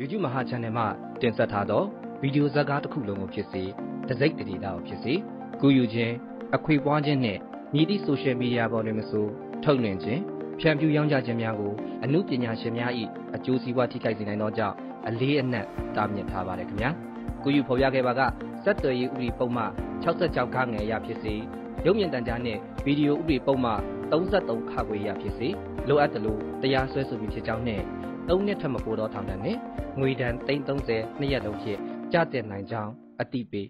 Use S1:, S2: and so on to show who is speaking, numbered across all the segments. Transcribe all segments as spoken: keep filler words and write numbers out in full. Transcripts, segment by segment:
S1: YouTube မဟာ channel မှာတင်ဆက်ထားသောဗီဒီယိုဇာတ်ကားတစ်ခုလုံးကိုဖြစ်စေတစိမ့်တည်တာကိုဖြစ်စေကူးယူခြင်းအခွေပွားခြင်းနဲ့မြည်သည့် social media ပေါ်တွင်မဆိုထုတ်လွှင့်ခြင်းဖြန့်ဖြူးရောင်းချခြင်းများကိုအမှုပညာရှင်များ၏အကျိုးစီးပွားထိခိုက်စေနိုင်သောကြောင့်အလေးအနက်တားမြစ်ထားပါတယ်ခင်ဗျာကူးယူဖော်ပြခဲ့ပါကစက်သွယ်ရေးဥပဒေပုံမှန်၆၆ခငယ်အရဖြစ်စေရုပ်မြင်သံကြားနှင့်ဗီဒီယိုဥပဒေပုံမှန်၃၃ခခွေအရဖြစ်စေလိုအပ်သလိုတရားစွဲဆိုပြီးဖြစ်ကြောင်းနှင့်သုံးနှစ်ထက်မပိုသောထောင်ဒဏ်နှင့်ငွေဒဏ်သိန်း၃၀နှစ်ရက်လုံးဖြင့်ကျသင့်နိုင်ကြောင်းအသိပေး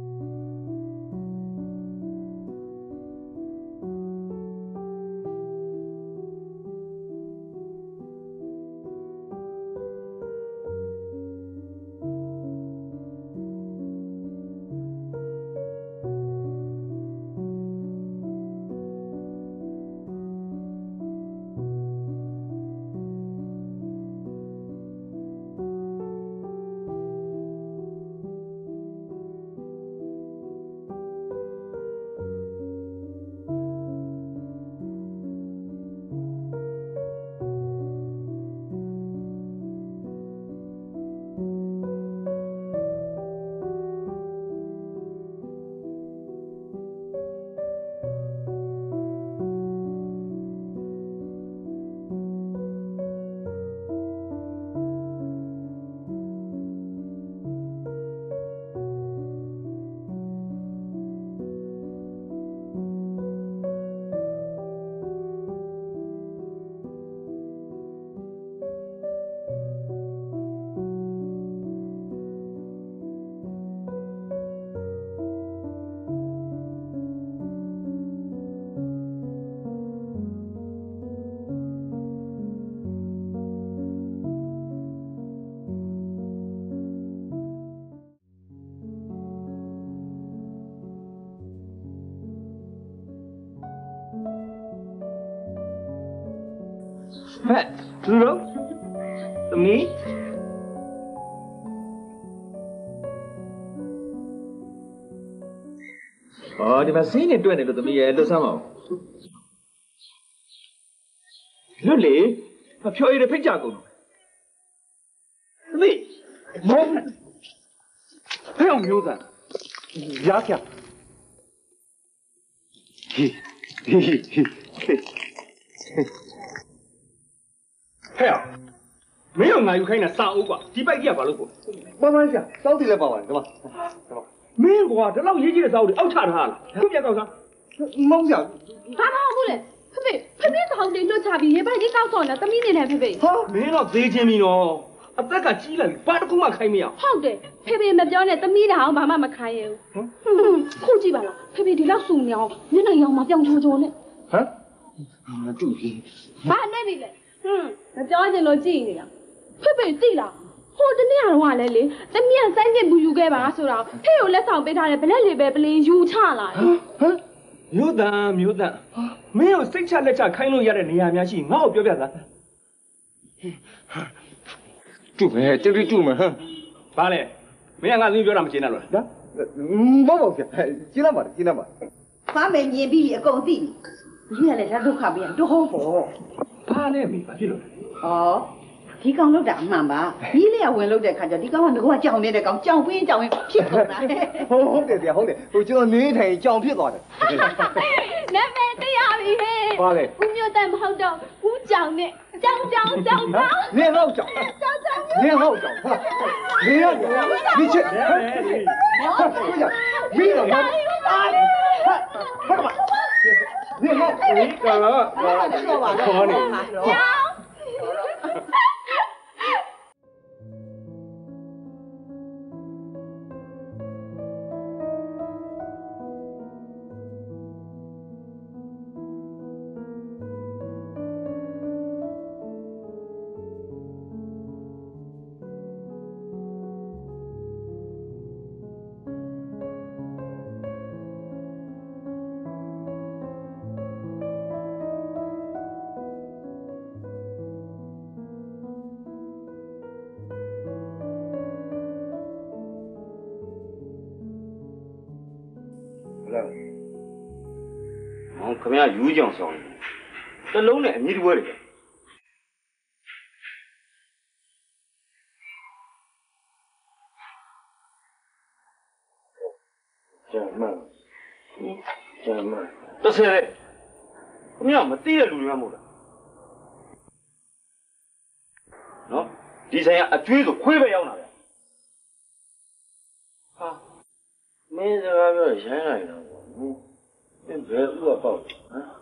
S2: ဟဲ့သူတို့သမီးအော်ဒီမှာစင်းနေတွေ့နေလို့သမီးရဲ့လှုပ်ဆမ်းမအောင်လွတ်လေမဖြော်ရည်ဖိတ်ကြကုန်သမီးမောဟဲ့အောင်မျိုးသားရကြဟေးဟေးဟေးဟေးဟဲ့မင်းကငါယူခိုင်းတာစာအုပ်ကွာဒီပိုက်ကြီးကဘာလို့ကွာမှန်ပါဗျာစောက်တီလည်းပါပါတယ်ဒီမှာဒီမှာမင်းကွာဒီလောက်ရေးကြည့်တဲ့စာအုပ်တွေအောက်ချထားလားခုပြန်ကောက်စားမောင်းကြ
S3: ဘာမဟုတ်ဘူးလေဖေဖေဖေဖေစာအုပ်တွေလွတ်ချပြီးရေပိုက်ကြီးကောက်ဆောင်တာတမီးနေတယ်ဖေဖေ
S2: ဟာမင်းတော့သေးချင်းပြီနော်အသက်ကကြီးလာပြီဘာတစ်ခုမှခိုင်းမရ
S3: ဟုတ်တယ်ဖေဖေမပြောနဲ့တမီးတောင်ဘာမှမခိုင်းရဘူးခုကြည့်ပါလားဖေဖေဒီလောက်စုံနေအောင်မျက်နှာရောင်မှာပြောင်ချိုချိုနဲ့
S2: ဟမ်ငါတူပြီ
S3: ဘာနဲ့ပြီလဲဟွန်းမပြောချင်လို့ကြည့်နေတာဖေဖေသိလားဟိုတနေ့ကတော့လည်းလေတမီးကစိုင်းကျင်ဘူးယူခဲ့ပါဆိုတော့ဖေကိုလက်ဆောင်ပေးထားတယ်ဘလက်လေးပဲပလင်းယူချလာတယ်
S2: ဟမ်မျိုးတန်မျိုးတန်မင်းကိုစိတ်ချလက်ချခိုင်းလို့ရတဲ့နေရာများရှိငါ့ကိုပြောပြသားတူမယ်တူတူတူမယ်ဟမ်ဘာလဲမင်းကငါသမီးပြောတာမရှင်းတော့လားဟာဘောဘောပြရှင်းလာပါရှင်းလာပါ
S4: ဘာမယ်မြင်ပြီးအကုန်သိပြီဒီကလည်းလက်ဒုက္ခပေးရင်တော့ဟုတ်ပေါ့
S2: ဘာလဲမေးဘာဖြစ်လို့
S4: ဩဒီကောင်လောက်တာအမှန်ပါကြီးလေးကဝင်လို့တဲ့ခါကျဒီကောင်ကငါကကြောင်နေတဲ့ကောင်ကြောင်ပြင်းကြောင်ရင်ဖြစ်ကုန်တာ
S2: ဟုတ်ဟုတ်တယ်ဗျာဟုတ်တယ်ဟိုကျွန်တော်နေထိုင်ကြောင်ဖြစ်သွားတယ်
S3: နာမည်တရားပြီဟဲ့
S2: ဘာလဲ
S3: ဦးမျိုးတန်မဟုတ်တော့ဦးကြောင်နဲ့ကြောင်ကြောင်ကြောင်ကြောင်
S2: နေဟောက်ကြောင်
S3: ကြောင်ကြောင်
S2: နေဟောက်ကြောင်ဟာနေရဒီချက်ဟုတ်ကဲ့မင်းတော့ဟာဟာပါနေဟောက်ဒီကလာ
S4: တော့ပါတော့
S2: ခေါ်နေ
S3: ကြောင်
S2: ခင်ဗျာယူကြောင်ဆောင်တလုံးနဲ့အမြင့်တပွဲတွေ
S5: 真慢，嗯，真慢。
S2: 这谁嘞？我们要么第一路员没了。喏，第三样啊，追着亏不要那个。
S5: 啊，没这个表现来了，你你别恶报啊！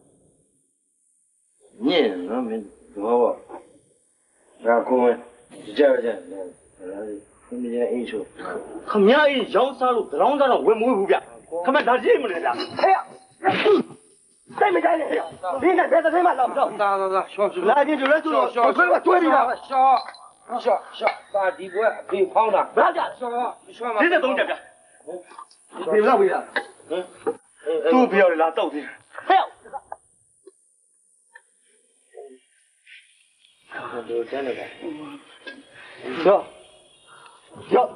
S5: 你那没多吧？那公们，这样子，那那他们家一说，
S2: 他们家一养啥路，让咱让我没不变，他们哪进不来的？哎呀，再没干的，别看别的谁嘛，老赵，
S5: 大大大，小叔，
S2: 来进就来走了，我快快多点啊！
S5: 小小小，大地瓜可以放的，
S2: 不要讲，
S5: 小小嘛，
S2: 谁在东这边？别让不要，嗯，都不要的拉到底，还要。
S5: 都真的吧？
S2: 行，行。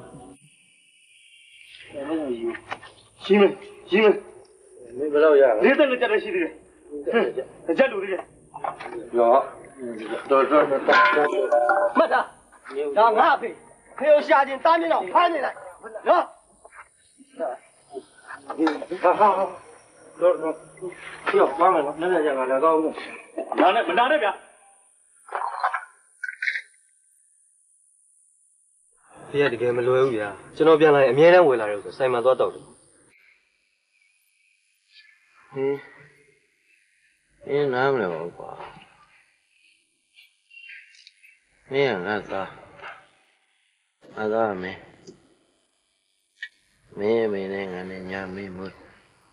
S2: 西门，西门，
S5: 没不老远了。
S2: 你在那家里洗的，嗯，在家里的。
S5: 有，这这这这。
S2: 慢点，让俺飞，还要下进大面上盘进来，啊！
S5: 好好好，走走，哟，完了，那边俺来搞我，
S2: 哪那哪那边？
S6: ဖေကတကယ်မလွယ်ဘူးဗျာကျွန်တော်ပြန်လာရင်အမြဲတမ်းဝင်လာတယ်ဆိုစိုင်မှသွားတောက်တယ်
S5: ဟင်းအင်းနားမလဲပါဘူးကွာမင်းကငါသားငါသားမင်းမင်းမင်းနဲ့ငါနဲ့ညာမင်းမွေး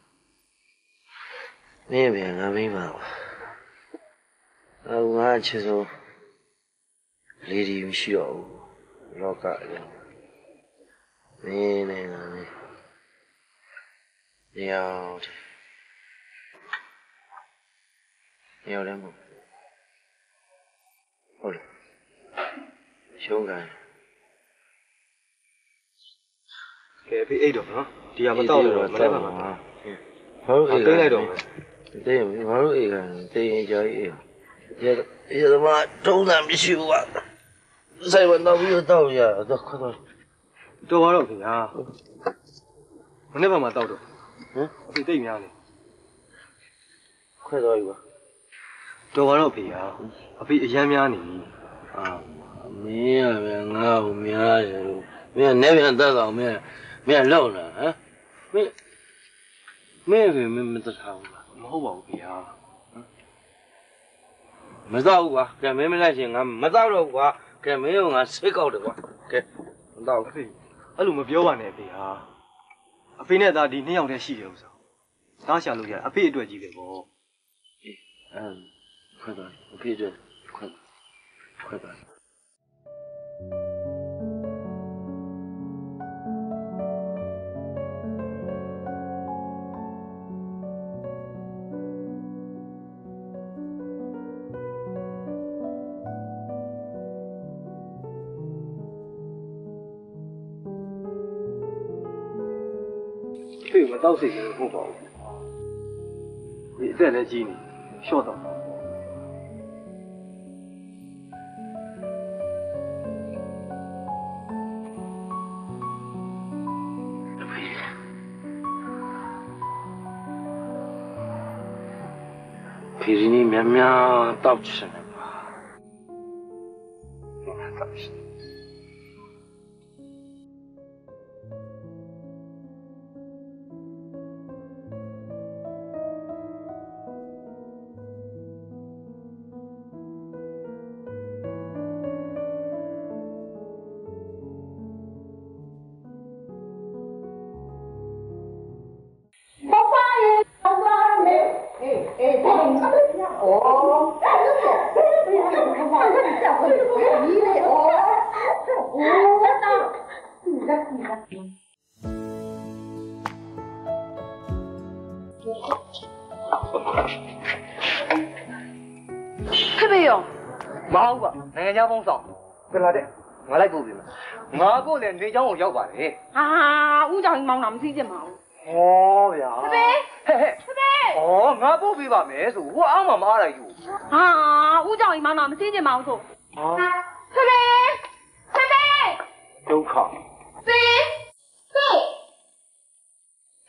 S5: မင်းပြန်ငါမင်းပါပါအခုငါချစ်ဆုံးလေးဒီမရှိတော့ဘူးလောကရောမင်းနဲ့ငါနဲ့ရောက်တယ်ရောက်တယ်မဟုတ်ဟုတ်လားရှုံးကန်
S6: ကဲဖေအိတ်တော့နော်ဒီကမတောက်လို့မလဲပါမှာ
S5: ဘာလို့အိတ်
S6: တိတ်လိုက်တော့မယ်
S5: တိတ်ဘာလို့အိတ်ကန်တိတ်ရင်ကြောက်အိတ်ရရသမားထုံးစံမရှိဘူးကဆိုင်ဝင်တော့ပြီးတော့ရတော့ခတော့
S6: တော်ပါတော့ခင်ဗျာမနေ့ကမှတောက်တော့
S5: ဟမ်
S6: အဖေတိတ်များနေ
S5: ခွဲတော့ပြီပါ
S6: တော်ပါတော့ဖေဟာအဖေအရမ်းများနေပြီအာ
S5: မင်းကပဲငါ့ကိုများတယ်လို့မင်းကနေပြန်တက်တော့မင်းမင်းလောက်လာဟမ်မင်းမင်းပဲမင်းမတတ်ထားဘူးလား
S6: မဟုတ်ပါဘူးဖေဟာ
S5: မတော့ဘူးကွာကဲမင်းမလိုက်ချင်ငါမတော့တော့ကွာကဲမင်းကငါစိတ်ကောက်တယ်ကွာကဲမတော့
S6: အဖေအဲ့လိုမပြောပါနဲ့ဖေဟာအဖေနဲ့သားဒီနှစ်ယောက်တည်းရှိတယ်ဥစ္စာသားရှာလို့ရအဖေအတွက်ကြီးပဲပေါ့
S5: အေးအဲခွဲတော့အဖေအတွက်ခွဲခွဲတော့
S6: ဖေမတောက်စိတ်လည်းမဟုတ်ပါဘူးဒီအသက်လည်းကြီးနေရှော့တော့
S5: ဖေဒီနေ့များများတောက်ချင်တယ်ပါတောက်ချင်
S3: ဖေဖေရော
S6: မဟုတ်ပါနိုင်ငံခြားဖုန်းဆောင်ကလာတဲ့ငါလိုက်ပို့ပြီမငါကိုလည်းနေချောင်းကိုရောက်ပါလေ
S3: ဟာဦးကြောင်မောင်တာမသိချင်ပါဘူး
S6: ဟောဗျာ
S3: ဖေဖေ
S6: ဟဲ့ဟဲ့
S3: ဖေဖေ
S6: ဩငါပို့ပေးပါမယ်ဆိုဟိုအောင်းမှာမအားလိုက်ယူ
S3: ဟာဦးကြောင်မောင်တာမသိချင်ပါဘူးဆို
S6: ဟာ
S3: ဖေဖေဖေဖေ
S6: ဒုက္ခ
S3: ဖေဖေ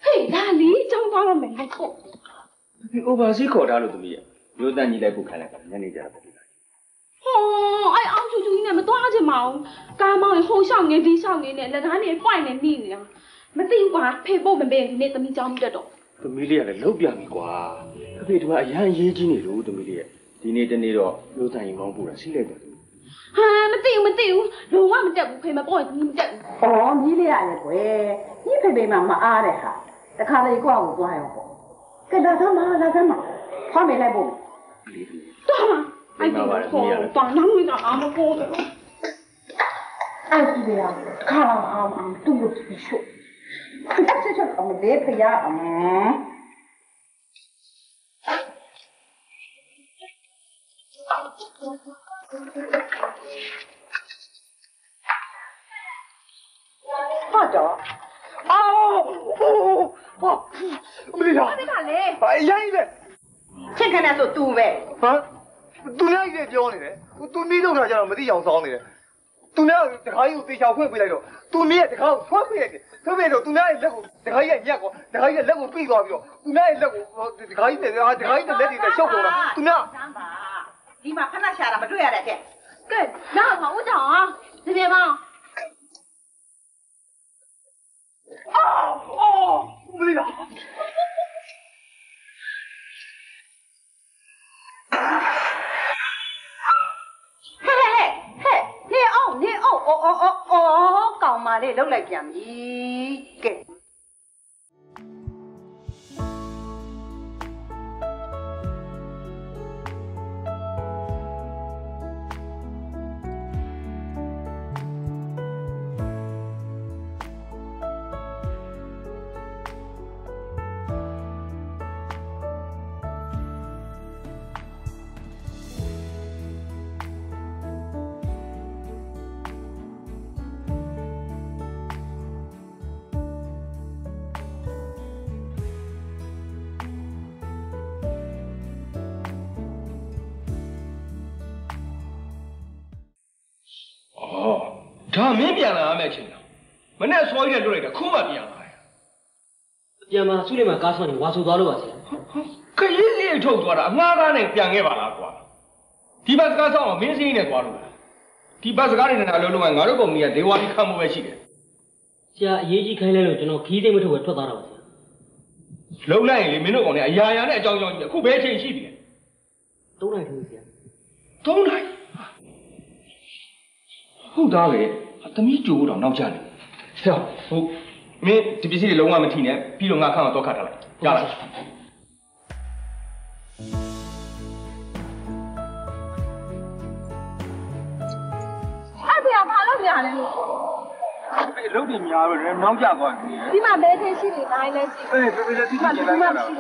S3: မဟုတ်
S2: ဒီ overseas ခေါ်ထားလို့သမီးရမျိုးတန်ကြီးလိုက်ဖို့ခိုင်းလိုက်ပါညနေကြတော့ပြီလား
S3: ဟောအဲ့အောင်ချူချူကြီးနဲ့မသွားချင်ပါဘူးကားမောင်းရင်ဟိုရှောက်နေဒီရှောက်နေနဲ့လက်ကားနေပွိုင်နေမိနေတာမသိဘူးကွာဖေဖို့မပေးဒီနေ့သမီးကြောင်းတက်တော့
S2: သမီးလေးကလည်းလှုပ်ပြန်ပြီကွာအဖေတို့ကအရန်ရေးကြီးနေလို့သမီးလေးရဒီနေ့တနေ့တော့မျိုးတန်ရင်ကောင်းပူတာစီးလိုက်တယ်
S3: ဟာမသိဘူးမသိဘူးလုံးဝမတက်ဘူးဖေမပေါ့ရင်သမီးမတက်ဘူး
S4: ဩမီးလေးရတယ်ကွယ်ညီဖေဖေမှမအားတဲ့ဟာတခါတလေကိုယ့်အကိုသွားရောပေါ့ကဲဒါသမားလာသမားဖွားမေးလိုက်ဖို့တော်မှာအဲ့ဒီတော့တောင်းနှမ်းကအာမပေါ်တယ်အဲ့ဒီဗျာတခါလာအောင်အောင်တူလို့ပြရှုအဲ့ချက်ချက်အမလေးဖရအောင်ဟာတော့အော်ဟိုဟိုအမလေးတော့အဲ့ဒါလေဘာရိုင်းပဲချက်ခဏဆိုတူပဲဟမ်သူများကြီးပြောနေတယ်သူမီးလုံးတာကြတော့မသိအောင်စောင်းနေတယ်သူများတခါကြီးကိုသေချာခွင့်ပေးလိုက်တော့သူမီးရဲ့တခါကိုထွက်ပေးလိုက်တယ်ထွက်ပေးတော့သူများရဲ့လက်ကိုတခါကြီးရဲ့ညက်ကောတခါကြီးရဲ့လက်ကိုပြီးသွားပြီးတော့သူများရဲ့လက်ကိုတခါကြီးနဲ့တခါကြီးနဲ့လက်တွေနဲ့ရှုပ်ကုန်တာသူများဒီမှာခဏရှာတာမတွေ့ရတဲ့တဲ့ကဲနောက်မှာဦးတောင်အောင်ဒီပြေမောင်အော်အော်မလီလာဟဲ့ဟဲ့ဟဲ့နေအောင်နေအောင်အော်အော်အော်အော်ကောင်မလေးလှုပ်လိုက်ပြန်ပြီကဲ
S2: ဒါမင်းပြန်လာရမယ့်အချိန်လားမနဲ့ဆွဲရတဲ့လွတ်လိုက်တာခုမှပြန်လာတယ်
S7: ပြန်มาစုလေးမှာကားဆောင်းနေဝါဆိုသွားလို့ပါဆရာ
S2: ခရီးလေးထုတ်သွားတာအငှားကားနဲ့ပြန်ခဲ့ပါလားကွာဒီဘတ်ကားဆောင်းကမင်းစင်းနဲ့သွားလို့လားဒီဘတ်စကားတွေနဲ့အလုံးလုံးကငါတို့ကုမ္ပဏီကဒေဝါလီခံမှုပဲရှိတယ်
S7: ဆရာအရေးကြီးခိုင်းလိုက်လို့ကျွန်တော်ခီးသိမ့်မထုတ်ပဲထွက်သွားတာပါဆရာ
S2: လုံလိုက်ရင်လေမင်းတို့ကောင်လည်းအရာရာနဲ့အကြောင်းကြောင်းကြီးအခုဘယ်အချိန်ရှိပြီလဲ
S7: သုံးနိုင်ထိုးဆရာ
S2: သုံးနိုင်ဟုတ်သားပဲသမီးကြိုးတော့နောက်ကျနေဟဲ့ဟုတ်မင်းဒီပစ္စည်းတွေလုံးဝမထိနဲ့ပြီးတော့ငါခန့်တော့ခတ်ထားလိုက်ရလား
S3: အဲ့ဒီကဘာလို့များလဲလို့
S2: အဲ့ရုပ်တွေများတော့လည်းနောက်ကျသွားပြီ
S3: ဒီမှာဘယ်ထင်းရှိနေတိုင်းလဲရှိ
S2: အေးပြေပြေလေးတိတိကျကျလိုက်ရတာ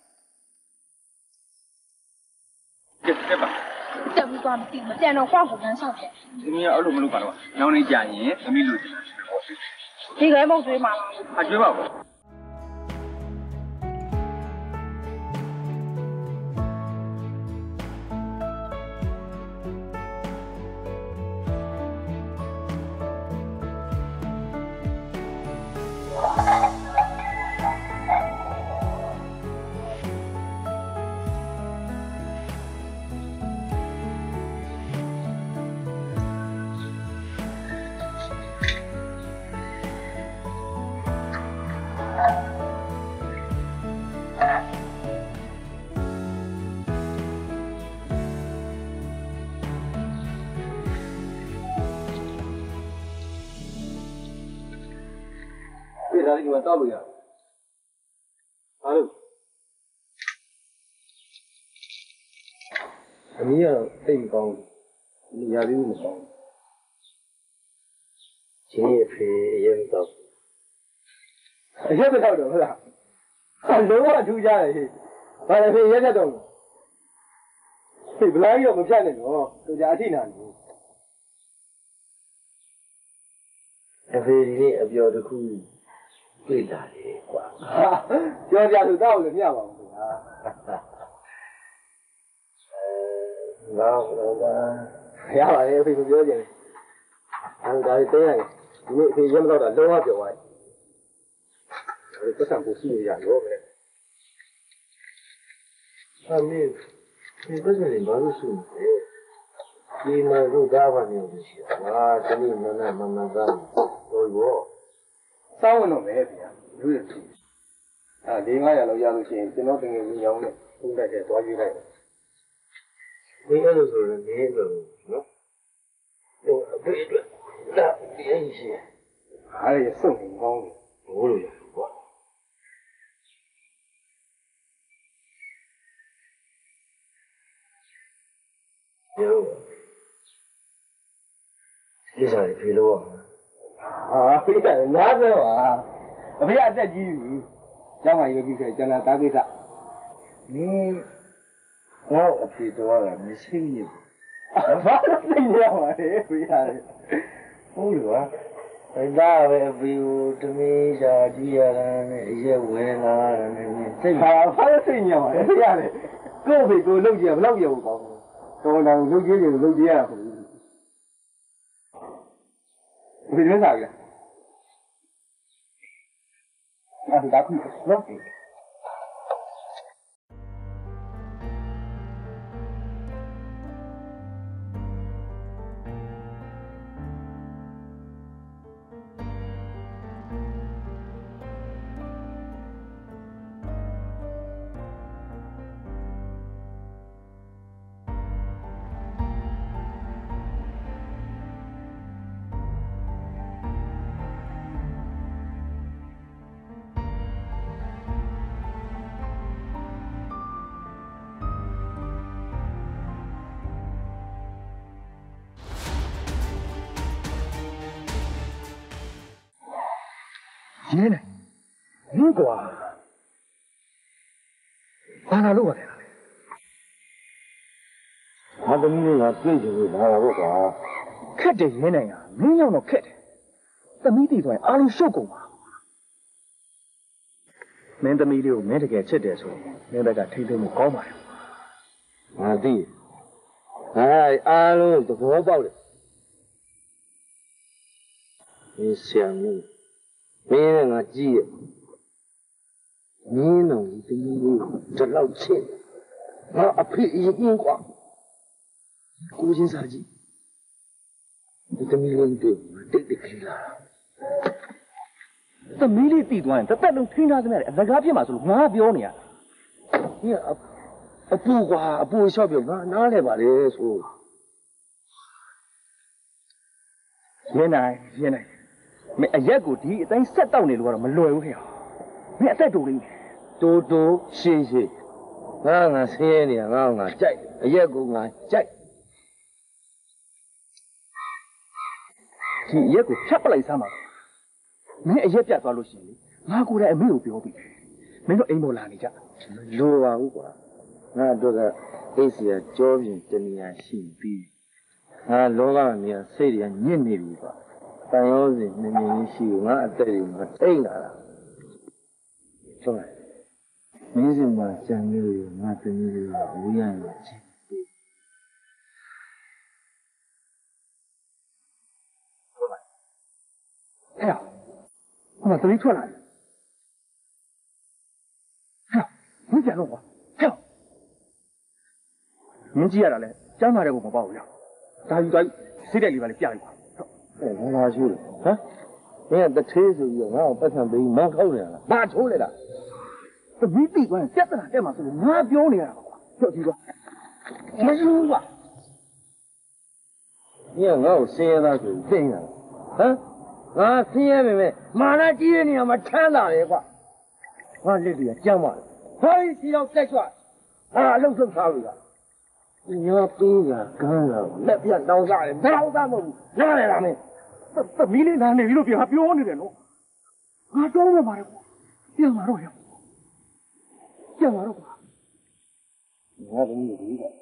S2: ကဲကဲပါ
S3: တက်ပြီးသွားမသိမပြန်တော့ကွာကိုလမ်းဆောင်တယ်
S2: သမီးကအဲ့လိုမလုပ်ပါတော့ညောင်းနေကြရင်သမီးလိုချင်တယ်
S3: ဒီခဲမုတ်ကျွေးမှာလား
S2: အကျွေးပါဘူးဒါလေးကတောက်လို့ရတယ်။အားလို့အမီးကတော့သိမကောင်းဘူး။ရာပြီးမကောင်းဘူး။ချင်းရဲ့ဖေးအရင်တော့အရင်တော့တော့ဟုတ်လား။အလုံးဝထူးကြတယ်ဟဲ့။ဘာလဲဖေးရက်တော့ဖေးဘလိုင်းရောမဖြတ်နဲ့တော့သူကြအထိနာနေ။အဖေဒီနေ့အပြောတစ်ခုတွေ့လာတယ်ကွာပြောပြလို့တော့လည်းမျှပါဘူးကွာအဲငါတော့ရပါတယ်ဖေမပြောကြဘူးအဲဒါလေးသိရတယ်ဒီနေ့အဖေရမတော့တာလုံးဝပြောသွားတယ်ဒါပတ်စံကိုရှိရရောပဲ
S5: 啊，没，你不是你妈是说的，你妈都打完了就行，啊，这里慢慢慢慢干，对不？
S2: 三万多没别，有点多。啊，另外两路要路线，只能等于你养的，东北的多余的。
S5: 你要是说的那个，喏，有对准，那连一些，
S2: 还是送很高的，
S5: 不如有过。有，你啥的皮路啊？
S2: 啊，非得哪个啊？不要再继续，讲完一个比赛，将来打比赛。
S5: 你，我皮多了，没生意。
S2: 啥都生意啊？哎，不要的。
S5: 不如啊，人家为为有这么下去呀，那一些为了那生意。
S2: 啊，啥都生意嘛？不要的，高飞高楼接不老接不高，高那楼接就楼接啊。为什么啥的？那是打亏是吧？
S4: 爷呢？你瓜，把他落来了。
S5: 他怎么样追求他那个瓜？
S4: 看这爷呢呀，没有那看的，这没地方阿里收购嘛。免得没留，免得给吃点数，免得给推推没搞嘛
S5: 哟。啊对，哎，阿龙都火爆的，你想呢？没人啊急，你弄的你这老钱，我阿配一眼光，孤心杀机，你这没人对我对得起了。
S4: 这没的地段，这带动推拿怎么样的？那个别嘛说，哪标呢？
S5: 你啊啊不瓜不小标哪哪来把的说？
S4: 爷奶爷奶。没一个地，等杀到你路上没路去啊！没再多哩，
S5: 多多谢谢，俺俺三年俺俺在，一个俺在，
S4: 是一个吃不来啥嘛？没一别搞路线哩，俺过来没有标准，没说一毛两你家。
S5: 路啊我管，俺这个一些交警真的心比，俺老板呢谁的年年里吧。但要是你你喜欢这里嘛，对了，是吧？没什么讲究的，那真是无言了。
S4: 哎呀，我们这里错了。哎呀，你见了我？哎呀，你记下来，讲话这个我报不了，咱应该谁在里边的讲一话。
S5: 哎，我哪去了？啊？你看这车手一样，我不想被忙口来了，拿出来了。
S4: 这没地关，这哪这嘛是哪标呢？叫几个？没有啊！
S5: 你看我现在是这样，啊？俺现在妹妹马上几年嘛看到一个，俺这里讲嘛，他一提到再说，啊，老生差位了。你要对呀，干了，那边闹啥的？闹啥么？哪来他们？
S4: 这这没人拿那一路别还标呢的喽，俺找我嘛的，别嘛着呀，别嘛着吧。
S5: 我怎么有这个？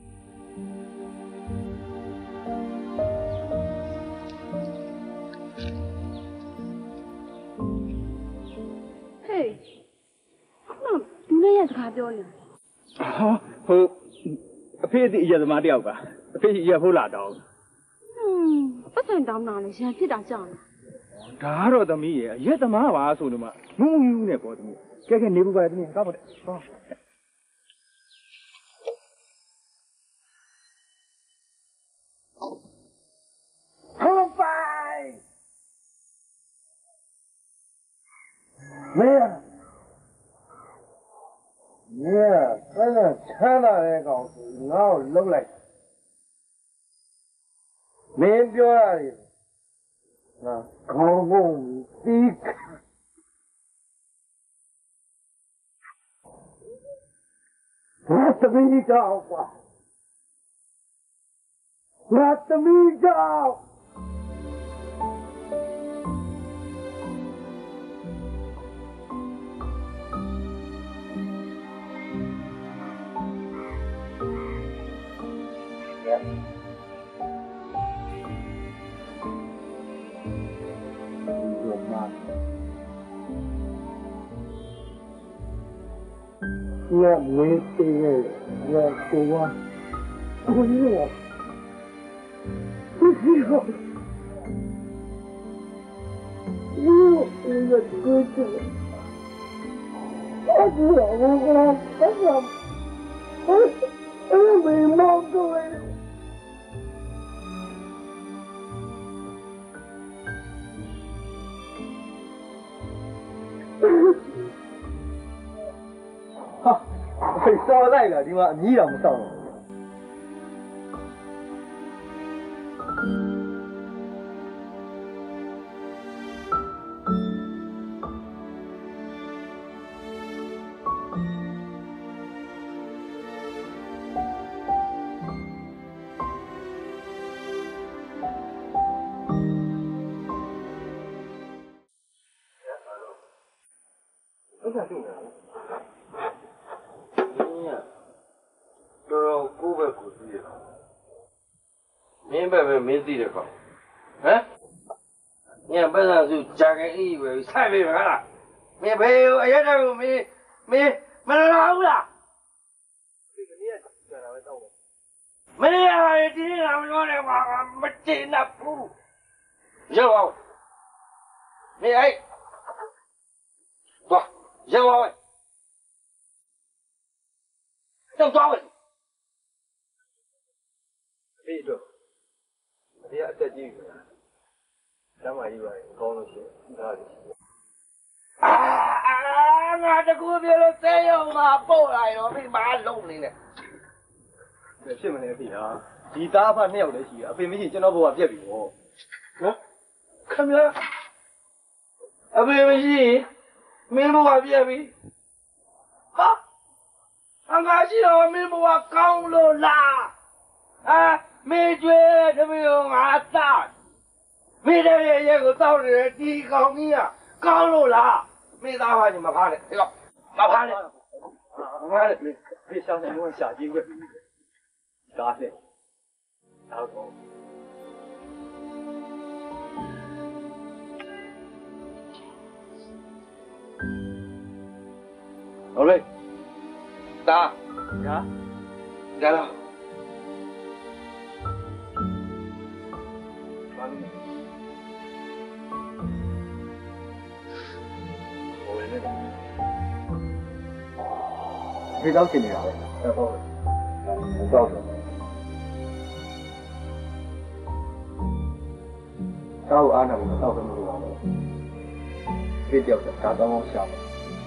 S3: 嘿，那你那也是卡标呢？
S4: 啊，好，အဖေဒီအရက်သမားတယောက်ပါအဖေရက်ဖို့လာတော့
S3: 嗯，ပတ်စံတောင်းတာလေရှင်ဖြစ်တာကြောက်လား
S4: ဒါကတော့သမီးရဲ့အရက်သမားပါဆိုလို့မှမူးမူးနဲ့ပေါ့သမီးကဲကဲနေဘူးပါသမီးကောက်ပါတဲ့ဟော
S5: 没呀，你呀，反正钱大的告诉我要搂来，没表达的，啊，高峰低看。我怎么一招啊？我怎么一招？你说妈，我没这个，我我我我不需要，我我的哥哥，我知道我我我想，我我没毛病。
S6: 哈，被烧赖了，你妈你也不烧了。不想动了。你呀，都让古白古自己了，明白没？没自己的搞，啊？你看本上就加个一块，才没完了，没朋友，哎呀，这没没没老了。这个你也叫他们找我。没呀，今天他们说的话，没听那不，让我，没哎，走，让我。正抓稳。别动，你也再继续，两万一万高了些，其他的些。啊啊！我这股票都这样嘛，爆来了，被马弄的呢。这什么呢？别啊！你打发没有的事啊，被没钱见到不话别比我。啊？看没？啊，被没钱，没不话别比。啊？俺家媳妇没不话讲了啦，啊，没觉得他们有俺大，没得也也个道理，地高你啊，讲了啦，没打话就没怕的，这个没怕的，俺的别别相信我下机会，啥事？然后。好嘞。打呀，来了。完了。我那个。没当心你啊？要报了。我告诉你。下午安排我们到什么地方？别叫着，赶到我下吧。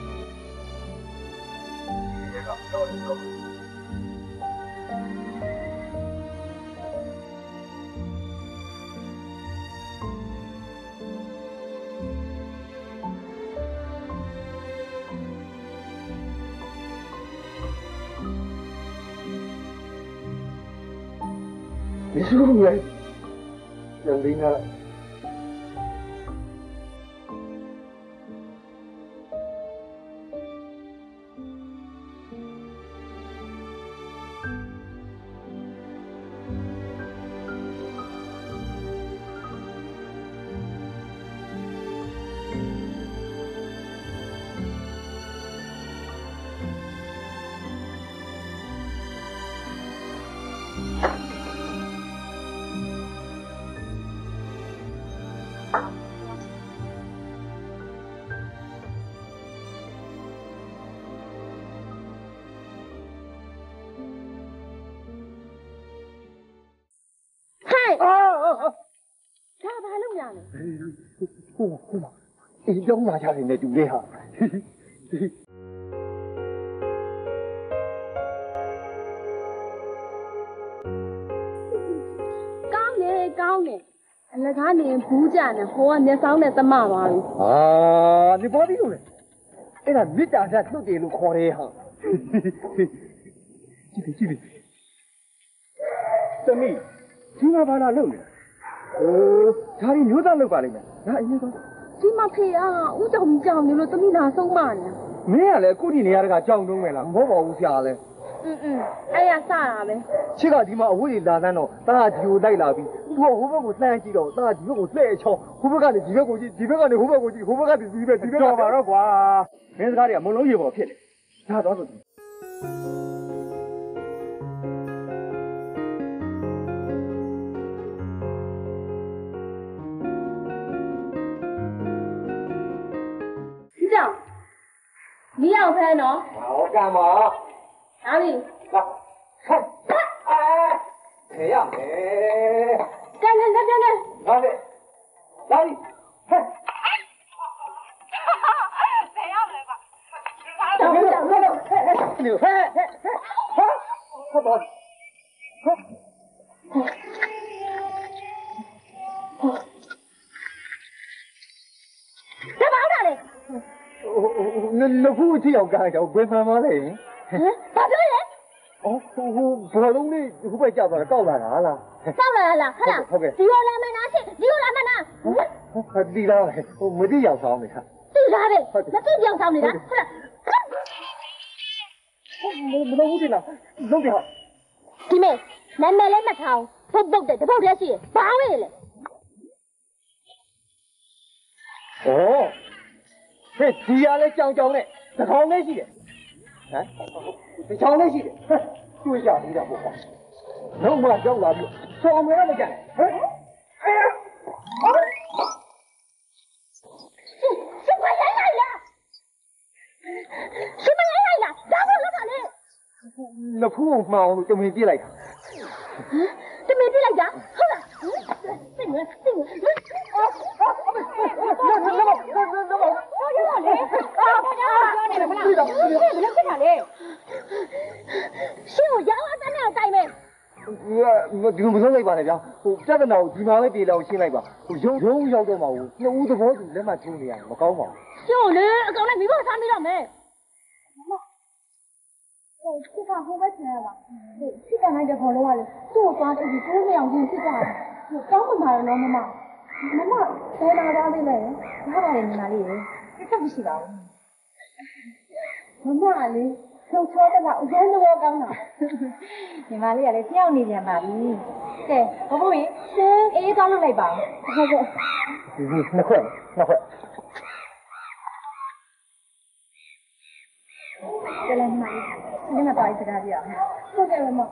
S6: 你是不是认定了？
S3: 啊啊啊！他把弄啥呢？
S5: 过嘛过嘛，
S6: အိမ်ပြောင်းလာကြတယ်နဲ့တူလေးဟာ
S3: ကောင်းတယ်ကောင်းတယ်အလကားနေဘူးကြတယ်ဟိုကမျက်စောင်းနဲ့သမပါပြီ
S6: ဟာဒီပေါ်ပြီးလို့လေအဲ့ဒါမြစ်တာဆက်လွတ်တယ်လို့ခေါ်တယ်ဟာကြည့်ကြည့်သမီးဒီမှာဘာလာလုပ်လဲဟိုဒါရီမျိုးသားလုပ်ပါလိမ့်မယ်ငါအရင်ဆုံး
S3: ဒီမှာဖေကဥကြောင်ကြောင်နေလို့သမီးလာဆုံးမနေ
S6: မင်းကလည်းအခုဒီနေရာတကကြောင်တုံးမယ်လားမဟုတ်ပါဘူးဆရာလည်း
S3: อืมอืมအဲ့ရစတာပဲ
S6: ချစ်ကဒီမှာအဝတ်ကြီးလာသန်းတော့တာဒီကိုလိုက်လာပြီးသူကဟိုဘက်ကိုလှမ်းကြည့်တော့တာဒီဘက်ကိုလှည့်ချောင်းဟိုဘက်ကနေဒီဘက်ကိုကြည့်ဒီဘက်ကနေဟိုဘက်ကိုကြည့်ဟိုဘက်ကနေဒီဘက်ဒီဘက်တော့ပါတော့ကွာမင်းစကားတွေကမလုံးရေပေါ်ဖြစ်တယ်ဒါတော့ဆို
S3: ကြောင်မီးအောင်ဖဲနော်
S6: ဟောကံပါ
S3: ဒါပြီ
S6: ဟာအာခေရမယ်
S3: ကန်ကန်ကန်ကန်
S6: ဟာလေဒါရီဟဲ့
S3: ဘယ်ရောက်လဲကွာတော့တော့တော့ဟဲ့ဟဲ့ဟဲ့ဟဲ့
S6: ဟာဘာနခုအထိအောင်ကားကြောင်ဘယ်မှမလဲဟမ်
S3: ဘာပြောလဲ
S6: အော်ဟိုဘောလုံးလေးခုပဲကြောက်သွားတာကောက်လာတာဟာလား
S3: ကောက်လာလားဟုတ်လား
S6: ဟုတ်ကဲ့
S3: ဒီလိုလာမနာရှိဒီလိုလာမနာ
S6: ဟာဒီလားဟိုမတိရောက်ဆောင်နေတာ
S3: တိလားတဲ့မတိပြောင်းဆောင်နေတာဟုတ်လား
S6: မလို့ဘူးတင်လားလုံးတယ်ဟာ
S3: ဒီမေနာမည်လည်းမထောင်ပုတ်ပုတ်တဲ့တပုတ်တည်းရှိရဘာဝဲလဲ
S6: ဩဟဲ့ဒီရလဲကြောင်ကြောင်နဲ့သကောင်လေးရှိတယ်ဟမ်ဒီချောင်းလေးရှိတယ်တွေ့ကြနေတာပေါ့ကွာလုံးဝကြောက်လာပြီဆောင်းမဲမကြဟမ်အေး
S3: ရှင်မရိုင်းလိုက်လားရှင်မရိုင်းလိုက်လားဒါမှလောက်ပါလေ
S6: နဖူးမှောင်လို့တမင်ပြစ်လိုက်တာ
S3: တမင်ပြစ်လိုက်တာဟုတ်လားသိမလားသိမလားအော်အော်အော်အော်လောလောလောလောလောလေအော်ပြောနေတယ်မလားဘယ်လိုဖြစ်တာလဲရှင်ကိုရောင်းအတဲ့နဲ့တိုင်မယ်
S6: ဒီလိုမလုပ်လိုက်ပါနဲ့ဗျာဟိုပြဿနာကိုဒီမှာပဲပြေလောက်ရှင်းလိုက်ပါဟိုရုံရုံရောက်တော့မှာဟိုနှစ်ဦးသဘောတူလက်မှတ်ထိုးနေရတယ်မကောင်းပါဘူး
S3: ရှင်ကိုလေအကောင်နဲ့မိဖို့စားမိတော့မယ်ဟိုဖြစ်တာဟိုဘက်ချင်ရပါဟိုဖြစ်တာနိုင်တဲ့ခေါ်လို့ကလေသူ့ကိုသွားပြီးကိုးမြောင်ချင်းဖြစ်ကြတယ်ဟိုတောင်းမှမှာရနော်မမမမဆဲလာသားလေးလေဘာပါလဲညီမလေးရေစိတ်မရှိပါဘူးမမလေးလှုပ်ချောတဲ့ကအရန်တော့ကောင်းတာ
S8: ညီမလေးကလည်းကြောက်နေပြန်ပါပြီကဲဘဘကြီးရှင်အေးသွားလုပ်လိုက်ပါ
S3: ဟုတ်ကဲ့
S6: ဒီနှစ်ခွက်နှစ်ခွက်
S8: ကလည်းညီမလေးဒီမှာပါစကားပြအောင်
S3: ဟုတ်ကဲ့မမ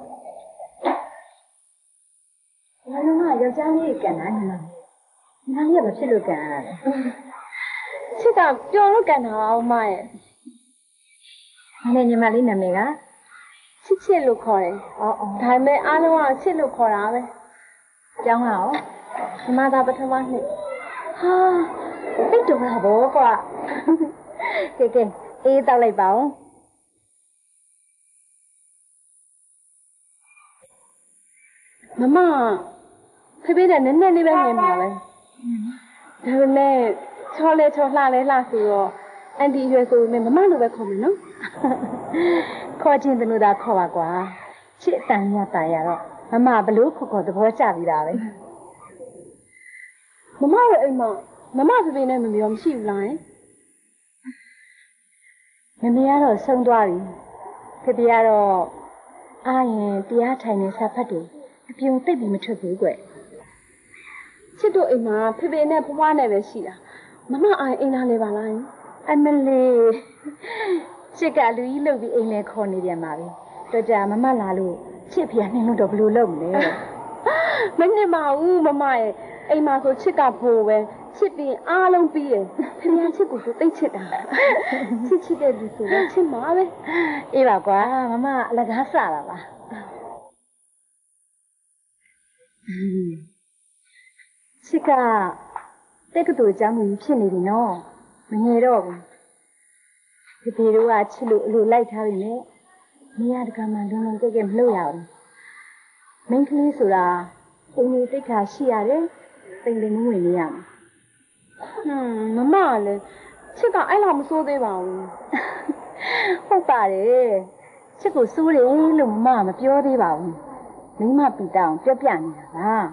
S8: ဘာလို့ငါယောက်ျားလေးကန်တာညီမညီမလေးကမဖြစ်လို့ကန်ရတာ
S3: ချစ်တာပျော်လို့ကန်တာအောင်မရဲ့
S8: ဒါနဲ့ညီမလေးနာမည်က
S3: ချစ်ချစ်လို့ခေါ်တယ်။အော်အော်ဒါပေမဲ့အားလုံးကချစ်လို့ခေါ်တာပဲ
S8: ။ကျောင်းကရော
S3: ညီမသားပထမနှစ်
S8: ဟာသိတော့လာဘောကွာ။ကဲကဲအေးတောက်လိုက်ပါဦး
S3: ။မမဖေဖေနဲ့နည်းနည်းလေးပဲမြင်ပါပဲ။ဒါပေမဲ့ချောလဲချောလှလဲလှဆိုတော့အန်တီရွယ်ဆိုပေမဲ့မမလိုပဲခေါ်မယ်နော်
S8: ခေါ်ချင်းတလို့သာခေါ်ပါကွာချစ်အတန်ညတာရတော့မမဘလို့ခေါ်ခေါ်သဘောကျပြီးတာပဲ
S3: မမရဲ့အိမ်မှာမမဖေဖေနဲ့မမေရောမရှိဘူးလား
S8: မမေကတော့ဆုံးသွားပြီဖေဖေကတော့အားရင်တရားထိုင်နေဆက်ဖတ်တယ်အပြုံသိပ်ပြီးမထွက်ဘူးကွ
S3: ချစ်တို့အိမ်မှာဖေဖေနဲ့ဖွားဖွားနဲ့ပဲရှိတာမမအိမ်အိမ်လာလေပါလား
S8: အမလေးချစ်ကလူကြီးလှုပ်ပြီးအိမ်လဲခေါ်နေပြန်ပါပြီတော်ကြာမမလာလို့ချစ်ဖေနှင်းလို့တော့ဘယ်လိုလုပ်မလဲ
S3: မနှင်ပါဘူးမမရဲ့အိမ်မှာဆိုချစ်ကဖိုးပဲချစ်ပြီးအားလုံးပြီးရခင်ဗျားချစ်ကိုဆိုသိချစ်တာချစ်ချစ်တဲ့လူဆိုတော့ချစ်မှာပဲ
S8: အေးပါကွာမမအလကားစတာပါချစ်ကတက်ကတူအကြောင်းကြီးဖြစ်နေပြီနော်မငယ်တော့ဘူးဖေဖေတို့ကချစ်လို့အလိုလိုက်ထားပြီနဲ့နေရာတကာမှလုံးလုံးကြက်ကြက်မလုပ်ရဘူးမင်းကလေးဆိုတာအင်းကြီးတိတ်ခါရှိရတယ်တိမ်တိမ်မဝင်နေရမှာဟွန်းမမလည်းချစ်ကအဲ့လောက်မစိုးသေးပါဘူးဟုတ်ပါတယ်ချစ်ကိုစိုးတယ်လို့မမမပြောသေးပါဘူးမိမပီတောင်ပြက်ပြနေတာလား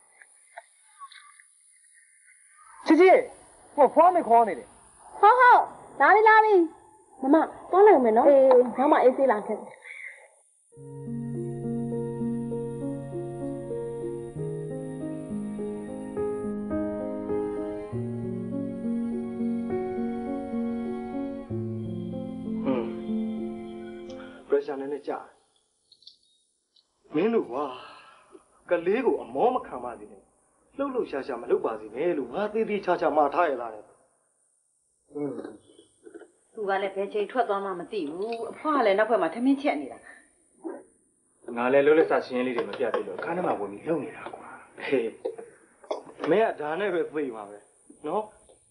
S4: ချစ်ချစ်ဟိုဖွားမေခေါ်နေတယ်
S3: ဟုတ်ဟုတ်လာပြီလာပြီမမသွားလိုက်မယ်နော်အေးနောက်မှအေးဆေးလာခဲ့
S2: ရှာနေနဲ့ကြာမင်းတို့ကွာကလေးကိုအမောမခံပါစေနဲ့လှုပ်လှုပ်ရှားရှားမလုပ်ပါစေနဲ့လို့ငါသေးသေးချာချာမှာထားရလားတဲ့อืม
S9: သူကလည်းဘယ်ချိန်ထွက်သွားမှမသိဘူးအဖွားကလည်းနောက်ဘက်မှာထမင်းချက်နေတာ
S2: ငါလည်းလှုပ်လက်စားရှင်းလေးတွေမပြတ်သေးလို့ခါနဲ့မှဝင်ပြီးလှုပ်နေတာကွာဟေးမင်းကဒါနဲ့ပဲသိမှာပဲနော်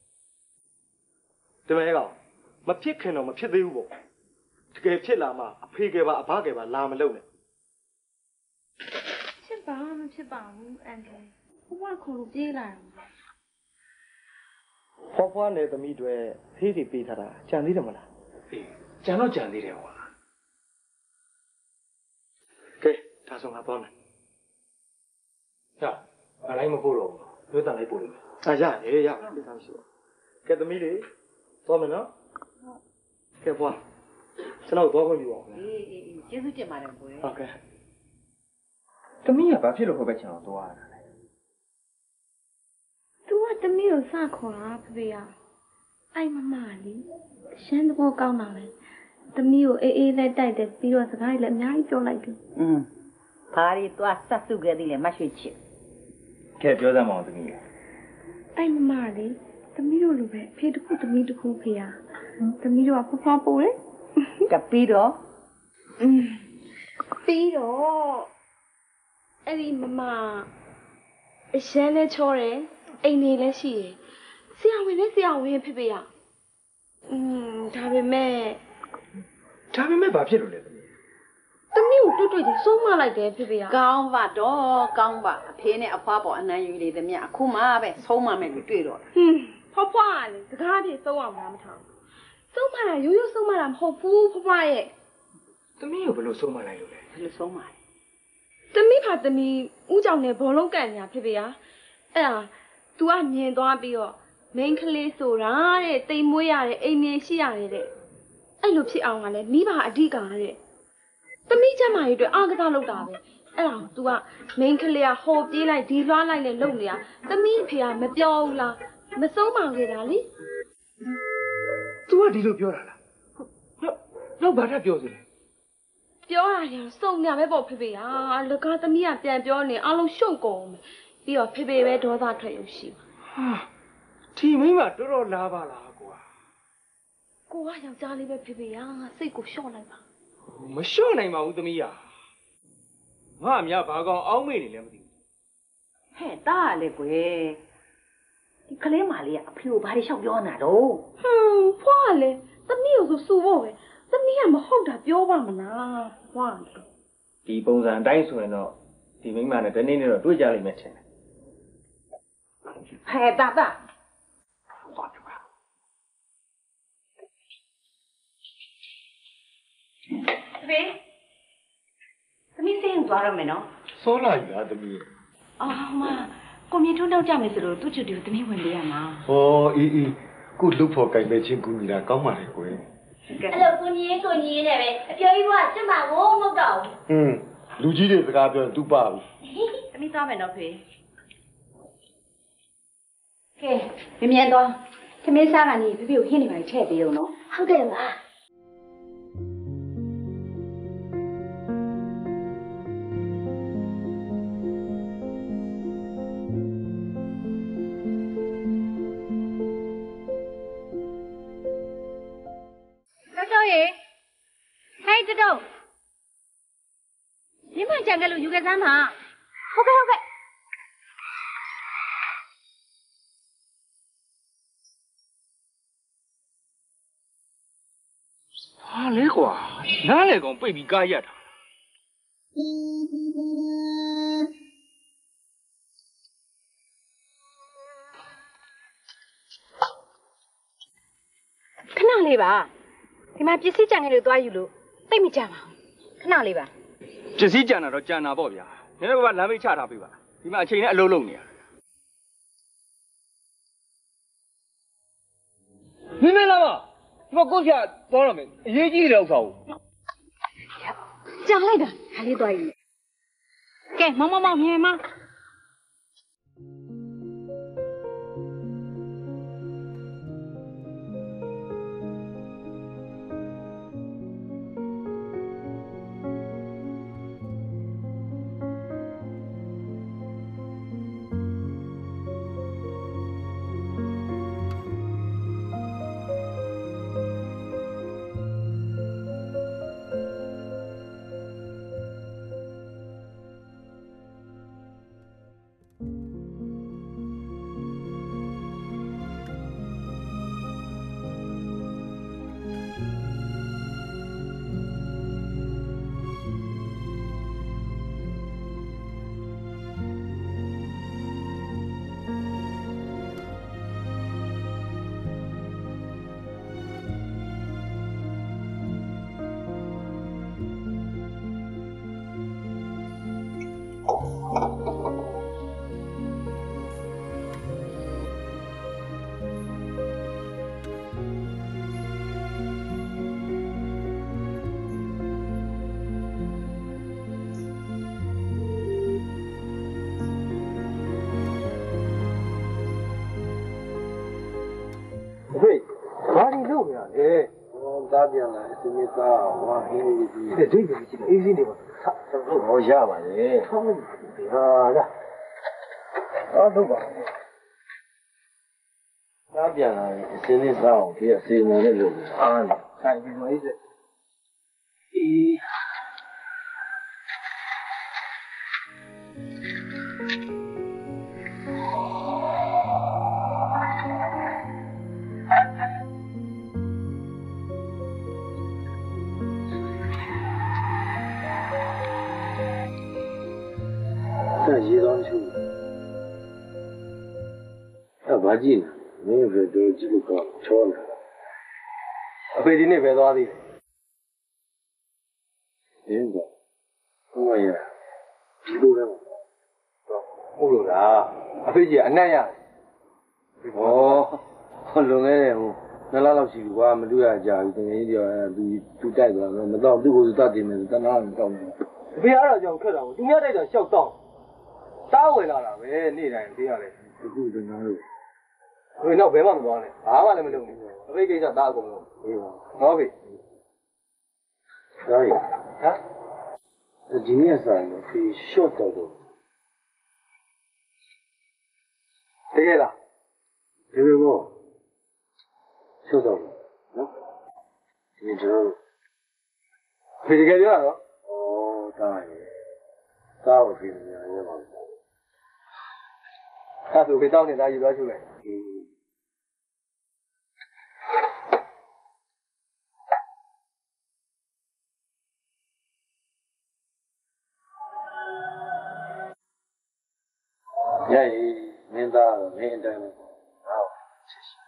S2: ဒီမဲကောင်မဖြစ်ခင်တော့မဖြစ်သေးဘူးပေါ့တကယ်ဖြစ်လာမှအဖေကပါအဘကပါလာမလုပ်နဲ့
S3: ဖြစ်ပါမဖြစ်ပါဘူးအန်ကယ်ဘဝခေါ်လို့ပြေးလာတာ
S2: ဖွားဖွားနဲ့သမီးတွေဖေးစီပေးထားတာကြံသေးတယ်မလားအေးကြံတော့ကြံသေးတယ်ကွာကဲဒါဆိုငါသွားမယ်ဟာအလိုက်မဖို့တော့ဘူးလွတ်တန်လိုက်ပို့လို့အာရရေရပြဿနာမရှိဘူးကဲသမီးလေးသွားမယ်နော်ကဲဖွားကျွန်တော်သွားခွင့်ပြုအောင်
S9: အေးအေးကျေးဇူးတင်ပါတယ်ကို
S2: ဟုတ်ကဲ့သမီးကဘာဖြစ်လို့ဟိုဘက်ချင်အောင်သွားရတာလဲ
S3: तू ကသမီးကိုစခေါ်တာဖေဖေကအဲ့မမလေးရှမ်းသဘောကောင်းတာပဲသမီးကိုအေးအေးလိုက်တိုက်တယ်ပြီးတော့စကားလည်းအများကြီးပြောလိုက်တယ်
S9: อืมဘာရီသွားဆက်စုခဲ့သေးလဲမရွှေချစ်
S2: ကဲပြောစမ်းမအောင်သမီး
S3: အဲ့မမလေးသမီးတို့လိုပဲဖေတစ်ခုသမီးတစ်ခုဖေရသမီးတို့ကဖွားဖွားပို့တယ်
S9: ကပြီးတော့
S3: อืมပြီးတော့အဲ့ဒီမမအရန်လဲချောတယ်အိမ်နေလဲရှိရယ်ဆရာဝန်နဲ့ဆရာဝန်ဖေဖေရอืมဒါပေမဲ့
S2: ဒါပေမဲ့ဘာဖြစ်လို့လဲသမီး
S3: သမီးကိုတွေ့တွေ့ချင်းဆုံးမလိုက်တယ်ဖေဖေရ
S9: ကောင်းပါတော့ကောင်းပါအဖေနဲ့အဖွားပေါ်အနမ်းယူလေသမီးအခုမှပဲဆုံးမမယ်လို့တွေ့တော့
S3: ဟင်းဖွားဖွားလေစကားပြေဆုံးအောင်လားမထောင်ဆုံးမတာရိုးရိုးဆုံးမတာမဟုတ်ဘူးဖွားဖွားရဲ့
S2: သမီးကိုဘယ်လိုဆုံးမလိုက်လို့လဲ
S9: ဘယ်လိုဆုံးမလဲ
S3: သမီးဖာသမီးဦးကြောင့်နဲ့ဘောလုံးကန်ညာဖေဖေရအဲ့ဒါ तू ကမြင်သွားပြီးတော့မိန်းကလေးဆိုတာတဲ့တိမ်မွေးရတယ်အိမ်နေရှိရတယ်တဲ့အဲ့လိုဖြစ်အောင်ကလည်းမိဘအဓိကတဲ့သမီးချမ်းမကြီးအတွက်အားကစားလုပ်တာပဲအဲ့ဒါ तू ကမိန်းကလေးကဟိုပြေးလိုက်ဒီလွှားလိုက်နဲ့လုပ်နေတာသမီးဖေကမပြောဘူးလားမဆုံးပါခဲ့တာလေ
S2: तू ကဒီလိုပြောတာလားနောက်ဘာထပ်ပြောစီလဲ
S3: ပြောရတယ်စုံညာပဲပေါ့ဖေဖေဟာလကားသမီးကပြန်ပြောနေအားလုံးရှုံကုန်ပြီးတော့ဖေဖေပဲဒေါသထွက်ရုံရှိ
S2: ဟာဒီမိမတော်တော်လာပါလားကွာ
S3: ကိုကယောက်ျားလေးပဲဖေဖေဟာစိတ်ကိုလျှော့လိုက်ပါ
S2: မလျှော့နိုင်ပါဘူးသမီးဟာငါအများဘာကောင်အောင်းမေ့နေလဲမသိဘူး
S9: ဟဲ့တားလေကွယ်ဒီကလေးမလေးကအဖေကိုဘာတွေလျှောက်ပြောနေတာတော့
S3: ဟွန်းဖွားလေသမီးကိုဆိုစူဖို့ပဲသမီးကမဟုတ်တာပြောပါမလားဟွာ
S2: ဒီပုံစံအတိုင်းဆိုရင်တော့ဒီမိမနဲ့တနေ့နေ့တော့တွေ့ကြလိမ့်မယ်ထင်တယ်
S9: ဟဲ့တာတာဖေသမီးစိတ်သွားရမယ်နော်
S2: စောလာပြီလားသမီး
S9: အော်မကိုမြေထုံးတောက်ကြမယ်ဆိုလို့သူ့ချူတီကိုသမီးဝင်ပေးရမှာ
S2: ဟောအေးအေးခုလှုပ်ဖို့ကြိုင်ပဲချင်းကူညီတာကောင်းပါလေကိုယ်
S10: အဲ့လိုကိုကြီးကိုကြီးနဲ့ပဲအပြောကြီးကစက်မှာကိုမဟုတ်တော့ဘူး
S2: อืมလူကြီးတွေစကားပြောရင်သူပါဘူး
S9: သမီးသွားမယ်နော်ဖေကဲမြင်မြန်သွားသမီးစားကနေဖေဖေကိုဟင်းနေပါထည့်ပေးအောင်နော်
S10: ဟုတ်တယ်ပါ
S3: 你们讲个路有个啥嘛？
S10: 好个好个。
S2: ဘာလဲကွာနားလေကောင်ပိတ်ပြီးကားရက်တာ
S8: ခဏလေးပါဒီမှာပစ္စည်းကြံခဲ့လို့သွားယူလို့သိမကြပါဘူးခဏလေးပါ
S2: ပစ္စည်းကြံတာတော့ကြံတာပေါ့ဗျာနည်းနည်းကလမ်းမေးချထားပေးပါဒီမှာအချိန်နဲ့အလုံးလုံးနေရနင်းနေလားမဒီမှာကိုဖျားသွားရမယ်အရေးကြီးတဲ့ဥစ္စာကို
S8: ကြံလိုက်တာခါလေးသွားယူကဲမောင်မောင်မောင်မြန်မောင်
S5: သားပြန်လာအစင်းလေးသားဝါဟင်းလေးကြီးတဲ့ဒိတ်ကြီးအေးစင်းတွေပါဆက်တော့ဟောရပါလေဟုတ်ပြီဟာလားအော်တော့ပါသားပြန်လာအစင်းလေးသားအောင်ဒီအစင်းလေးလို့အားနေဆိုင်ပြီးမအေးစအေးရေသောင်းချိုးအဲ့ဘာကြည့်လဲမင်းဘယ်လိုကြည့်လို့ကောချောလာအဖေဒီနေ့ပဲသွားသေးတယ်ရင်းကဟိုရဒီလိုလဲဟုတ်လို့လားအဖေကြီးအနက်ရတယ်ဩဟောလုံနေတယ်ဟိုနှစ်လလောက်ရှိပြီကွာမတွေ့ရကြဘူးတကယ်ကြီးပြောသူသူတိုက်သွားတော့မတော့သူ့ကိုသူတတ်တယ်မယ်တနာမတောင်းဘူးအဖေအဲ့ဒါကြောင့်ခက်တာကိုသူများတိုက်တာရှောက်တော့တားဝင်လာတာပဲနေ့တိုင်းသိရတယ်အခုကျွန်တော်တို့ဘယ်တော့ဘယ်မှမသွားနဲ့ဘာမှလည်းမလုပ်ဘူးအဖေကိစ္စတားအကုန်လုံးဟေးပါဟောပြီဒါရဟမ်ဒီနေ့ဆိုင်ကိုဖီရှော့တော့တော့တကယ်လားဒီလိုပေါ့ရှော့တော့နော်ဒီကျွန်တော်ဖီတကယ်ပြောတော့ဩတားရတားကိုဖီနေရပါဘူးအဲ့ဒါဆိုဖေးတောင်းနေတာယူသွားချုပ်လိုက်ရည်မင်းသားမင်းအတိုင်းပဲဟောချက်ရှိ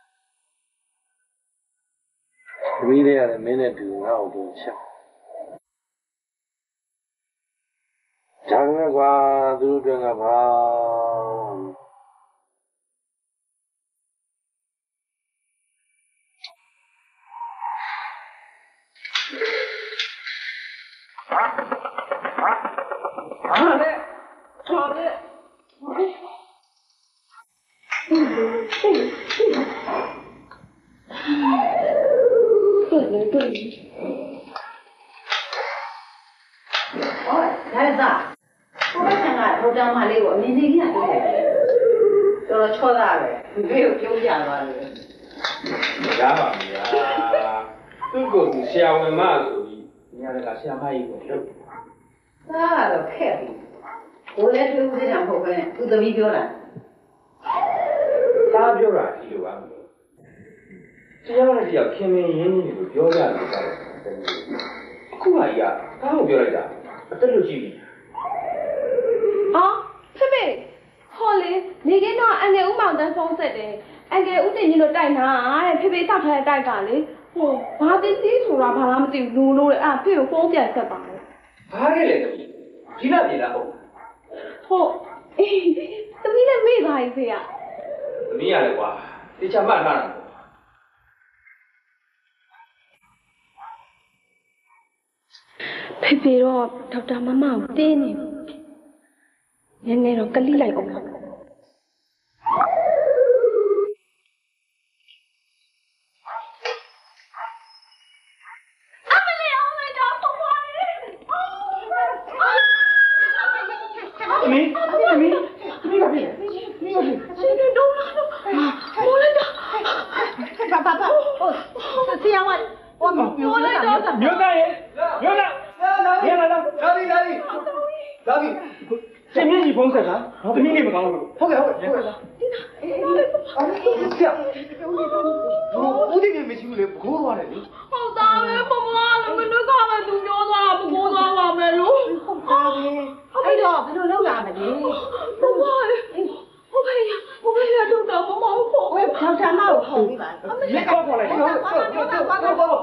S5: သမီးလေးရတယ်မင်းနဲ့တူငါ့ကိုတူချက်ဒါကလည်းကွာသူတို့တွေကဘာဆရာဝန်မဆိုပြီးညရကဆရာမကြီးကိုလုပ်သားတော့ခက်ပြီဘိုးလည်းတွေ့ဦးသေးတာမဟုတ်ပဲသူသမီးပြောတာသားပြောတာဒီလိုပါမလို့တရားနဲ့တရားခင်မင်းရင်းနေလို့ပြောကြတယ်ဆိုတော့
S2: ခုမှကြီးကကားကိုပြောလိုက်တာအတက်လို့ရှိပြီ
S3: ဟာဖေဖေဟောလေနေကင်းတော့အငယ်ဦးမောင်တန်းဖုန်းဆက်တယ်အငယ်ဦးတင်ကြီးတို့တိုက်နာတဲ့ဖေဖေစောက်ထားတဲ့တိုက်ကလေဟိုဘာပစ္စည်းဆိုတာဘာမှမသိဘူးလူလို့အဲ့ဖေကိုဖုန်းပြန်ဆက်ပါလေ
S2: ဘာလဲလဲဒီလားပြေလားဟုတ်
S3: ဟုတ်အေးသမီးလည်းမေ့ပါရဲ့ဖေက
S2: သမီးရတယ်ကွာတေချာမှတ်ထားတာ
S3: ဖေဖေတော့ဒေါက်တာမမကိုတင်းနေနည်းနည်းတော့ကလိလိုက်အောင်ပါ
S2: မျိုးသားရေမျိုးသားရလာလာလာပြီလာပြီလာပြီစင်မြင့်ကြီးဖုန်းဆက်တာသမီးလေးမကောင်းဘူးဟုတ်ကဲ့ဟုတ်ကဲ့ဟုတ်ကဲ့ဆရာဦးဒီမြေမရှိဘူးလေဘိုးသွားတယ်လေ
S3: ဟုတ်သားပဲဘမလည်းမနှုတ်ကမှသူပြောသွားတာဘိုးသွားပါမယ်လို့
S4: ဟုတ်သားပဲအဲ့တော့ဘယ်လိုလုပ်ရမလဲ
S3: ဘမဟုတ်ကဲ့ဟုတ်ကဲ့ဟုတ်ကဲ့တော့တော့မမဟုတ်
S4: ဝဲထောက်ချမ်းမကိုခေါ်ပြီးပါ
S2: လက်ကောက်ပေါ်လိုက်ဟုတ်ဟုတ်ဟုတ်ဟုတ်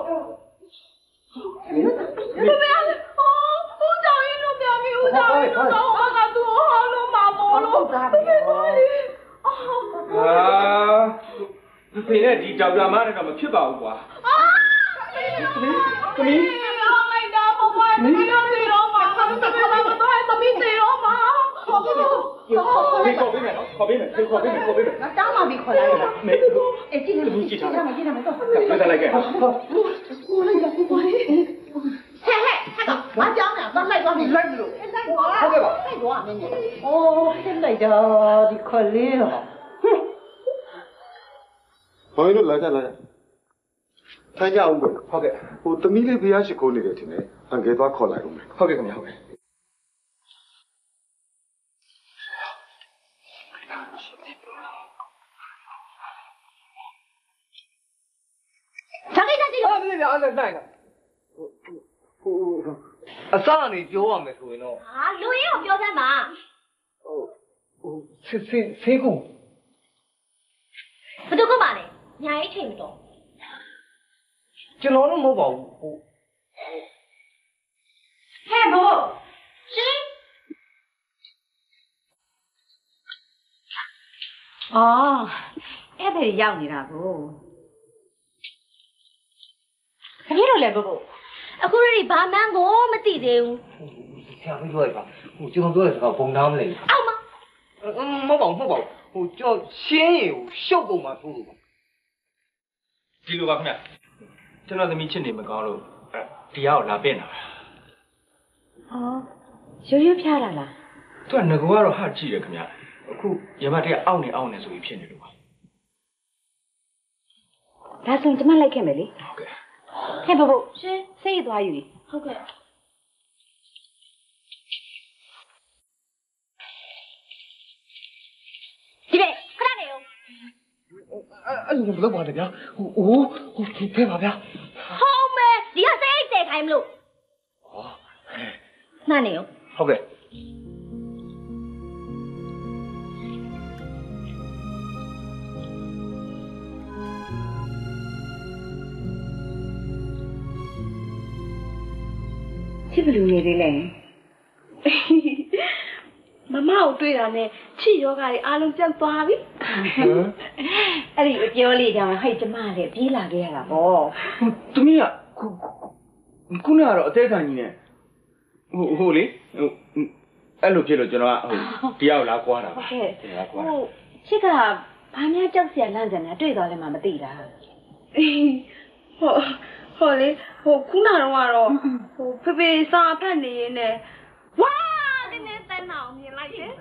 S3: ဘယ်လဲဟိုကြောင်ရင်တော့ပြောမိဦးကြောင်ရင်တော့ဟာကသူဟောလို့မမော်လို့
S2: အာဖေနဲ့ဒီဒေါက်တာမနဲ့တော့မဖြစ်ပါဘူးကွာ
S3: အာသမီးသမီးဟောလိုက်တာဘဘသမီးတော့နေတော့မှာခါတော့တော့တော့သမီးနေတော့မှာ
S2: ခေါ်ပေးခေါ်ပေးမယ်နော်ခေါ်ပေးမယ်ခေါ်ပေးမယ်ခေါ်ပေးမယ်
S4: ငါတောင်းပါပြီးခေါ်လိုက်ရတာ
S2: မေ
S4: အေးကြည့်နေ
S2: ကြည့်ထား
S4: မယ်ကြည့်ထားမယ်တော့
S2: ကဲလိုက်လိုက်ခဲ့
S3: ဟိုလိုက်တာဘဘဟဲ့ဟဲ့
S4: ဟဲ့ကမကြောင်းနဲ့တော့လိုက်သွားပြီ
S2: လိုက်လို့
S4: လိုက်သွား
S2: ဟုတ်ကဲ့ပါ
S4: လိုက်သွားမင်းကြီးအိုးဖြစ်လိုက်တော့ဒီခလေးရော
S11: ဘာလို့လာကြလာကြထိုင်ကြအောင်ပဲ
S2: ဟုတ်ကဲ့
S11: ဟိုသမီးလေးဖျားရှိခိုးနေတယ်ထင်တယ်အငယ်သွားခေါ်လိုက်အောင်မယ်
S2: ဟုတ်ကဲ့ခင်ဗျာဟုတ်ကဲ့
S4: ဒါကိစ္စကြည့်
S2: လို့အဲ့ဒါအဲ့ဒါနိုင်တာဟိုအစားအနေပြောရမယ်ဆိုရင်တော့
S10: ဟာလူရင်းကိုပြောစမ်းပါ
S2: ဟိုဟိုဆေးဆေးဆေးကုန်
S10: ဘယ်သူကပါလဲညာရေးချိန်မတော်
S2: ကျွန်တော်တော့မဟုတ်ပါဘူးဟို
S10: ဟဲ့ဘို့ရှင်
S9: အော်အဲ့ဒါရောက်နေတာကို
S10: ခကြီးတော့လဲဘို့အခုရီဘာမှန်းကိုမသိသေးဘူး
S2: ဆရာပြောလိုက်ပါဟိုကျွန်တော်ပြောတဲ့စကားဘုံသားမလဲ
S10: အောက်မ
S2: မဟုတ်ပါဘူးမဟုတ်ပါဘူးဟိုကျွန်တော်ရှင်းရည်ကိုရှုပ်ကုန်မှာဆိုလို့ပါဒီလိုပါခင်ဗျကျွန်တော်သမီးချစ်နေမကောင်းလို့တရားကိုလာပင့်တာ
S9: အော်ရိုးရိုးဖျားတာလား
S2: သူကငကောကတော့ဟာကြည့်တယ်ခင်ဗျအခုရမတဲ့အောက်နေအောက်နေဆိုပြီးဖြစ်နေလို့ပါ
S9: ဒါဆိုကျမလိုက်ခဲ့မယ်လေ
S2: ဟုတ်ကဲ့
S9: ဟဲ့ဘဘရှင်စိတ်သွားယူလေ
S3: ဟုတ်ကဲ့
S10: ဒီပဲခဏနေဦး
S2: အဲ့လိုမလုပ်ပါနဲ့ဗျာဟိုအိုးဟိုဖေးပါဗျာ
S10: ဟောမဲဒီကစိတ်တဲခိုင်းမလို့
S2: ဟော
S10: နှာနေဦး
S2: ဟုတ်ကဲ့
S9: ချစ်ဘလူနေသေးလဲ
S3: မမကိုတွေ့တာနဲ့ချစ်ယောဂါတွေအားလုံးပြတ်သွားပြီ
S9: အဲ့ဒီအပြောလေးကြောင့်ဟဲ့ကျမလည်းပြေးလာခဲ့ရတာပေါ့
S2: သူမီးကခုခုနကတော့အသေးခံကြီးနဲ့ဟိုဟိုလေဟိုအဲ့လိုဖြစ်လို့ကျွန်တော်ကဟိုတရားကိုလာကွာတာ
S9: ပါဟုတ်ကဲ့ဟိုချစ်ကဘာများကြောက်စရာလန့်စရာနဲ့တွေ့သွားလဲမှမသိတာ
S3: ဟိုဟိုလေဟိုခုနကတော့ကတော့ဟိုဖေဖေစာဖတ်နေရင်နဲ့ဝါဒီနေ့တန်းအောင်မြင်လိုက်တယ်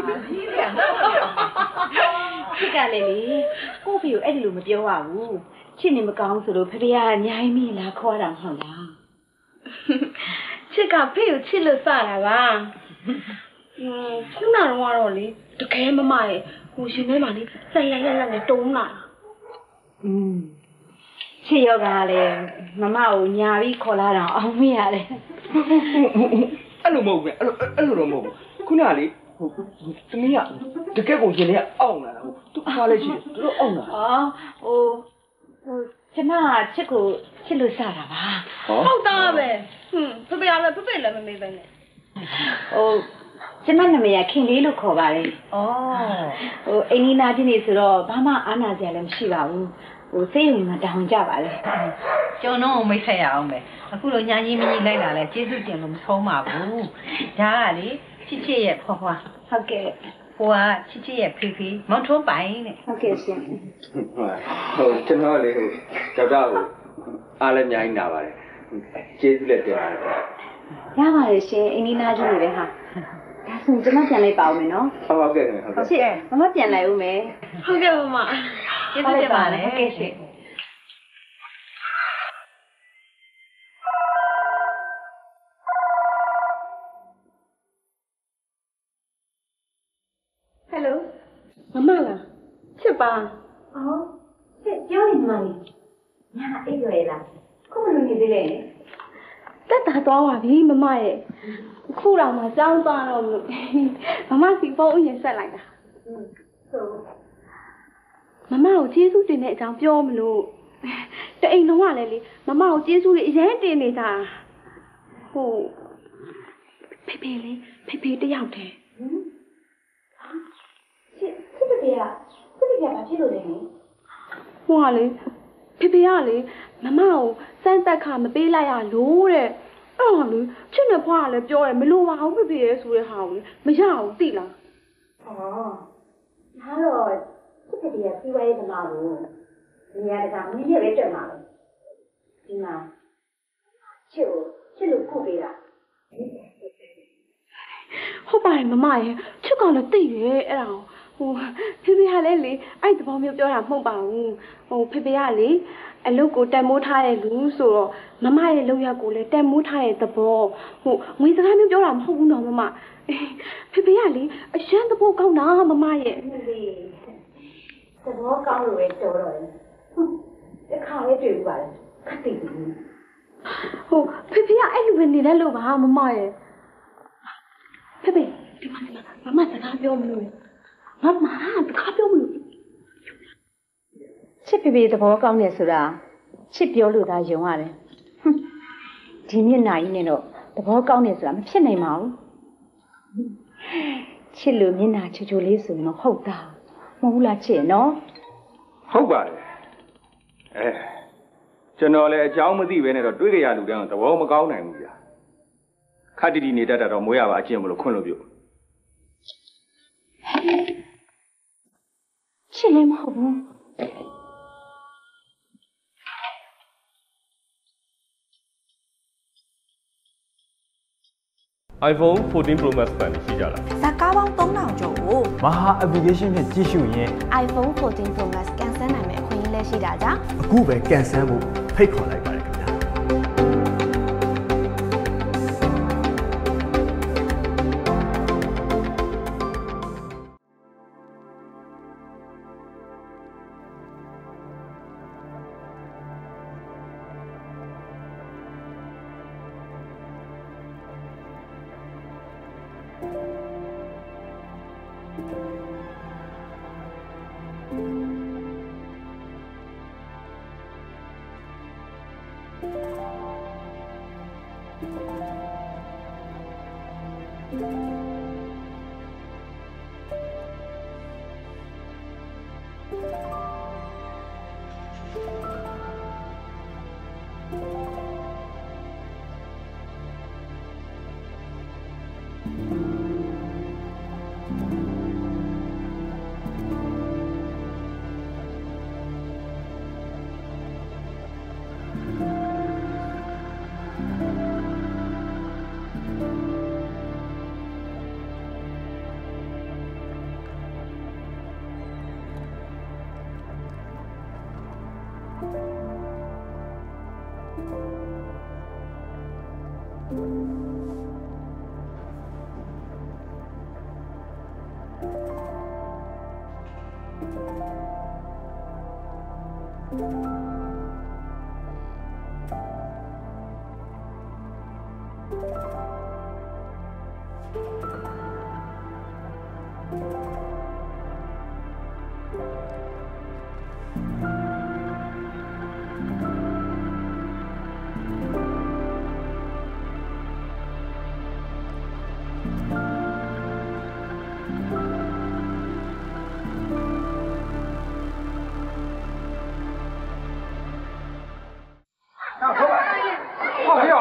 S9: ချစ်ကလည်းလေကို့ဖေကိုအဲ့ဒီလိုမပြောရဘူးချစ်နေမကောင်းဆိုလို့ဖေဖေကအများကြီးမိလာခေါ်တာမဟုတ်လား
S3: ချစ်ကဖေကိုချစ်လို့စတာပါอืมခုနကတော့လေတကယ်မမရဲ့ဟိုရှင်ထဲမှာလေဆက်လိုက်လိုက်လိုက်တုံးလာ
S9: อืมချချစ်ရောကလည်းမမကိုညာပြီးခေါ်လာတော့အောင်မရတယ်
S2: အဲ့လိုမဟုတ်ဘူးအဲ့လိုအဲ့လိုတော့မဟုတ်ဘူးခုနကလေဟိုသမီးကတကယ်ကိုရင်ထဲကအောင့်လာတာဟိုသူအဖားလည်းရှိတယ်သူတို့အောင့်လာ
S9: အော်ဟိုဟိုကျမချစ်ကိုချစ်လို့စတာပါ
S3: ဟုတ်တာပဲဟွန်းဖေဖေကလည်းဖေဖေလည်းမမေးပဲနဲ့
S9: ဟိုကျမနာမည်ကခင်လေးလို့ခေါ်ပါတယ်ဩဟိုအိမ်နီးနားချင်းနေဆိုတော့ဘာမှအားနာစရာလည်းမရှိပါဘူးဟိုစိတ်ဝင်မှာတောင်းကြပါလေ
S12: ကျော်နှုံးကိုမိတ်ဆက်ရအောင်ပဲအခုလိုညာကြီးမကြီးလိုက်လာလဲကျေးဇူးတင်လို့မဆုံးပါဘူးဒါကလေချစ်ချစ်ရဲ့ဖွားဖွား
S9: ဟုတ်ကဲ့
S12: ဟိုကချစ်ချစ်ရဲ့ဖေဖေမောင်ထွန်းပိုင်တဲ့
S9: ဟုတ်ကဲ့ရှင်
S2: ဟိုကျွန်တော်လေဟိုကြောက်တော့အားလည်းအများကြီးနာပါတယ်ကျေးဇူးလည်းတင်ပါတယ်
S9: ရပါတယ်ရှင်အိမ်နီးနားချင်းနေပဲဟာဒါဆိုကျမပြန်လိုက်ပါဦးမယ်နော်
S2: ဟုတ်ကဲ့ဟုတ်ကဲ့
S9: ချစ်မမပြန်လိုက်ဦးမယ်
S3: ဟုတ်ကဲ့မမ
S12: ကျေးဇူးတင်ပါတယ်
S9: ဟုတ်ကဲ့ရှင်
S3: ဟယ်လိုမမလားချစ်ပါ
S9: အော်ချစ်ပြောနေမှာလေညာအိပ်ရလားခုမလို့နေသေးလေ
S3: တက်တာသွားပါပြီမမရဲ့ခုတော့မှစောင်းသွားတော့မမစီဖုန်းအရင်ဆက်လိုက်တာ
S9: ဆို
S3: မမကိုကျေးဇူးတင်တဲ့အကြောင်းပြောမလို့တအိမ်လုံးကလည်းလေမမကိုကျေးဇူးတွေအရင်တင်နေတာဟိုဖေဖေလေးဖေဖေတယောက်တည်း
S9: ချစ်ချစ်ဖေကချစ်ဖေကဘာဖြစ်လို့လဲဟ
S3: ိုကလေဖေဖေကလေမမကိုစမ်းတက်ခါမပေးလိုက်ရလို့တဲ့အဲ့ဒါလေချစ်နေဖွားကလည်းပြောတယ်မလိုပါဘူးဖေဖေရဲ့ဆိုတဲ့ဟာကိုမရဘူးသိလား
S9: ဩဒါတော့ချစ်ဖေကစီးပွားရေးသမားကိုနေရာတကာမင်းရဲ့ပဲတက်မှာဒီမှာချစ်ကိုချစ်လို့ခုပေးတာ
S3: ဟုတ်ပါတယ်မမရဲ့ချစ်ကောင်လည်းသိရဲ့အဲ့ဒါဟိုဖေဖေကလည်းလေအဲ့သဘောမျိုးပြောတာမဟုတ်ပါဘူးဟိုဖေဖေကလေအလုပ်ကိုတန်မိုးထားတဲ့လူဆိုတော့မမရဲ့လုပ်ရက်ကိုလည်းတန်မိုးထားတဲ့သဘောဟိုငွေစကားမျိုးပြောတာမဟုတ်ဘူးနော်မမဖေဖေကလေအရန်သဘောကောင်းတာမမရဲ့
S9: သဘောကောင်းလို့ပဲတော်တော့တယ်တခါလေးတွေ့ပါလေခက်တိတ်ဘူး
S3: ဟိုဖေဖေကအဲ့လိုပဲနေတဲ့လို့ပါမမရဲ့ဖေဖေဒီမှာမမစကားပြောမလို့မမတခါပြောမလို့
S9: ချစ်ဖေဖေသဘောကောင်းတယ်ဆိုတာချစ်ပြောလို့သာယုံရတယ်ဒီမျက်နှာကြီးနဲ့တော့သဘောကောင်းတယ်ဆိုတာမဖြစ်နိုင်ပါဘူးချစ်လို့မျက်နှာချိုချိုလေးဆိုရင်တော့ဟုတ်တာမဟုတ်ဘူးလားချစ်နော်
S2: ဟုတ်ပါတယ်အဲကျွန်တော်လည်းအကြောင်းမသိဘဲနဲ့တော့တွေးကြရလူတိုင်းသဘောမကောင်းနိုင်ဘူးဗျာခက်တီတီနေတတ်တာတော့မွေးရပါအချင်းမလို့ခွန့်လို့ပြုတ်
S3: ချစ်လည်းမဟုတ်ဘူး
S13: iPhone fourteen Pro Max ဖန်ရှိကြလား
S14: ဇာကားပေါင်းသုံးထောင်ကျော်ကို
S13: မဟာ application နဲ့ကြည့်ရှုရင်
S14: iPhone fourteen Pro Max ကန်ဆယ်နိုင်မယ့်အခွင့်အရေးလည်းရှိတာကြောင့်
S13: အခုပဲကန်ဆယ်ဖို့ဖိတ်ခေါ်လိုက်ပါတယ်ခင်ဗျာ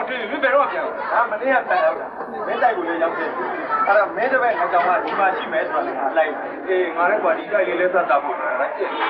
S6: တွေ့ပြီမင်းဘယ်တော့ပြန်ဟာမနေ့ကတိုင်ရောက်တာမင်းတိုက်ကိုလည်းရောက်တယ်အဲ့ဒါမင်းတစ်ပည့်ငါကြောင့်ကဒီမှာရှိမယ်ဆိုတာလည်းငါလိုက်အေးငါလည်းကွာဒီတိုက်လေးလည်းဆက်တာဖို့လိုက်ချက်မင်း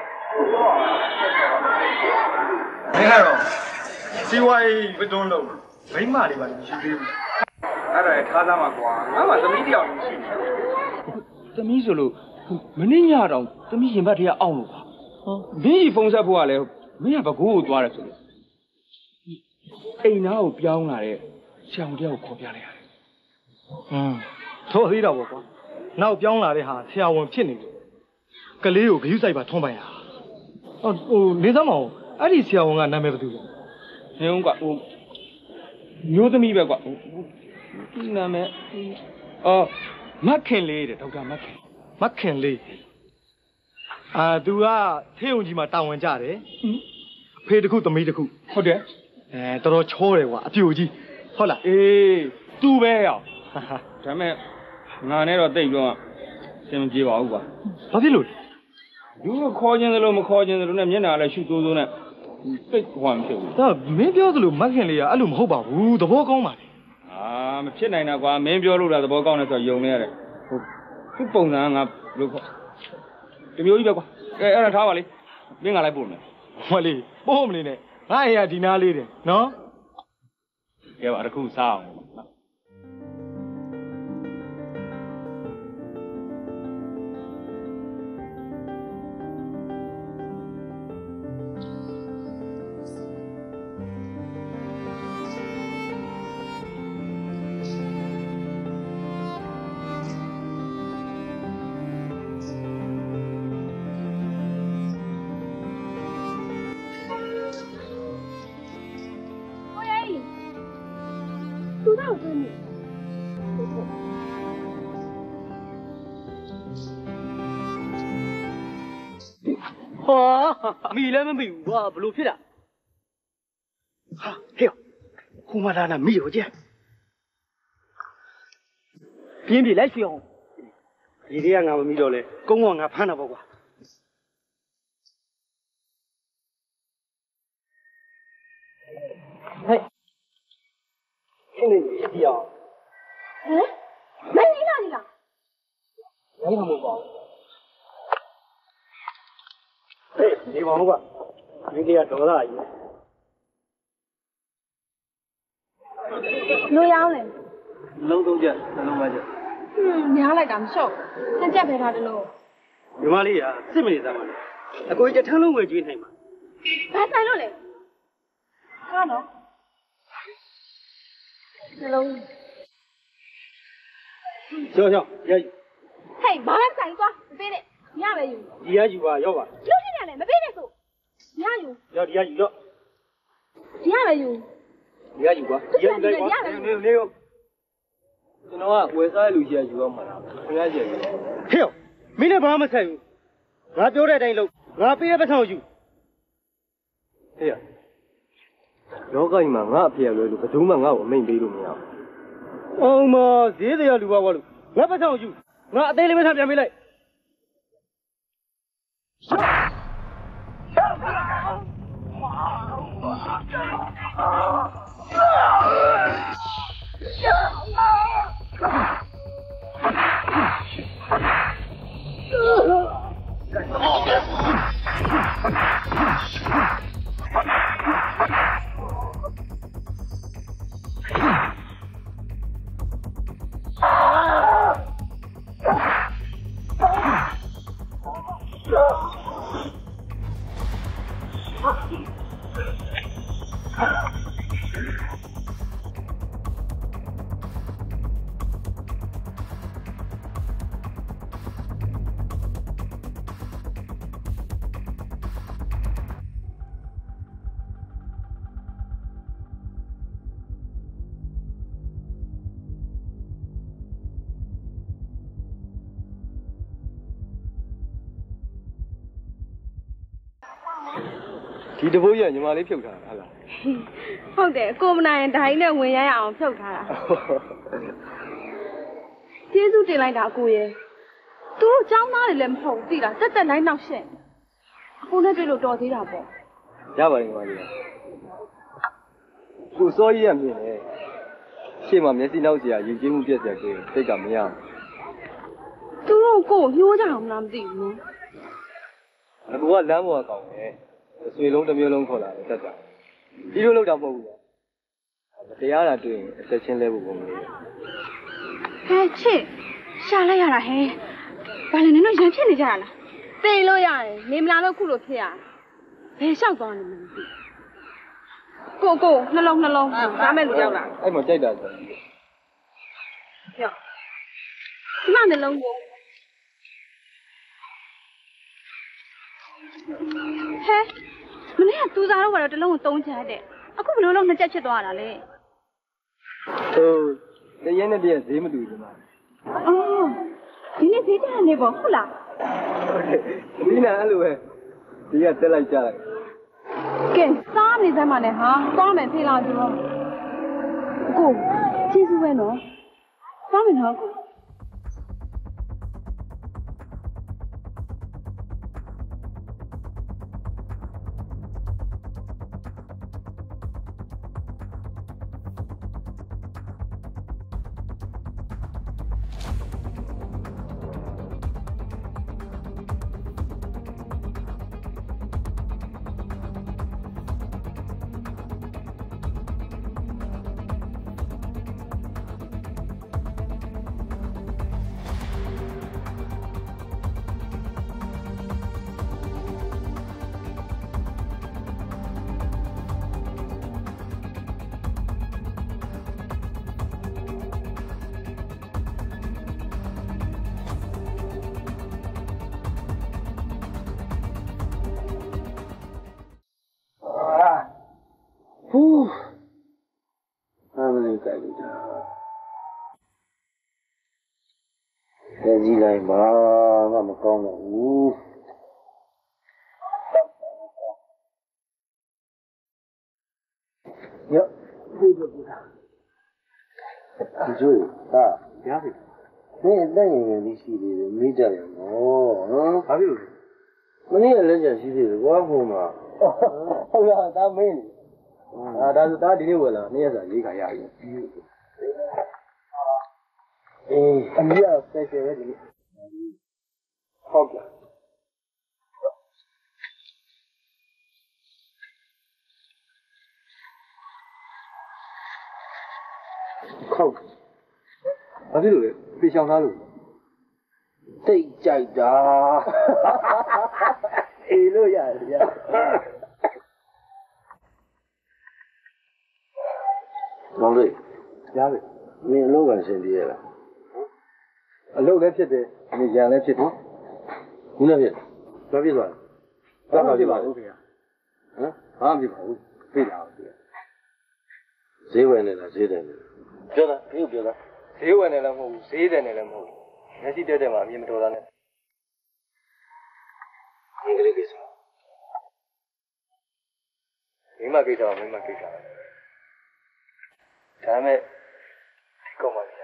S6: ကတော့စီဝိုင်းဘယ်တုံးလို့မိမလေးပါမရှိသေးဘူးအဲ့ဒါထားသားမှာကွာငါမှသမီးတယောက်ရှိတယ်သမီးဆိုလို့မင်းညတော့သမီးရင်ဘတ်ထဲကအောင့်လို့ပါဟောမင်းဖုန်းဆက်ဖို့ကလည်းမင်းကဘကိုးကိုသွားတယ်ဆိုလို့အိမ်သားကိုပြောင်းလာတဲ့ဆရာဝန်တယောက်ကိုခေါ်ပြလိုက်ရတယ်ဟမ်ထော်သေးတော့ပေါ့ကွာနောက်ပြောင်းလာတဲ့ဟာဆရာဝန်ဖြစ်နေတယ်ကလေးကိုဂရုစိုက်ပါထွန်းပိုင်ရဟိုဟိုနေသမောင်အဲ့ဒီဆရာဝန်ကနာမည်ဘယ်သူလဲနေဦးကွာဟိုမျိုးသမီးပဲကွာဟိုနာမည်အော်မခင်လေးတဲ့ဒေါက်တာမခင်မခင်လေးအာသူကထေးုံကြီးမှာတာဝန်ကြတယ်အဖေတစ်ခုသမီးတစ်ခုဟုတ်တယ်အဲတော်တော်ချောတယ်ကွာအပြိုကြီးဟုတ်လားအေးသူပဲရောဒါမဲ့ငါနဲ့တော့တိတ်တော့စင်မပြေပါဘူးကွာဘာဖြစ်လို့လူကခေါ်ခြင်းသလိုမခေါ်ခြင်းသလိုနဲ့မျက်နှာလည်းရှုတိုးတိုးနဲ့တိတ်ဟွာမဖြစ်ဘူးဒါမင်းပြောသလိုမခင်လေးကအဲ့လိုမဟုတ်ပါဘူးသဘောကောင်းပါလေအာမဖြစ်နိုင်တာကွာမင်းပြောလို့လားသဘောကောင်းတယ်ဆိုတော့ယုံနေရတယ်ဟိုသူ့ပုံစံကငါဘယ်လိုခေါ်တမျိုးကြီးပဲကွာအဲအဲ့ဒါထားပါလေမင်းငါလိုက်ပို့မယ်ဟောလေပို့မနေနဲ့ငါအိမ်ကဒီနားလေးတယ်နော်ကဲပါတခုစားအောင်နော်မီလည်းမမီဘူးကွာဘလို့ဖြစ်တာဟာဟေ့ခုမလာနာမီရောကြည့်ပြင်းပြလိုက်ရွှေအောင်ဒီတွေကငါမမီတော့လဲကုန်းကငါဖမ်းတာပေါ့ကွာဟဲ့ရှင်းနေပြီအောင်ဟမ်မင်းကြီးလာပြီလားဘယ်မှာမဟုတ်ပါဘူးဟေးဒီပါဦးကွာဒီကဒေါ်လာကြီး
S3: လိုရအောင်လေ
S6: လုံးသုံးချက်နှလုံးမချက်
S3: ဟွန်းများလိုက်တာမလျှော့နှစ်ချက်ပဲထားတယ်လို့
S6: ညီမလေးကစစ်မနေသားမလဲအကိုကြီးထန်းလုံးဝယ်ကျွေးနိုင်မှာ
S3: ဘာဆိုင်လို့လဲဟာနော်နှလုံး
S6: ရှော့ရှော့ရယူ
S3: ဟေးဘာဆိုင်သွားမပေးနဲ့ရပဲယူ
S6: ဒီရယူပါရောက်ပါ
S3: လို့ရှိနေတယ်မပေးနဲ့ဆိုရယူ
S6: ရောက်ဒီရယူတော့
S3: ဒီရပဲယူ
S6: ဒီရယူကွာဒီရယူလိုက်ကွာနေနေရောကျွန်တော်ကဝယ်စားလူကြီးယူအောင်မှာလားခင်ဗျားကြီးဟေ့မင်းလည်းဘာမှမဆိုင်ဘူးငါပြောတဲ့အတိုင်းလုပ်ငါပေးတဲ့ပတ်စံကိုယူဟေ့လောကကြီးမှာငါအဖေလွယ်လို့ဘယ်သူမှငါ့ကိုအမိန်ပေးလို့မရဘူးအောင်မဈေးတရားလူပါကွာလို့ငါပတ်စံကိုယူငါအသေးလေးပဲထားပြန်ပေးလိုက်ဒီတဘိုးကြီးကညီမလေးဖြုတ်ထားတာဟုတ်လား
S3: ဟုတ်တယ်ကိုမနိုင်ရင်ဒိုင်းနဲ့ဝင်ရရအောင်ဖြုတ်ထားတာကျေးဇူးတင်လိုက်တာအကိုရဲ့သူတို့ចောင်းသားတွေလည်းမဟုတ်သိလားတက်တက်လိုက်နောက်ရှင့်အကိုနဲ့တွေ့လို့တော်သေးတာပေါ့
S6: ရပါတယ်ညီမလေးကိုစောကြီးရမြင်တယ်ရှေ့မှာမျက်စိနောက်စီကရင်ကျင်းမှုပြက်စရာကိုစိတ်ကမရဘူးသူတို့ကိုညှိုးကြအောင်လားမသိဘူးအကူကလမ်းပေါ်ကကောင်းတယ်အဆွေလုံးတစ်မျိုးလုံးခေါ်လာတယ်တက်တာဒီလိုလောက်တော့မဟုတ်ဘူးတရားတာတွေ့ရင်အသက်ချင်းလဲဖို့ပုံလေးဟဲ့ချစ်ရှာလိုက်ရတာဟဲ့ဘာလဲနင်တို့ရန်ဖြစ်နေကြရလားသိလို့ရရင်နေမလားလို့ခုလိုဖြစ်ရဘယ်လျှောက်သွားနေမလဲကိုကိုနှလုံးနှလုံးကားမဲ့လူရောက်လာအဲ့မှာကြိုက်တာဆိုပြောဒီမှာနှလုံးကိုဟဲ့မနေ့ကသူစားတော့ကတော့တစ်လုံးကိုသုံးချတဲ့အခုဘယ်လိုလုပ်နှစ်ချက်ဖြစ်သွားတာလဲဟိုတရက်နဲ့တရက်ဈေးမတူဘူးမှာအော်ဒီနေ့ဈေးကျနေပေါ့ဟုတ်လားဟုတ်တယ်ဒီနေ့အဲ့လိုပဲဒီကတက်လိုက်ကြလိုက်ကဲစားနေစမ်းပါနဲ့ဟာသွားမယ်ဖေးလာကြတော့ကိုကျေးဇူးပဲနော်သွားမယ်နော်ကိုကြီးလိုက်ပါငါမကောင်းတော့ဘူးညဒီလိုပြတာဒီကျိုးဒါရပြီမင်းတက်ရင်ရင်ဒီရှိသေးတယ်မေးကြရနော်နော်ဘာဖြစ်လို့လဲမင်းရဲ့လက်ချက်ရှိသေးတယ်ကွာဟိုမှာဟုတ်ရဒါမင်းအာဒါဆိုဒါဒီနေ့ဝယ်လာနေ့ရက်စာလေးခါရပြီအေးအမေကဆယ်ဆယ်ပဲဒီနေ့ဟုတ်ကဲ့ခေါက်ဘာဖြစ်လို့လဲပြေချောင်သားလို့တိတ်ကြိုက်တာအေးလို့ရတယ်ဗျာကောင်းလေရပြီမင်းအလုပ်ကရှင်ပြရလားအလုပ်လည်းဖြစ်တယ်နေကြလည်းဖြစ်တယ်ဘူးလည်းဖြစ်ဘာဖြစ်သွားလဲဘာမှဖြစ်ပါဘူးခင်ဗျာဟမ်ဘာမှဖြစ်ပါဘူးပြေးလာအောင်ပြေးဈေးဝယ်နေလားဈေးတယ်နေပြောတာပြေးပြောတာဈေးဝယ်နေလည်းမဟုတ်ဘူးဈေးတယ်နေလည်းမဟုတ်ဘူးမျက်စိတက်တယ်မှာအမြင်မတော်တာနဲ့အင်္ဂလိပ်ကိစ္စမိမကိစ္စမိမကိစ္စဒါမဲ့ဒီကောင်မလေး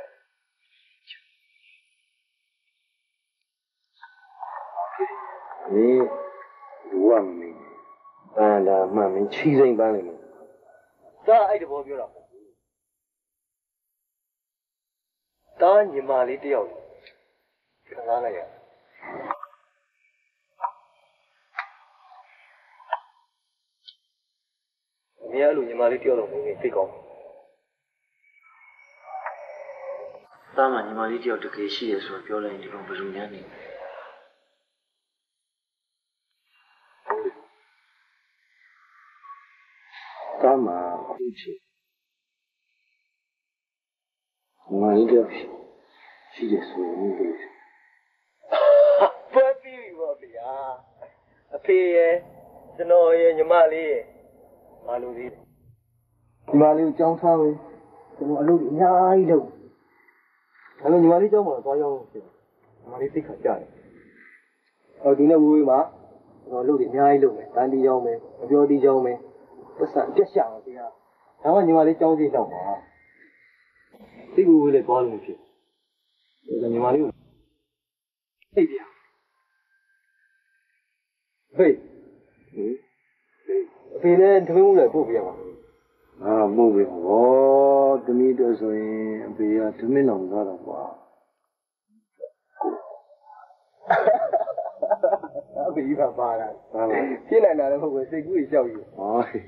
S6: ဒီလူဝမင်းဘာလာမှမင်းချီစိမ့်ပန်းလိမ့်မယ်ဒါအဲ့တဘောပြောတာတာညီမလေးတယောက်ခံစားလိုက်ရမင်းအဲ့လိုညီမလေးတယောက်တော့မင်းသိကောင်းတာမှညီမလေးတယောက်တကယ်ရှိရဆိုပြောလိုက်ရင်ဒီကောင်ဘယ်လိုများနေတာမှအခုချင်းညီမလေးတယောက်ရှိရဆိုရင်ဘယ်လိုပတ်ပြီးပြီပေါ့ဗျာအဖေရဲ့ကျွန်တော်ရဲ့ညီမလေးရဲ့ဘာလို့သေးလဲညီမလေးကိုကြောင်းထားပဲကျွန်တော်အလုပ်အများကြီးလုပ်ဒါပေမဲ့ညီမလေးကြောင်းမှာသွားရောက်လို့ဖြစ်တယ်ညီမလေးသိခါကြတယ်ဟောဒီနေ့ဝေးမှာကျွန်တော်အလုပ်တွေအများကြီးလုပ်မယ်တန်တီကြောင်းမယ်အပြောတီကြောင်းမယ်ပတ်စံပြက်ရှာပါဗျာဒါမှညီမလေးကြောင်းကြည့်တော့ပါသိဘူးဝေးလေသွားလို့ဖြစ်ဒါညီမလေးကိုသိပြဟေးအဖေလည်းတမင်းဦးလည်းပို့ပြရမှာ
S5: 啊，不会，我这么多时候不要这么弄他了吧？哈哈哈哈哈！不一般吧啦，现在哪能会谁会教育？哎。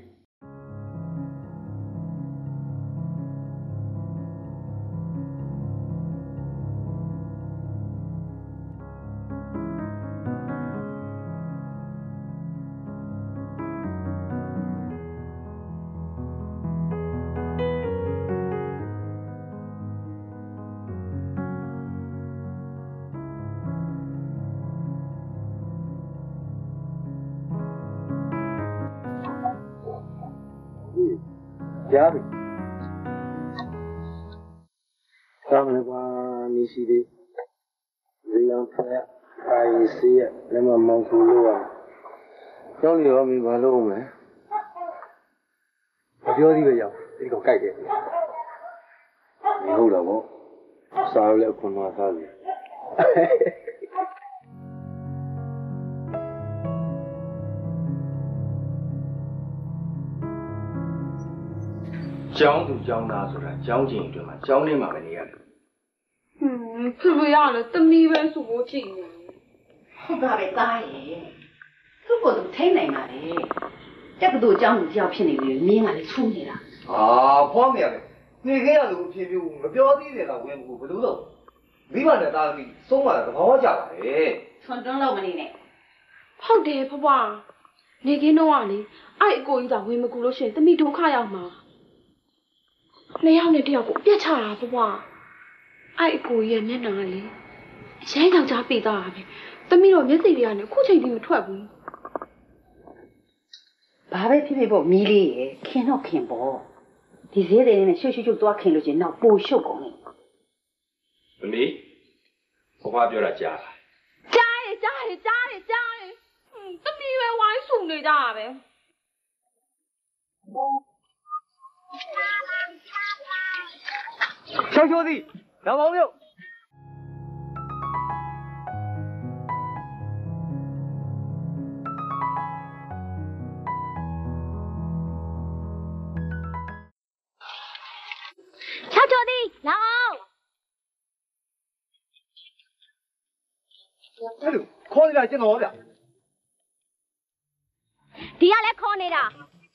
S5: 家里，咱们话你是的，这样菜啊，还是啊，那么忙苦路啊，家里有明白路没？我表弟个样，这个改革，以后了我，啥了困难啥子。
S6: ကျောင်းသူကျောင်းသားဆိုတာကျောင်းကျင်အတွက်မှာကျောင်းထဲမှာပဲနေရတယ်
S3: ။ဟွန်းသူတို့ရတယ်တမီးပဲဆိုဖို့ကြည့်နေ
S9: ။ဟုတ်ပါပဲသားရဲ့။သူ့ကိုယ်သူထိနိုင်ပါလေ။တက်ကတော့ကျောင်းသူကြောက်ဖြစ်နေပြီမင်းကလည်းချုံနေတာ
S6: ။အာဖွားမရပဲ။နေခဲ့ရလို့ဖြစ်ဖြစ်မပြောသေးတယ်တော့ဝင်ဘူးဘယ်လိုလုပ်မိဘနဲ့သားသမီးဆုံးမတာသဘောကျပါလေ
S9: ။ထွန်းတွန်းလို့မနေနဲ့
S3: ။ဟုတ်တယ်ဖွား။နေခင်းတော့ကလေအဲ့အကိုကြီးသာဝင်မကူလို့ရှိရင်တမီးဒုက္ခရောက်မှာ။နှစ်ယောက်နဲ့တယောက်ကိုပြတ်ချတာဘွားအဲ့အကိုကြီးရဲ့မျက်နှာကလေအရင်ကြောင်ကြားပိသားတာပဲသမီးတို့မျက်စိတွေကနေခုချိန်ထိမထွက်ဘူး
S9: ဘာပဲဖြစ်ဖြစ်ပေါ့မီးလေးရဲ့ခင်တော့ခင်ပေါ့ဒီဈေးတွေနဲ့ရှုပ်ရှုပ်ရှုပ်သွားခင်လို့ချင်းတော့ပိုရှုပ်ကုန်နေ
S6: မမီဘွားပြောတာကြားလား
S3: ကြားရကြားရကြားရကြားရသမီးပဲဝိုင်းဆုံနေကြတာပဲ
S6: 小兄弟，老朋友。
S10: 小兄弟，老。
S6: 哎呦，考你来见我的。
S10: ဒီကလည်းခေါ်နေတာ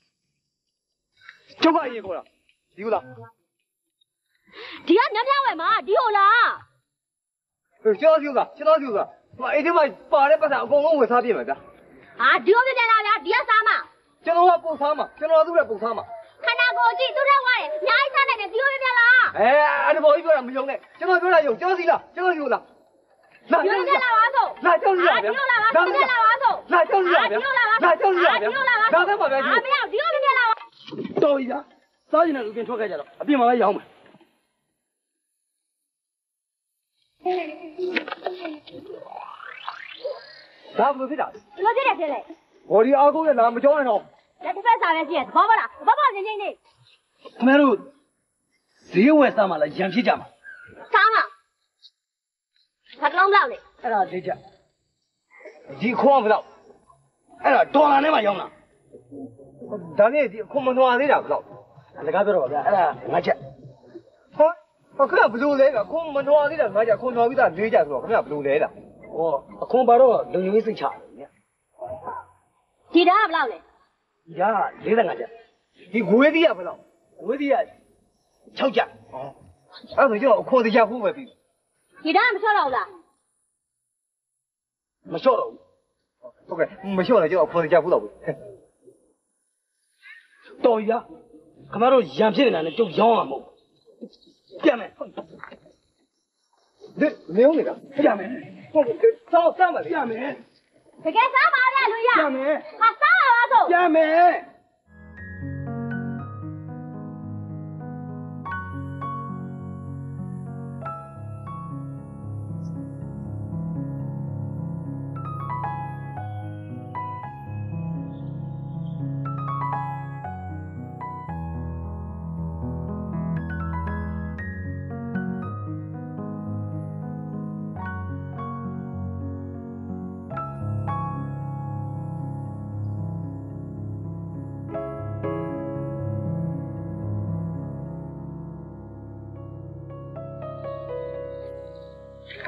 S6: ကျောက်ကရေးခေါ်တာဒီကိုလား
S10: ဒီကညမြောက်ဝယ်မှာဒီကိုလား
S6: ကျောက်ကျောက်ကကျောက်ကျောက်ကမအဲ့ဒီမှာပါတဲ့ပတ်စံအကုန်လုံးဝယ်စားပြမယ်ဗျာ
S10: ဟာဒီကိုပြပြန်လာဗျာဒီကစားမ
S6: ကျွန်တော်ကပို့စားမှာကျွန်တော်ကသူ့ရဲ့ပို့စားမှာ
S10: ခဏကိုကြည့်သူတဲ့ဝါတယ်အများကြီးစားနိုင်တယ်ဒီကိုပြပြန်လာ
S6: အဲအဲ့ဒီဘောကြီးပြောတာမယုံနဲ့ကျွန်တော်ပြောတာယုံကျောက်စီလားကျောက်စီလား
S10: လာကျောက်စီလာပါဆို
S6: လာကျောက်စီလာဗျာ
S10: ဒီကိုလာပါဒီကိုလာပါဆို
S6: လာကျောက်စီလာဗျာလာကျောက်စီလာဗျာလာတော့ပါဗျာ
S10: ဒီမရဒီကိုပြပြန်လာပါ
S6: တော်ပြီဗျာစားကျင်တဲ့လူပြင်ထွက်ခဲ့ကြတော့အပြင်မှာပဲရောင်းမယ်ဒါဘယ်လိုဖြစ်တာ
S10: လဲဘယ်လိုဖြစ်တယ်ဖြစ်လဲ
S6: ဘော်ဒီအားကိုးရလာမကြောနဲ့တော့
S10: လက်တစ်ဖက်စားပဲကြည့်ရဘောပါလားဘောပါချင်းချင်းနေ
S6: ခင်ဗျားတို့ဈေးဝယ်စားမှလားရံဖြစ်ကြမှာ
S10: စားမှာဘာတလုံးလောက်လဲ
S6: အဲ့ဒါလေးချက်ဒီခွန်ဘယ်လောက်အဲ့ဒါဒေါ်လာနဲ့မှရောင်းတာဒါနဲ့ဒီခွန်မထွာသေးတာဘယ်လောက်တကားပြောတော့ဗျာအဲ့ဒါငါချက်ဟောဟောခင်ဗျာဘယ်လိုလဲကခွန်မထွာသေးတာငါချက်ခွန်ထွာပြီးသားလေးချက်ဆိုတော့ခင်ဗျာဘယ်လိုလဲတာဟောအခွန်ပါတော့လုံငင်းစိတ်ချတယ်
S10: ဒီဓာတ်ကဘယ်လောက်လဲ
S6: ဒီဓာတ်ကလေးဆယ်ငါချက်ဒီငွေသီးကဘယ်လောက်ငွေသီးက၆ချက်ဟောအဲ့ဒါဆိုကျွန်တော်အခွန်တရားဖို့ပဲပြီ
S10: ဒီဓာတ်မလျှော့တော့ဘူးလား
S6: မလျှော့တော့ဘူးဟုတ်ကဲ့မလျှော့လည်းကျွန်တော်အခွန်တရားဖို့တော့ဘူးတော်ရခင်ဗျားတို့ရံဖြစ်နေတာနဲ့ကျုပ်ရောင်းရမှာမဟုတ်ပြန်မယ်ဒီနေဦးနေတာပြန်မယ်ဟုတ်ကဲ့စောင့်စမ်းပါလေပြန်မယ်
S10: တကယ်စားပါဗျာလူရ
S6: ပြန်မယ်
S10: ဟာစားပါလားဆို
S6: ပြန်မယ်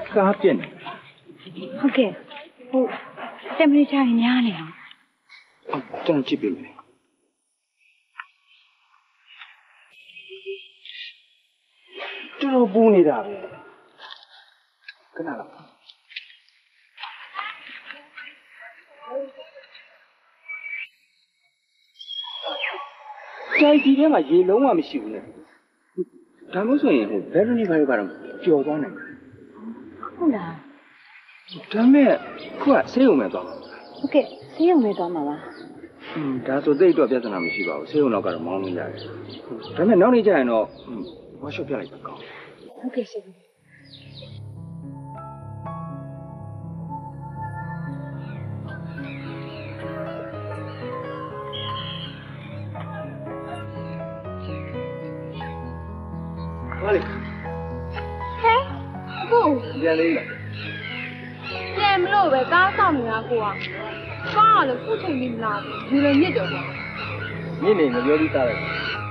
S2: ကားပြက်နေ
S8: ဟုတ်ကဲ့ဟုတ်တက်မရီချာရင်များနေအောင်
S2: ကျွန်တော်ကြည့်ပြမယ်ကျွန်တော်ပူနေတာပဲခဏလောက်ကြိုက်ဒီထဲမှာရေလုံးဝမရှိဘူးလေဒါလို့ဆိုရင်ဟိုဘယ်လိုနေပါလဲကတော့ပျော်သွားနိုင်တယ်
S8: ဟုတ်လား
S2: ဒါမဲ့ခုကဆေးရုံမဲ့သွားမှာ
S8: ဟုတ်ကဲ့ဆေးရုံမဲ့သွားမှာပါ
S2: อืมဒါဆိုတိတ်တော့ပြဿနာမရှိပါဘူးဆေးရုံတော့ကတော့မောင်းလို့ရတယ်ဒါမဲ့နောက်နေ့ကျရင်တော့ဝါရှော့ပြလိုက်ပါကောင်း
S8: ဟုတ်ကဲ့ဆေး
S2: ဟာလေ
S3: ဟဲ့ကို
S2: ပြန်လေးလား
S3: ပြန်မလို့ပဲကားဆောင်နေတာကိုကကားကလည်းခုချိန်ပြီးမလာဘူးဒီလိုညစ်တော့ဗျာ
S2: ညစ်နေမပြောပြီးသားလိုက်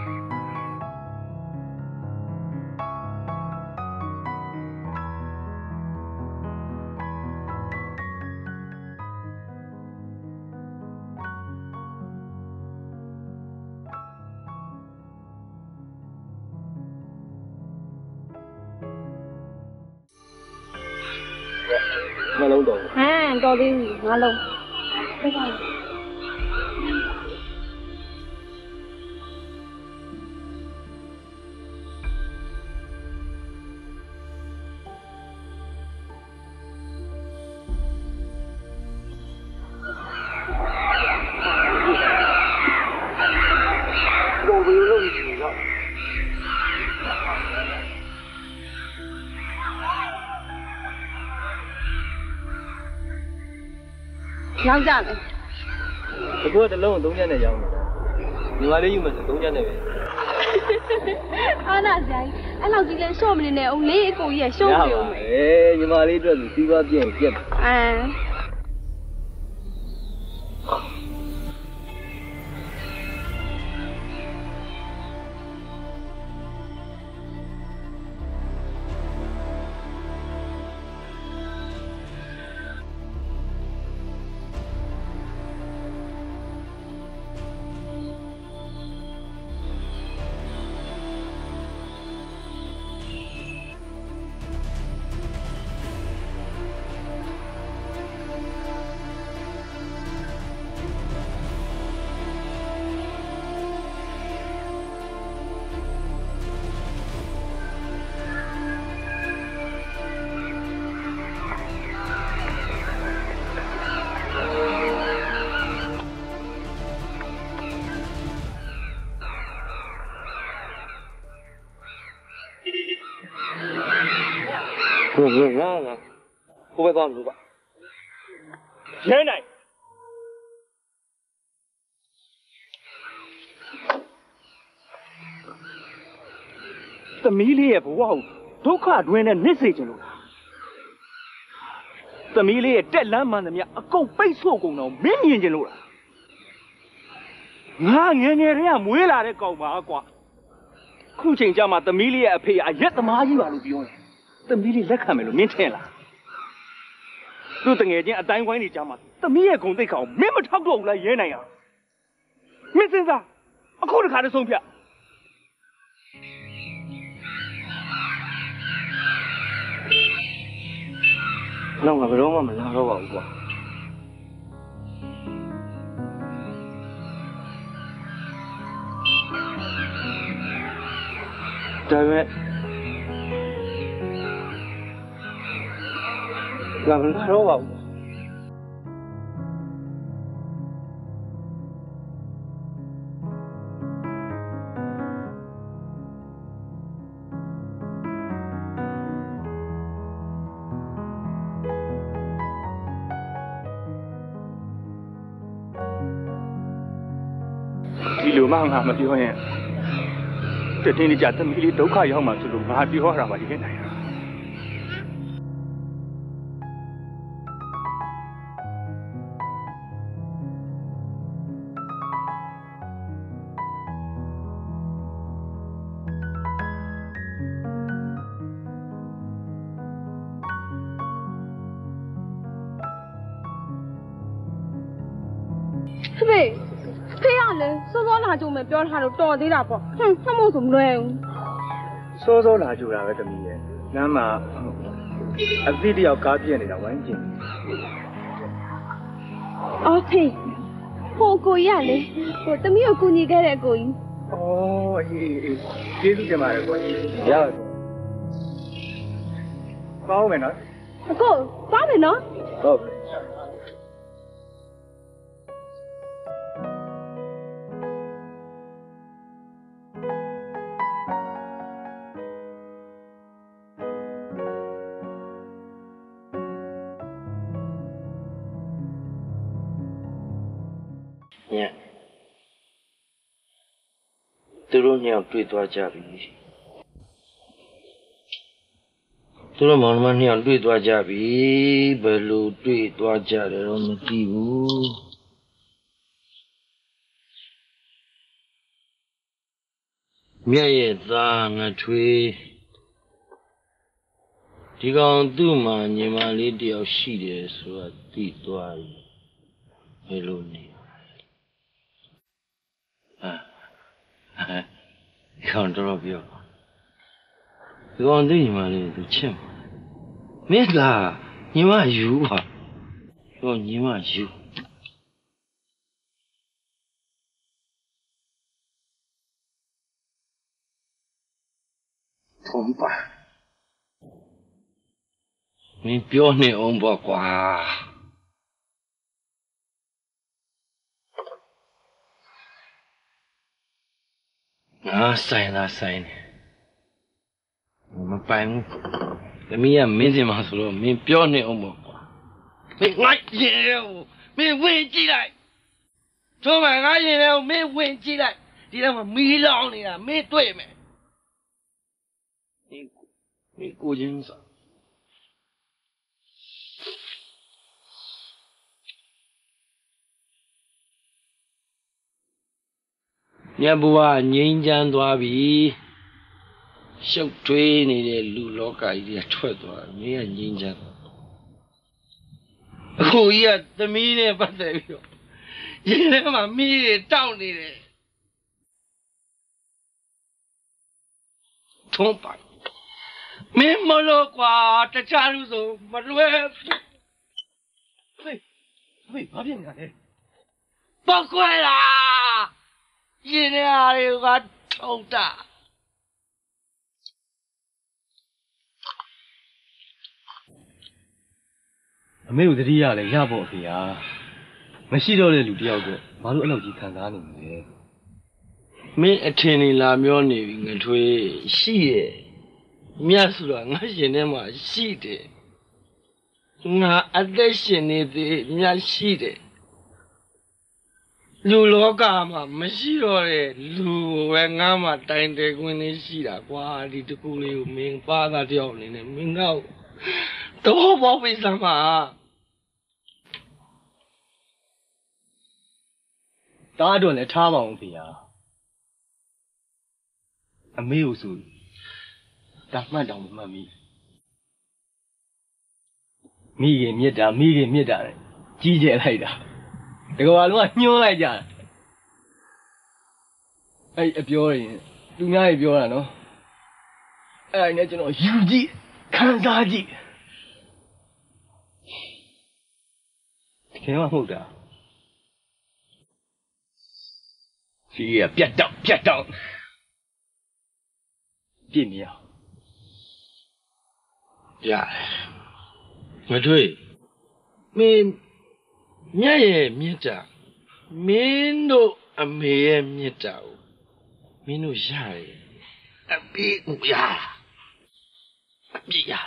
S2: ငါလုံးတော့
S3: ဟမ်တော်သေးပြီငါလုံးပြပါ
S2: တော့ဘယ်လိုလုပ်နေလဲ
S3: ရောင်းကြမယ်
S6: အခုကတလုံးသုံးချက်နဲ့ရောင်းနေတာညီမလေးယူမယ်ဆိုသုံးချက်နဲ့ပဲ
S3: အားနာစရာကြီးအဲ့လောက်ကြီးလဲရှော့မနေနဲ့အောင်လေးအကိုကြီးကရှော့ပြအောင်မယ်
S6: အေးညီမလေးအတွက်စီးပွားပြည့်ရင်ပြက်
S3: အမ်
S6: ကိုကိုငါငါကိုပဲသွားမလို့ပါ
S2: ရဲနိုင်သမီးလေးရဲ့ဘဝကိုဒုက္ခတွင်းနဲ့နစ်စေချင်လို့သမီးလေးရဲ့တက်လန်းမှန်သမျှအကုန်ပိတ်ဆို့ကုန်တော့မင်းမြင်ချင်လို့လားငါငယ်ငယ်တည်းကမွေးလာတဲ့ကောင်ပါကွာခုချိန်ကျမှသမီးလေးရဲ့အဖေအရက်သမားကြီးပါလို့ပြောတယ်သမီးလေးလက်ခံမယ်လို့မင်းထင်လားသူ့တငယ်ချင်းအတိုင်းဝိုင်းနေကြမှာသမီးရဲ့ဂုဏ်သိက္ခာကိုမင်းမထောက်တော့ဘူးလားရဲနိုင်အောင်မင်းစဉ်းစားအခုတခါတည်းဆုံးဖြတ်
S6: နောက်ငါဘယ်တော့မှမလာတော့ပါဘူးကွာဒါပေမဲ့ငါမလာတော့ပါဘူး
S2: ဒီလိုမှငါမပြောရင်တတင်းကြသမီးလေးဒုက္ခရောက်မှဆိုလို့ငါပြောရတာပါရဲနိုင်ရ
S3: လေစောစောလာကြုံမယ်ပြောထားလို့တော်သေးတာပေါ့ဟွန်းဖတ်မို့ဆိုမလွယ်ဘူး
S6: စောစောလာကြတာပဲတမီးရဲ့နမ်းမှာအသည့်တယောက်ကားပြည့်နေတာဝိုင်းကျင်
S3: โอเคဟိုကိုရလေဟိုတမီးကိုကူညီခဲ့တဲ့ကိုကြီး
S6: အော်အေးအေးကျေးဇူးတင်ပါတယ်ကိုကြီးရပါကောင်းမယ်နော်
S3: အကိုကောင်းမယ်နော်
S6: ဟုတ်ပြီ
S5: သူတို့ညောင်တွေ့သွားကြပြီသူတို့မောင်နှမညောင်တွေ့သွားကြပြီဘယ်လိုတွေ့သွားကြတယ်တော့မသိဘူးမြတ်ရဲ့သားငထွေးဒီကောင်သူ့မှာညီမလေးတယောက်ရှိတယ်ဆိုတာသိသွားပြီဘယ်လိုနေအာခေါင်းတော့ပြောဒီကောင်သိညီမလေးသူချစ်မင်းလားညီမယူပါဟောညီမယူထုံးပါမင်းပြောနေအောင်ပေါ့ကွာငါဆိုင်လားဆိုင်နေမပိုင်ဘူးသမီးကမင်းစင်မှာဆိုတော့မင်းပြောနေအောင်ပေါ့ကွာမင်းငါရင်ရောမင်းဝင်ကြည့်လိုက်ထိုးမှငါရင်ရောမင်းဝင်ကြည့်လိုက်ဒီတော့မီးလောင်နေတာမင်းတွေ့မယ်မင်းမင်းကိုချင်းစားမြတ်ဘုရားငြိမ်းချမ်းသွားပြီရှုပ်ထွေးနေတဲ့လူလောကကြီးတွေကထွက်သွားမင်းကငြိမ်းချမ်းအခုကြီးကသမီးနဲ့ပတ်သက်ပြီးတော့ရင်ထဲမှာမီးတွေတောက်နေတယ်ထုံးပါမင်းမလို့ကွာတခြားလူဆိုမလွယ်ဟေးဟေးဘာဖြစ်နေတာလဲပောက်ခွဲလားရင်ထဲအားတွေကထုံတာ
S13: အမေကိုသတိရလဲရဖို့အဖေဟာမရှိတော့တဲ့လူတယောက်တော့ဘာလို့အဲ့လိုကြီးခံစားနေလဲ
S5: မင်းအထင်နေလာမျောနေပြီငထွေးရှိရဲ့မြတ်ဆိုတာငါရှင်ထဲမှာရှိတယ်ငါအသက်ရှင်နေသေးမြတ်ရှိတယ်လူလောကမှာမရှိတော့တဲ့လူပဲငါမှတိုင်တယ်ခွင်းလေးရှိတာကွာဒီတကူလေးကိုမင်းပါသားတယောက်အနေနဲ့မင်းကောက်တော့ဘောပိစမ်းပါ
S13: တားတော့လည်းထားပါအောင်ဖေဟာအမေကိုဆိုဒါမှတ်တောင်မမှတ်မိမိခင်မြစ်တာမိခင်မြစ်တာလေကြီးကျယ်လိုက်တာဒီကောင်ကလုံးကညှိုးလိုက်ကြတာအဲ့အပြောရင်သူများကြီးပြောတာနော်အဲ့ဒါနဲ့ကျွန်တော်ယူကြည့်ခံစားကြည့်ခင်ဗျာမဟုတ်တာဒီကပြတ်တော့ပြတ်တော့ပြည့်မြောက်
S5: ရတယ်မထွေးမင်းမြတ်ရဲ့မြတ်တာမင်းတို့အမေရဲ့မြတ်တာကိုမင်းတို့ရတယ်အပြည့်ကိုရအပြည့်ရ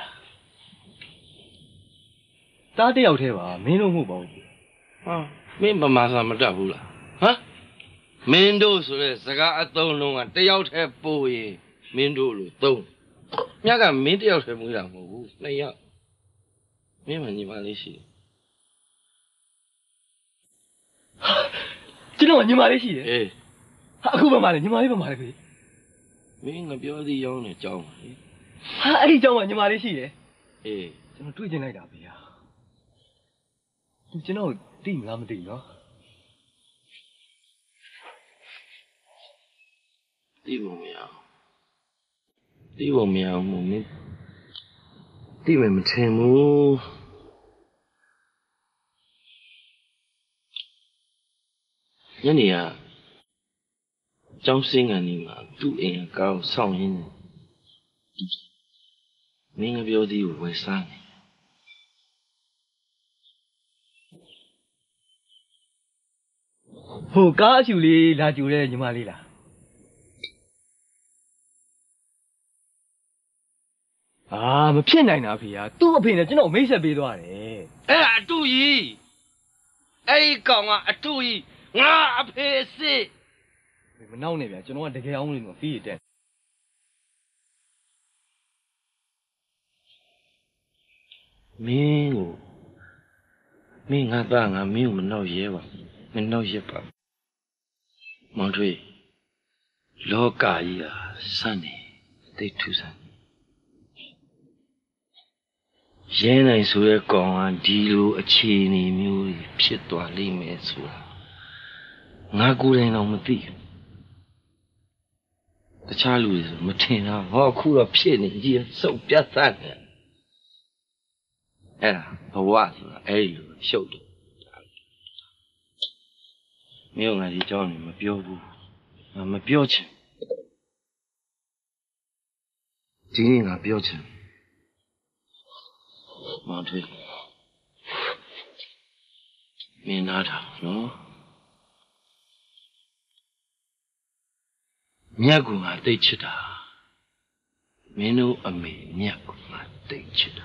S13: တားတယောက်တည်းပါမင်းတို့မဟုတ်ပါဘူး
S5: ဟာမင်းမမဆာမတတ်ဘူးလားဟမ်မင်းတို့ဆိုတဲ့စကားအသုံးလုံးကတယောက်တည်းပို့ရင်မင်းတို့လို့သုံးမြတ်ကမင်းတယောက်တည်းမွေးတာမဟုတ်ဘူးနှစ်ယောက်မင်းမညီမလေးရှိတယ်
S13: ကျွန်တော်ညီမလေးရှိတယ်
S5: အေး
S13: အခုဘာမှလဲညီမလေးဘာမှလဲဖေး
S5: မင်းငါပြောသေးရောင်းနေကြောင်းပါလေ
S13: ဟာအဲ့ဒီကြောင်းကညီမလေးရှိတယ်
S5: အေး
S13: ကျွန်တော်တွေ့ကျင်လိုက်တာဖေးဟာသူကျွန်တော်သိမလားမသိဘူးနော်
S5: သိဖို့မရအောင်သိဖို့မရအောင်မင်းသိမယ်မထင်ဘူးညနေကကျောင်းစင်းကန်ဒီမှာသူ့အိမ်ကောင်းဆောင်းရင်းမင်းငါပြောသေးကိုဝယ်စားနေ
S13: ဟိုကားအဖြူလေးလာကြိုတဲ့ညီမလေးလားအာမဖြစ်နိုင်တာဖေဟာသူ့အဖေနဲ့ကျွန်တော်မိတ်ဆက်ပေးသွားတယ်
S5: အဲ့ဒါအတူကြီးအဲ့ဒီကောင်ကအတူကြီးငါအဖေစစ်
S13: မနောက်နဲ့ဗျာကျွန်တော်ကတကယ်အောင်လို့ဖီးရတဲ့
S5: မင်းကိုမင်းငါသားငါမင်းကိုမနှောက်ရဲပါမနှောက်ရဲပါမောင်ထွေးလောကကြီးဟာစနေသိထူးဆန်းရဲနိုင်ဆိုရဲကောင်ဟာဒီလိုအခြေအနေမျိုးဖြစ်သွားလိမ့်မယ်ဆိုတာငါကိုယ်တိုင်တော့မသိဘူးတခြားလူတွေဆိုမထင်တော့ဟောအခုတော့ဖြစ်နေကြီးစုပ်ပြတ်သားနေအဲ့ဒါဘဝဆိုတာအဲ့ဒီလိုရှုပ်တယ်မင်းငါဒီကြောင်းနေမပြောဘူးငါမပြောချင်ဒီနေ့ငါပြောချင်မောင်ထွေးမင်းနားထောင်နော်မြတ်ကူငါသိချစ်တာမင်းတို့အမေမြတ်ကူငါသိချစ်တာ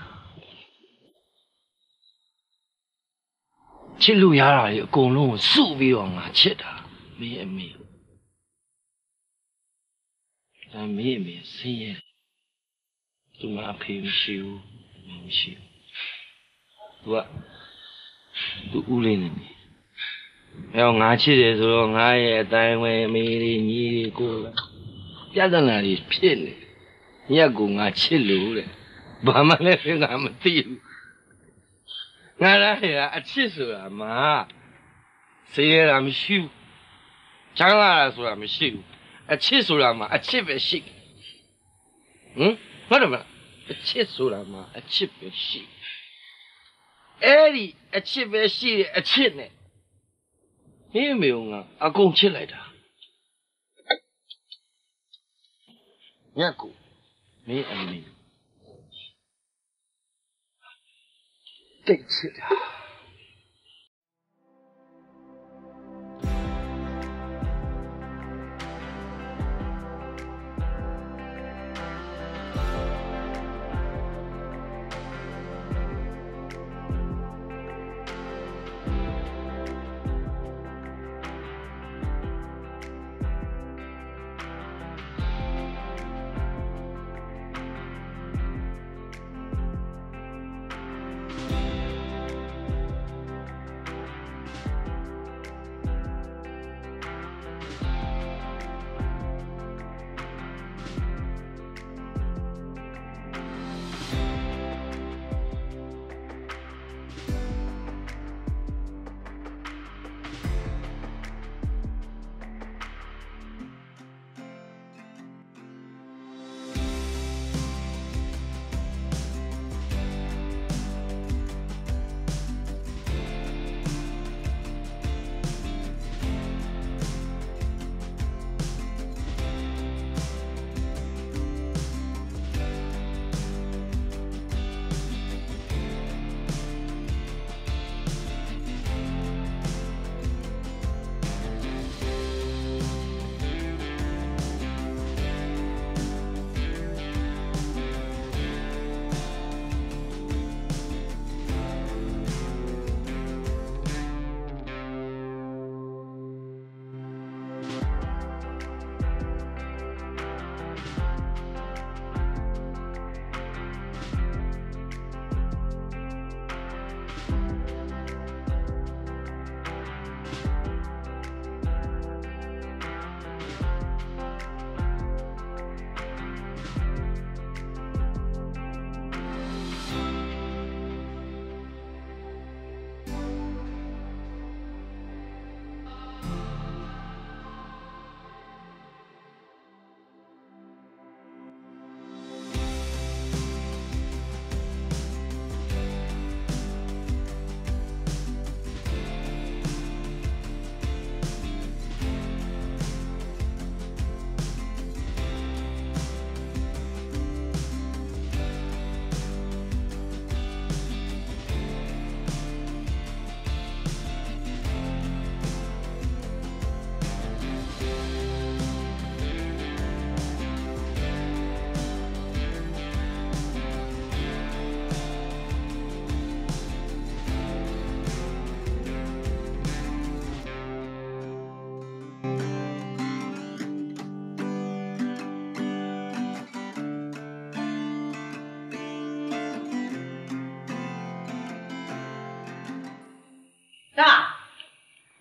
S5: ချစ်လို့ရတာလေအကုန်လုံးကိုစုပြီးတော့ငါချစ်တာမင်းအမေဒါမင်းအမေဆင်းရဲသူမအဖေမရှိဘူးမရှိဘူးသူကသူဦးလေးနေနေအဲငါချစ်တယ်ဆိုတော့ငါရဲ့အတိုင်းဝဲအမေလေးညီလေးကိုလာပြဿနာကြီးဖြစ်နေမြတ်ကိုငါချစ်လို့တဲ့ဘာမှလည်းငါမသိဘူးငါလည်းအချစ်ဆိုတာမှာစေရတာမရှိဘူးချမ်းသာတာဆိုတာမရှိဘူးအချစ်ဆိုတာမှာအချစ်ပဲရှိဟမ်ဟုတ်တယ်မလားအချစ်ဆိုတာမှာအချစ်ပဲရှိအဲ့ဒီအချစ်ပဲရှိတဲ့အချစ်နဲ့မင်းမေုံကအကုန်ချစ်လိုက်တာညက်ကိုမင်းအမေတိတ်ချစ်တာ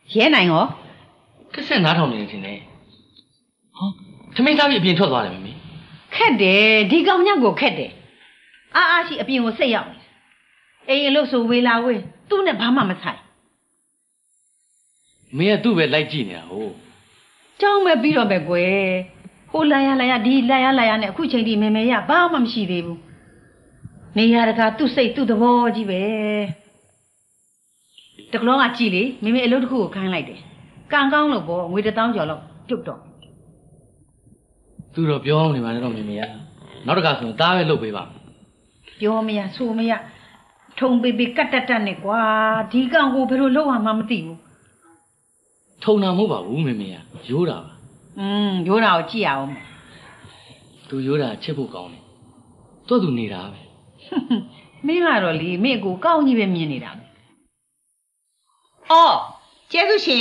S12: ရဲနိုင်ရော
S13: ကဆက်နားထောင်နေတယ်ထင်တယ်ဟောသမီးသားကြီးအပြင်ထွက်သွားတယ်မမေ
S12: ခက်တယ်ဒီကောင်ညကိုခက်တယ်အားအားရှိအပြင်ကိုစိတ်ရောက်နေအိမ်အလို့ဆိုဝေလာဝေးသူ့နဲ့ဘာမှမဆိုင်
S13: မင်းကသူ့ပဲလိုက်ကြည့်နေတာဟုတ်
S12: ကြောင်းပဲပြီးတော့ပဲကွယ်ဟိုလာရလာရဒီလာရလာရနဲ့အခုချိန်ထိမေမေရဘာမှမရှိသေးဘူးနေရတကာသူ့စိတ်သူ့သဘောကြီးပဲတကလောကကြည်လေမေမေအလုပ်တစ်ခုကိုခိုင်းလိုက်တယ်ကံကောင်းလို့ပေါ့ငွေတစ်သောင်းကျော်လောက်ပြုတ်တော့
S13: သူတော့ပြောနေပါနဲ့တော့မေမေရနောက်တစ်ခါဆိုသားပဲလုပ်ပေးပါ
S12: ပြောမရဆိုမရထုံပေးပေးကတ်တက်တက်နဲ့ကွာဒီကောင်ကိုဘယ်လိုလုပ်ရမှမသိဘူး
S13: ထုံတာမဟုတ်ပါဘူးမေမေရရိုးတာပါ
S12: อืมရိုးတာကိုကြည့်ရအောင်
S13: သူရိုးတာချစ်ဖို့ကောင်းတယ်တော့သူနေတာပဲ
S12: မင်းကတော့လေမင်းကိုကောင်းကြီးပဲမြင်နေတာပဲအော်ကျေးဇူးရှင်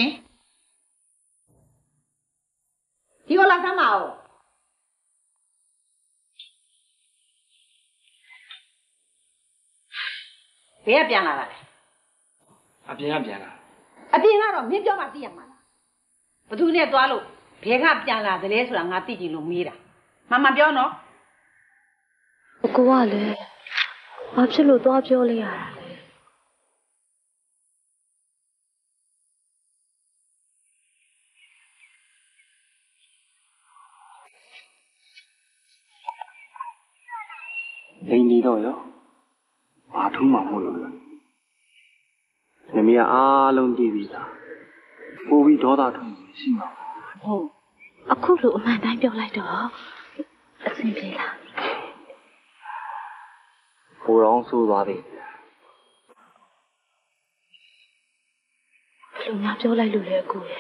S12: ဒီကိုလာဆမ်းပါဦးဘယ်ကပြန်လာတာလဲ
S13: အပြင်ကပြန်လာ
S12: အပြင်ကတော့မင်းပြောမှသိရမှာလားဘသူနဲ့သွားလို့ဘယ်ကပြန်လာတယ်လဲဆိုတာငါသိကြည့်လို့မေးတာမမပြောနော်
S3: အကိုကလည်းဘာဖြစ်လို့သွားပြောလိုက်ရတာ
S2: လဲအိမ်နေတော့ရောဘာထူးမှမဟုတ်လို့လားမမေကအားလုံးကြည့်ပြီးသားပို့ပြီးဒေါသထုံရှိမှာ
S3: ဟုတ်အခုလိုအမှန်တိုင်းပြောလိုက်တော့အဆင်ပြေလား
S2: ပိုတော့ဆိုးသွားပြီ
S3: ဘယ်လိုများပြောလိုက်လို့လဲကိုရဲ့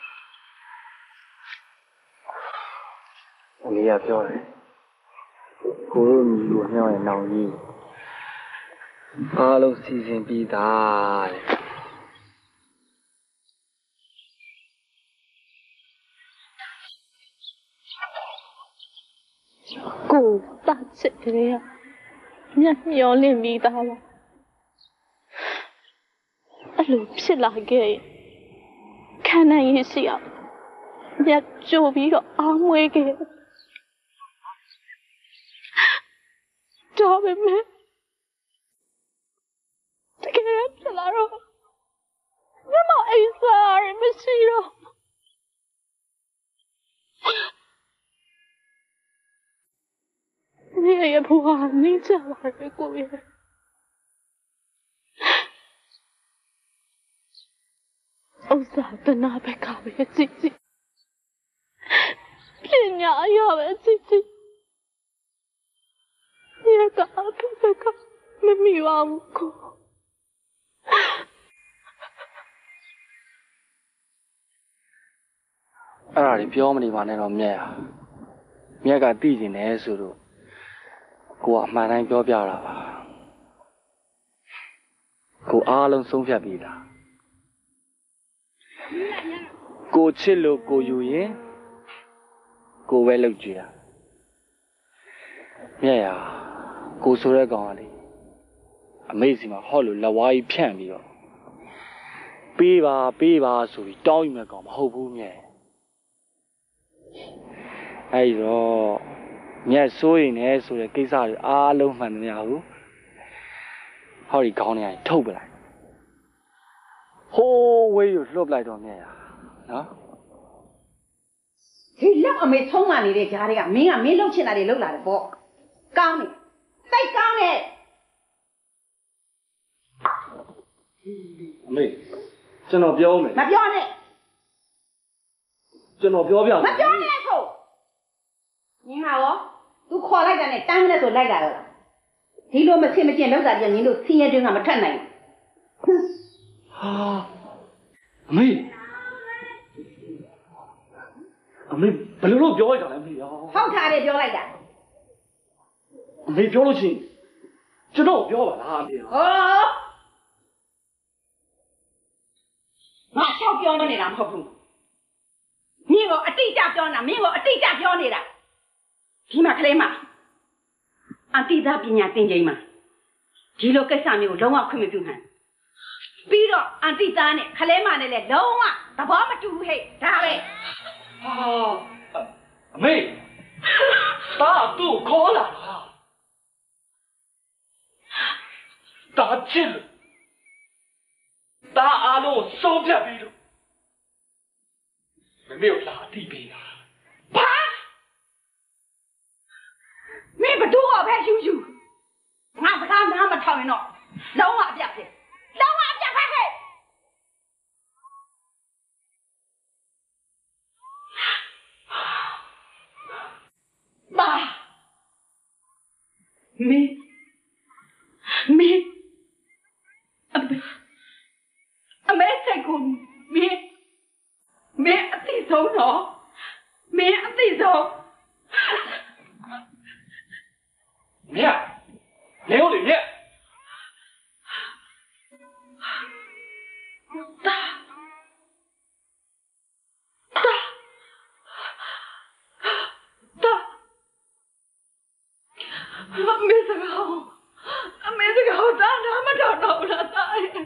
S2: အမေကပြောတယ်ကိုတို့ညီကိုနှောင်းရဲ့နောင်ကြီးအားလုံးစီစဉ်ပြီးသားတဲ့
S3: ကိုတတ်ချစ်တယ်ညမျောလင့်ပြီးသားပါအဲ့လိုဖြစ်လာခဲ့ခံနိုင်ရရှိအောင်ညကြိုပြီးတော့အားမွေးခဲ့တော့ပဲမတကယ်ဖြစ်လာတော့ညမအိမ်စားရမရှိတော့你也不好，你这玩意儿过瘾。我咋的那边搞的自己？骗伢要的自己，你搞的那个没米忘过。
S2: အဲ့ဒါတွေပြောမနေပါနဲ့တော့မြက်ရမြက်ကသိကျင်တယ်ဆိုတော့ကိုကအမှန်တိုင်းပြောပြတာပါကိုအားလုံးဆုံးဖြတ်ပြီးသားကိုချစ်လို့ကိုယူရင်ကိုပဲလုပ်ကြည့်တာမြက်ရကိုဆိုတဲ့ကောင်ကလေအမေစီမှာဟော့လို့လက်ဝါးကြီးဖြန့်ပြီးတော့ပေးပါပေးပါဆိုပြီးတောင်းယူမဲ့ကောင်မဟုတ်ဘူးမြက်အဲ့တော့မြတ်စိုးရင်လည်းဆိုတဲ့ကိစ္စတွေအားလုံးမှန်တယ်များဘူးဟောဒီခေါင်းထဲကနေထုတ်ပလိုက်ဟိုးဝေးရလှုပ်လိုက်တော့မြတ်ရနော်
S12: ဟေးလောက်အမေဆုံးမနေတဲ့ကြားတွေကမင်းကမင်းလှုပ်ချင်တာတွေလှုပ်လာတယ်ပေါ့ကောင်းတယ်တိတ်ကောင်းတယ်
S2: အမေကျွန်တော်ပြောမယ်
S12: မပြောနဲ့
S2: ကျွန်တော်ပြောပြ
S12: မပြောနဲ့ဆိုနင်ဟာရောသူခေါ်လိုက်တာနဲ့တန်းနဲ့ဆိုလိုက်တာရောလားဒီလိုမချင်မကျင်လောက်တာပြန်နင်တို့ဆင်းရဲတွင်းကမထွက်နိုင်
S2: ဘူးဟာအမေအမေဘယ်လိုလုပ်ပြောလိုက်တာလဲအမေရော
S12: ဟုတ်တာလေပြောလိုက်တာ
S2: အမေပြောလို့ရှိရင်ကျွန်တော်ပြောပါလားအမေ
S12: ဟောငါချောက်ပြောနေတာမဟုတ်ဘူးမင်းကအတိတ်ကြပြောနေတာမင်းကအတိတ်ကြပြောနေတာဒီမှာကလေးမအတိတ်သားပညာသင်ချိန်မှာဒီလိုကိစ္စမျိုးလုံးဝခွင့်မပြုနိုင်ပြီးတော့အန်တီသားနဲ့ခလဲမနဲ့လည်းလုံးဝသဘောမတူဘူးဟဲ့ဒါပဲဟာ
S6: အမေတာသူ့ခေါ်လာတာတာချစ်တာအားလုံးဆုံးဖြတ်ပြီးလို့မမေကိုလာတိပေးတာ
S12: ဘာမင်းဘသူ့ကိုပဲယူယူငါစကားနားမထောင်ရင်တော့လုံးဝအပြတ်ပဲလုံးဝအပြတ်ပဲဟဲ့ဘာမင်းမင်းအမေစိတ်ကိုမင်းမင်းအသိဆုံးတော့မင်းအသိဆုံး
S6: မြတ်နေဦးလေမြတ်
S12: တာတာတာအမေစကားအမေစကားတာနားမတော်တော့လားတာ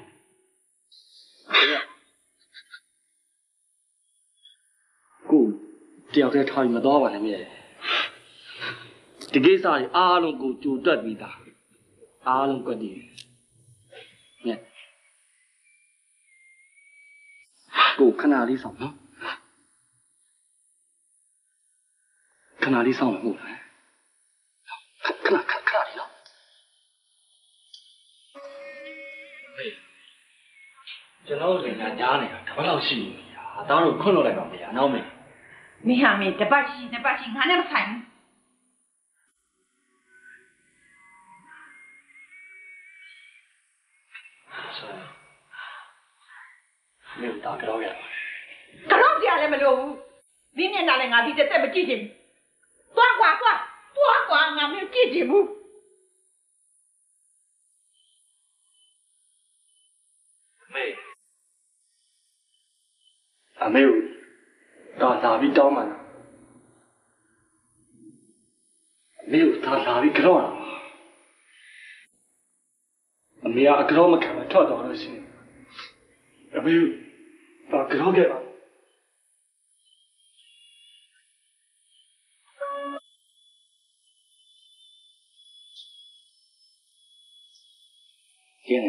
S6: ကိုတယောက်တည်းထားပြီးမသွားပါနဲ့မြတ်ဒီကိစ္စကြီးအားလုံးကိုကြိုတွက်ပြီးသားအားလုံးကွက်တည်မြတ်ကိုခဏလေးဆောင်နော်ခဏလေးဆောင်လို့ဟုတ်လားခဏခဏခဏလေးနော်ဟေးကျွန်တော်လည်းညာညားနေတာတပတ်လောက်ရှိပြီဟာသားတို့ခွန့်လို့လိုက်ပါမရနောက်မေး
S12: မင်းဟာမင်းတပတ်ရှိတပတ်ရှိငါနဲ့မဆိုင်ဘူး
S6: မင်းတာကြောက်ရတယ်
S12: ကြောက်ကြလည်းမလို့ဘူးမင်းမျက်နှာလည်းငါဒီတက်တက်မကြည့်ချင်ဘူးသွားကွာသွားသွားကွာငါမင်းကြည့်ချင်ဘူး
S6: မေအမေတော့လာပြီးတောင်းမှန်းမေကိုသာလာပြီးကြောက်တာအမေကအကြောက်မခံမထွက်တော့လို့ရှိရင်အမေတော့ကြောက်ခဲ့ပါကဲ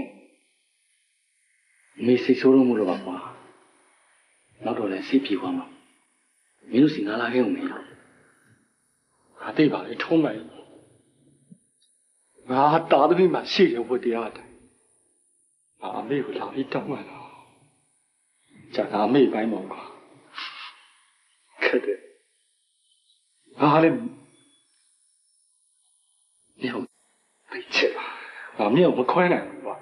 S6: မေစိတ်ဆိုးလို့မလို့ပါကွာနောက်တော့လည်းစိတ်ပြေသွားမှာမင်းတို့စီငါလာခဲ့ဦးမယ်ငါသိပါလေထုံးမယ်ငါတာသမီးမှာရှိတယ်ဘုရားတိုင်ငါအမေကိုလာပြီးတောင်းမှန်းတော့ဂျာကအမေပိုင်းပေါ့ကွာခက်တယ်ငါလည်းညောင်သိချင်ပါငါမြောက်မခွဲနိုင်ဘူးကွာ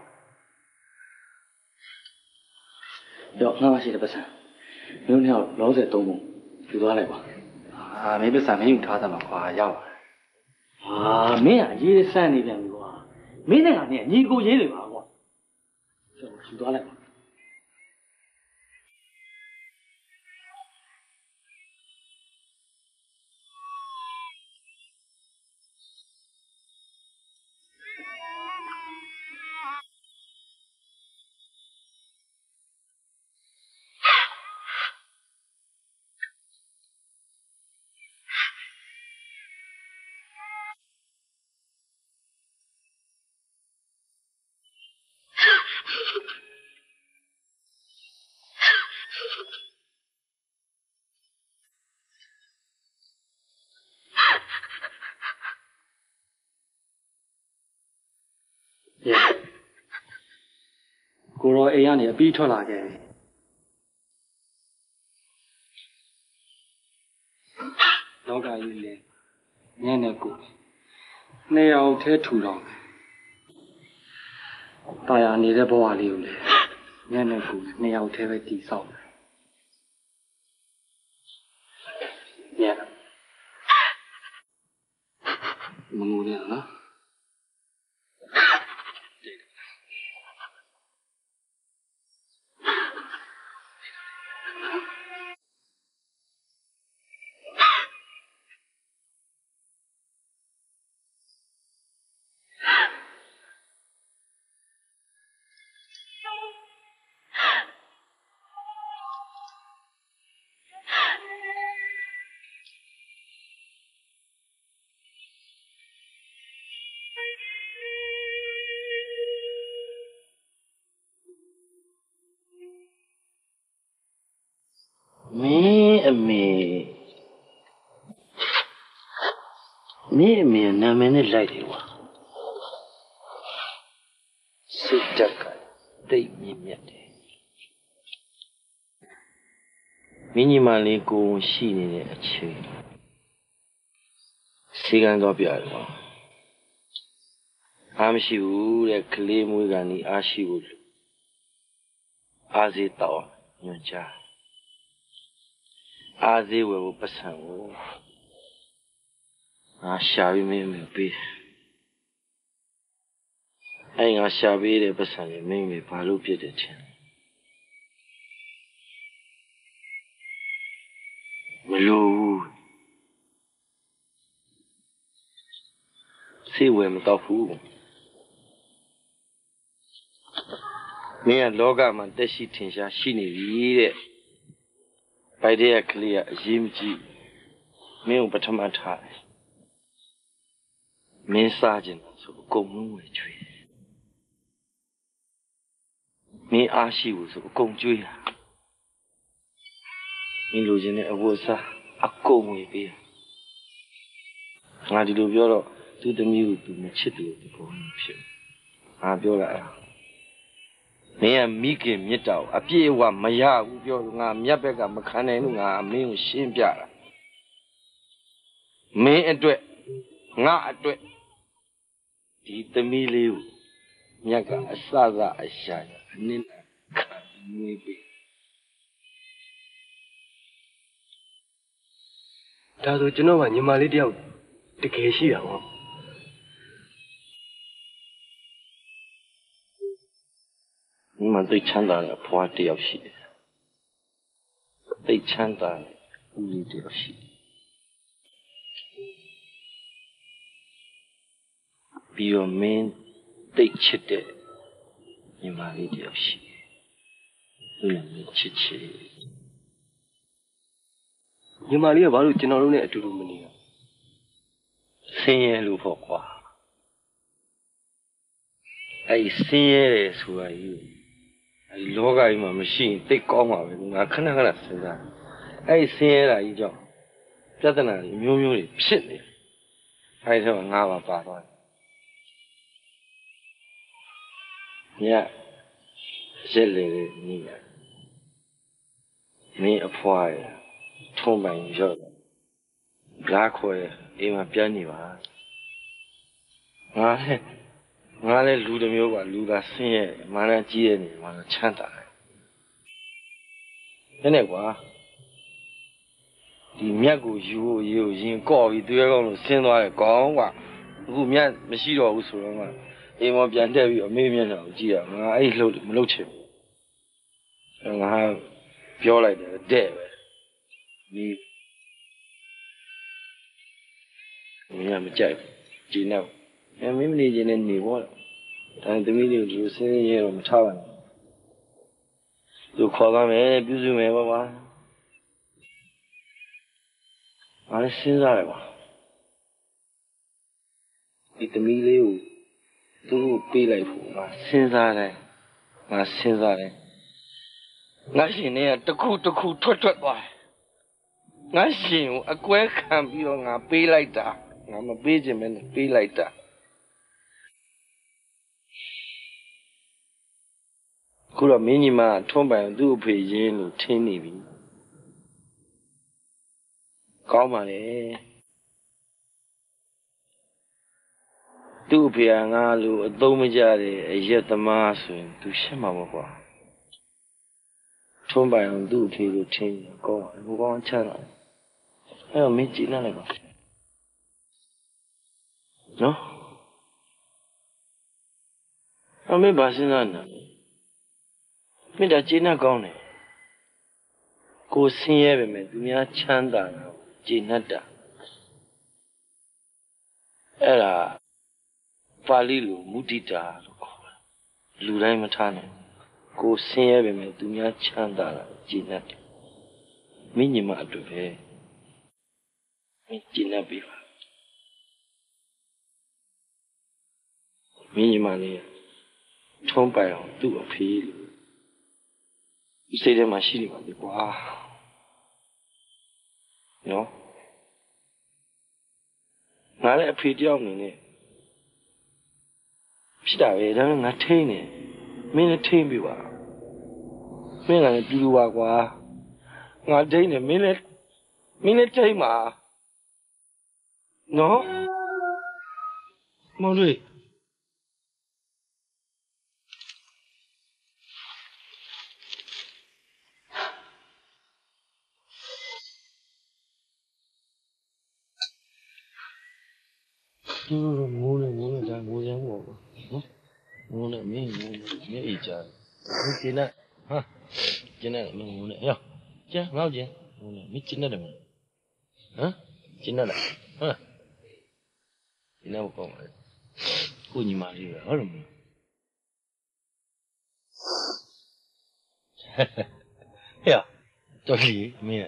S6: ရောငါမရှိတဲ့ပတ်စံမင်းတို့ညောင်လောဆယ်သုံးပုံယူသွားလိုက်ပါအာမင်းပတ်စံမင်းယူထားသမှာကွာရောက်ဟာမင်းကရေးစမ်းနေပြန်ပြီကွာမင်းနဲ့ငါနဲ့ညီကိုရေးနေပါကွာကျွန်တော်ယူသွားလိုက်ပါကိုရောအိမ်ကနေအပြီးထွက်လာခဲ့ပြီလောကကြီးလေညနေကိုနှစ်ယောက်ထဲထူတော့တာယာနေတဲ့ဘဝလေးကိုလေညနေကိုနှစ်ယောက်ထဲပဲတည်ဆောက်ညနေမငိုနဲ့နော်
S5: 你们那边的来的哇，是这个对你们的，明年嘛你恭喜你的亲，谁敢做别的哇？俺们是有的，克里木干的，俺是有的，俺是到人家，俺是为我不生我。俺下边没有没有背，哎，俺下边的不上的没没把路别的钱，没路，谁为没到户？你看老干嘛得是天下心里里的，白天可里啊，人不济，没有不他妈差的。没啥子呢，是个公务为主，没阿西我是个公主呀，没如今的我啥阿公为别，俺这都表了，都得没有都没吃的都不能吃，俺表了呀，没俺没给没找，啊别话没呀，我表了俺没别个没看那路俺没有心别了，没一对，俺一对。ဒီသမီးလေးကိုမြတ်ကအစစအရှာအနစ်ခံမွေးပေး
S13: ဒါဆိုကျွန်တော်ကညီမလေးတယောက်တကယ်ရှိတာပေါ့
S5: ညီမသိချမ်းသာတဲ့ဖွားတယောက်ရှိတယ်သိချမ်းသာတဲ့ဦးလေးတယောက်ရှိတယ်ပြီးတော့မင်းသိချစ်တဲ့ညီမလေးတယောက်ရှိတယ်သူ့နာမည်ချစ်ချစ်
S13: ညီမလေးကဘာလို့ကျွန်တော်တို့နဲ့အတူတူမနေရ
S5: ဆင်းရဲလို့ပေါ့ကွာအဲ့ဆင်းရဲတယ်ဆိုတာကြီးအဲ့လောကကြီးမှာမရှိရင်သိကောင်းမှာပဲငါခဏခဏစဉ်းစားအဲ့ဆင်းရဲတာကြီးကြောင့်ပြဿနာတွေမျိုးမျိုးတွေဖြစ်နေအဲ့ဒါကငါပါပါသွားညရက်လေနေရမင်းအဖွားရထုံးပိုင်ရောက်တယ်လာခေါ်ရအိမ်မှာပြန်နေပါငါလဲငါလဲလူတစ်မျိုးကလူကဆင်းရဲမာနကြီးရဲ့နေမှာချမ်းသာတယ်နည်းနည်းကွာဒီမြတ်ကိုယူဖို့ယူရင်ကော့ပြီးသွေးကောင်းလို့ဆင်းသွားတယ်ကောင်းကွာအခုမြတ်မရှိတော့ဘူးဆိုတော့မှအိမ်မောပြန်တက်ပြီးအမေမျက်နှာကိုကြည့်ရငါအဲ့လှုပ်မလှုပ်ချင်ဘူးငါပြောလိုက်တယ်တဲ့ပဲဒီမင်းမကြိုက်ကြည်နေအဲမင်းမနေခြင်းနဲ့နေပေါ့ဒါသမီးလေးကိုဒီလိုဆင်းရဲတော့မထားပါနဲ့သူခေါ်သွားမယ်ပြုစုမယ်ပါပါငါလည်းစဉ်းစားရပါဒီသမီးလေးကိုသူ့ကိုပေးလိုက်ဖို့ငါစဉ်းစားတယ်ငါစဉ်းစားတယ်ငါရှင်เนี่ยတခုတခုထွက်ထွက်သွားတယ်ငါရှင်ကိုအကွဲခံပြီးတော့ငါပေးလိုက်တာငါမပေးခြင်းပဲနဲ့ပေးလိုက်တာခုတော့မင်းကြီးမထွန်းပိုင်သူ့အဖေရင်းလို့ထင်းနေပြီကောင်းပါလေသူ့အဖေကငါလိုအသုံးမကျတဲ့အရက်သမားဆိုရင်သူရှက်မှာပေါ့ကွာထွန်းပိုင်အောင်သူ့အဖေကိုထင်းကောင်းတယ်ဘိုးကောင်းချမ်းသာတယ်အဲ့တော့မင်းကြည့်လိုက်ပါနော်အမေဘာစဉ်းစားနေလဲမင်းဒါကျေနပ်ကောင်းတယ်ကိုဆင်းရဲပဲမဲ့သူများချမ်းသာတာကျေနပ်တာအဲ့ဒါပါဠိလိုမုဒိတာလို့ခေါ်တယ်လူတိုင်းမထားနဲ့ကိုဆင်းရဲပဲမဲ့သူများချမ်းသာတာကျေနပ်တယ်မင်းညီမအတွက်ပဲမင်းကျေနပ်ပြီပါမင်းညီမလေးထုံးပိုင်အောင်သူ့အဖေလို့ဒီစိတ်ထဲမှာရှိနေပါလေကွာနော်ငါလည်းအဖေတယောက်အနေနဲ့ဖြစ်တာပဲဒါပေမဲ့ငါထိန်းနေမင်းလည်းထိန်းပြီပါမင်းကလည်းတူတူပါကွာငါထိန်းနေမင်းလည်းမင်းလည်းထိန်းပါနော်မောင်လေးကျိုးတော့မိုးနေမိုးနေဒါမိုးရမ်းပေါ့နော်မိုးနေမင်းမိုးနေမင်းအေးကြတယ်မင်းကျင်းနေဟာကျင်းနေမင်းမိုးနေရောကျန်ငေါ့ကျင်းမိုးနေမင်းကျင်းနေတယ်မင်းဟမ်ကျင်းနေလားဟမ်ကျင်းနေဘောကောင်းပါလေကိုညီမလေးပဲဟုတ်တယ်မလားဟဲ့တော်လီမင်း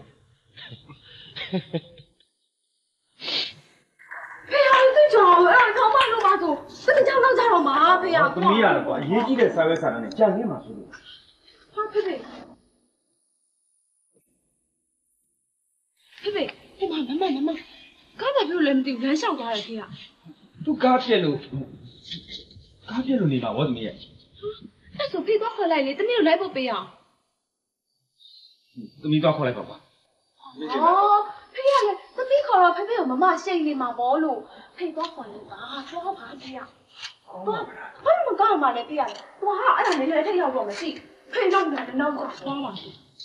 S3: ဖေရသိချောအဲ့ဒါခေါင်းမလို့ပါဆိုစပင်းချောင်းလောက်ကြတော့မှာဖေရ
S2: သမီးရတယ်ကွာအရေးကြီးတဲ့စာရွက်စာတမ်းနဲ့ကြံနေမှာဆိုလို့
S3: ဟာဖေဖေဖေဖေဟိုမှာမမမမကားဘာဖြစ်လို့လဲမသိဘူးလမ်းလျှောက်သွားတယ်ဖေရ
S2: သူကားပြက်လို့ကားပြက်လို့နေပါဗောသမီးရဲ့
S3: အဲ့ဆိုဖေသွားခေါ်လိုက်လေသမီးကိုလိုက်ဖို့ပေးအောင်
S2: သမီးသွားခေါ်လိုက်ပါကွာ
S3: အော်ဖေရလေသမီးခေါ်တော့ဖေဖေကိုမမရှိန်နေမှာပေါ့လို့ဖေသွားခေါ်လိုက်ပါတော့ပါဖေရဘာဘာမကောင်းမှလည်းဖေရလေသွားဟာအဲ့ဒါလည်းလည်းထက်ရောက်တော့မရှိဖေနောက်ကနေနောက်တော့သွားပါ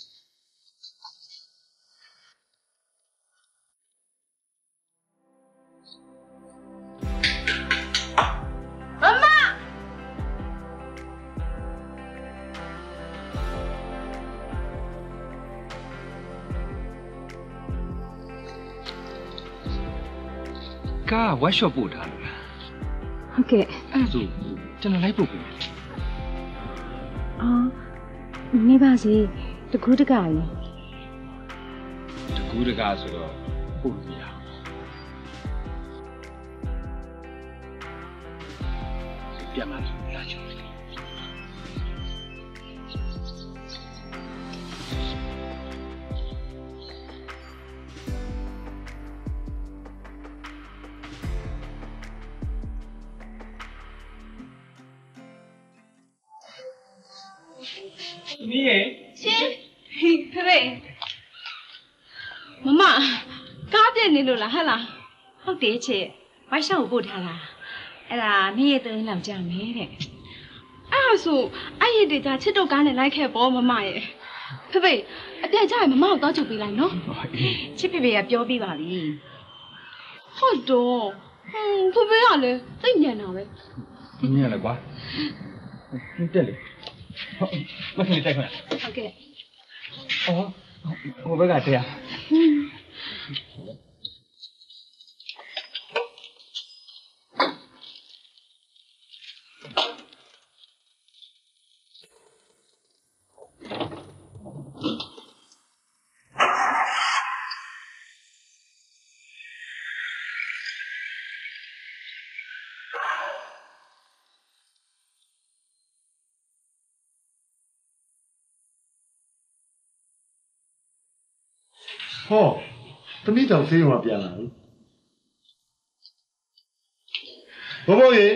S2: ကားဝက်ရှော့ပို့ထားလို့လား
S8: ဟုတ်ကဲ့
S2: အဲ့ဆိုကျွန်တော်လိုက်ပို့ပေးမယ်
S8: အော်နေပါစေတကူးတကရေ
S2: တကူးတကဆိုတော့ပို့လို့ရအောင်ပြန်လာလာချင်
S3: မီးရဲ့ရှင်ဟေးဖေမမကားပြည့်နေလို့လားဟဲ့လား
S8: ဟုတ်တယ်ချစ်ဝိုက်ရှောက်ကိုပို့ထားတာအဲ့ဒါနေ့ရက်သုံးလောက်ကြာမယ်တဲ့
S3: အဲ့ဒါဆိုအဲ့ရတဲ့ကြချစ်တို့ကားနဲ့လိုက်ခဲ့ပေါ့မမရဲ့ဖေဖေအပြန်ကြရင်မမကိုတောက်ချုပ်ပေးလိုက်နော်
S8: ချစ်ဖေဖေကပြောပြပါပြီ
S3: ဟုတ်တော့ဟွန်းဖေဖေကလည်းသိညံတာပဲ
S2: ညံ့လေကွာတက်လေဟုတ်မခင်လေးတိုက်ခွင့်
S3: ဟုတ်ကဲ့
S2: အော်ဟိုဘက်ကတရား
S11: ဟောသမီးတောင်ဆေးရုံကပြန်လာပြီဘောဘောရေ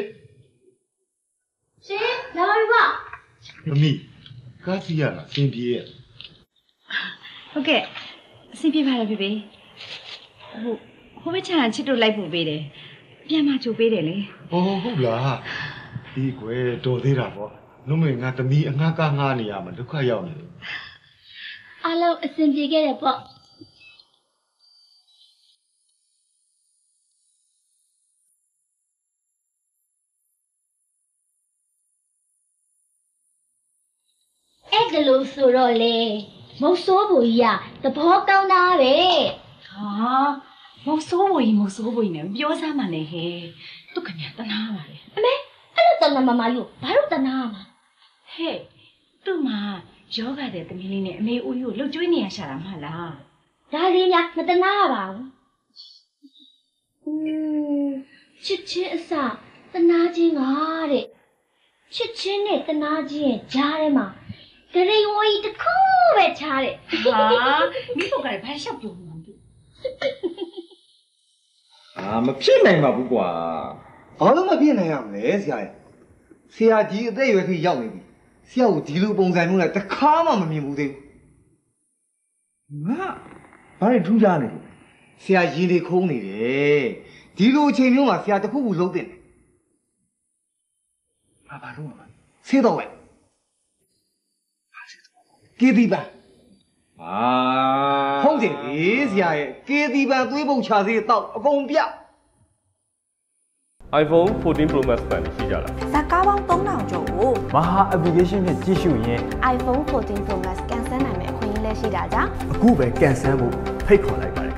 S3: ရှင်လာပါပြီပါ
S11: သမီးကားစီးရတာအဆင်ပြေရဲ့
S8: ဟုတ်ကဲ့အဆင်ပြေပါလားဖေဖေဟိုဟိုဘက်ချာချစ်တို့လိုက်ပို့ပေးတယ်ပြန်มาကြိုပေးတယ်လေ
S11: ဟောဟုတ်လားဒီကွယ်တော်သေးတာပေါ့လုံးမေငါသမီးအငှားကားငှားနေရမှာဒုက္ခရောက်နေတယ်
S3: အားလုံးအဆင်ပြေခဲ့တယ်ပေါ့
S10: အဲ့ဒါလို့ဆိုတော့လေမုတ်ဆိုးဘူကြီးကသဘောကောင်းတာပဲ
S8: ဟာမုတ်ဆိုးဘူကြီးမုတ်ဆိုးဘူကြီးနဲ့ပြောစမ်းမှလည်းဟဲ့သူခင်ဗျာတနာပါလေ
S10: အမေအဲ့လိုတနာမမလို့ဘာလို့တနာမှာ
S8: ဟဲ့သူ့မှာယောဂတဲ့သမီးလေးနဲ့အမေဦးကြီးကိုလှုပ်ကျွေးနေရရှာတာမဟုတ်လား
S10: ဒါလေးများမတနာပါဘူးอืมချစ်ချင်းအစတနာချင်းပါတဲ့ချစ်ချင်းနဲ့တနာချင်းရဲ့ကြားထဲမှာဂရိဝီတခုပဲချားတယ်
S8: ဟာမိဖို့ကလည်းဘာလျှောက်ပြောမှန်းသူ
S11: 啊，没骗人嘛不管，
S6: 俺都没骗人呀，没啥呀。ဆရာကြီးအသက်အရွယ်ထိရောက်နေပြီဆရာကိုဒီလိုပုံစံမျိုးနဲ့တစ်ခါမှမမြင်ဘူးသေးဘူးငါဘာလဲထူးခြားနေလဲဆရာရင်တွေခုံးနေတယ်ဒီလိုအချိန်မျိုးမှာဆရာတစ်ခုခုလုံးတင်တယ်ဘာဘာလို့လဲဆေးတော့ဝဲကေဒီပန်အာဟုတ်တယ်လေဆရာရဲ့ကေဒီပန်သွေးပုံချဆေးတောက်အကုန်ပြ
S15: iPhone fourteen Pro Max ပဲရှိကြလား
S14: ဇာကားပေါင်းသုံးထောင်ကျော်ကို
S16: မဟာ application ဖြင့်ကြည့်ရှုရင်
S14: iPhone fourteen Pro Max ကန်ဆယ်နိုင်မယ့်အခွင့်အရေးလည်းရှိတာကြောင့်
S16: အခုပဲကန်ဆယ်ဖို့ဖိတ်ခေါ်လိုက်ပါတယ်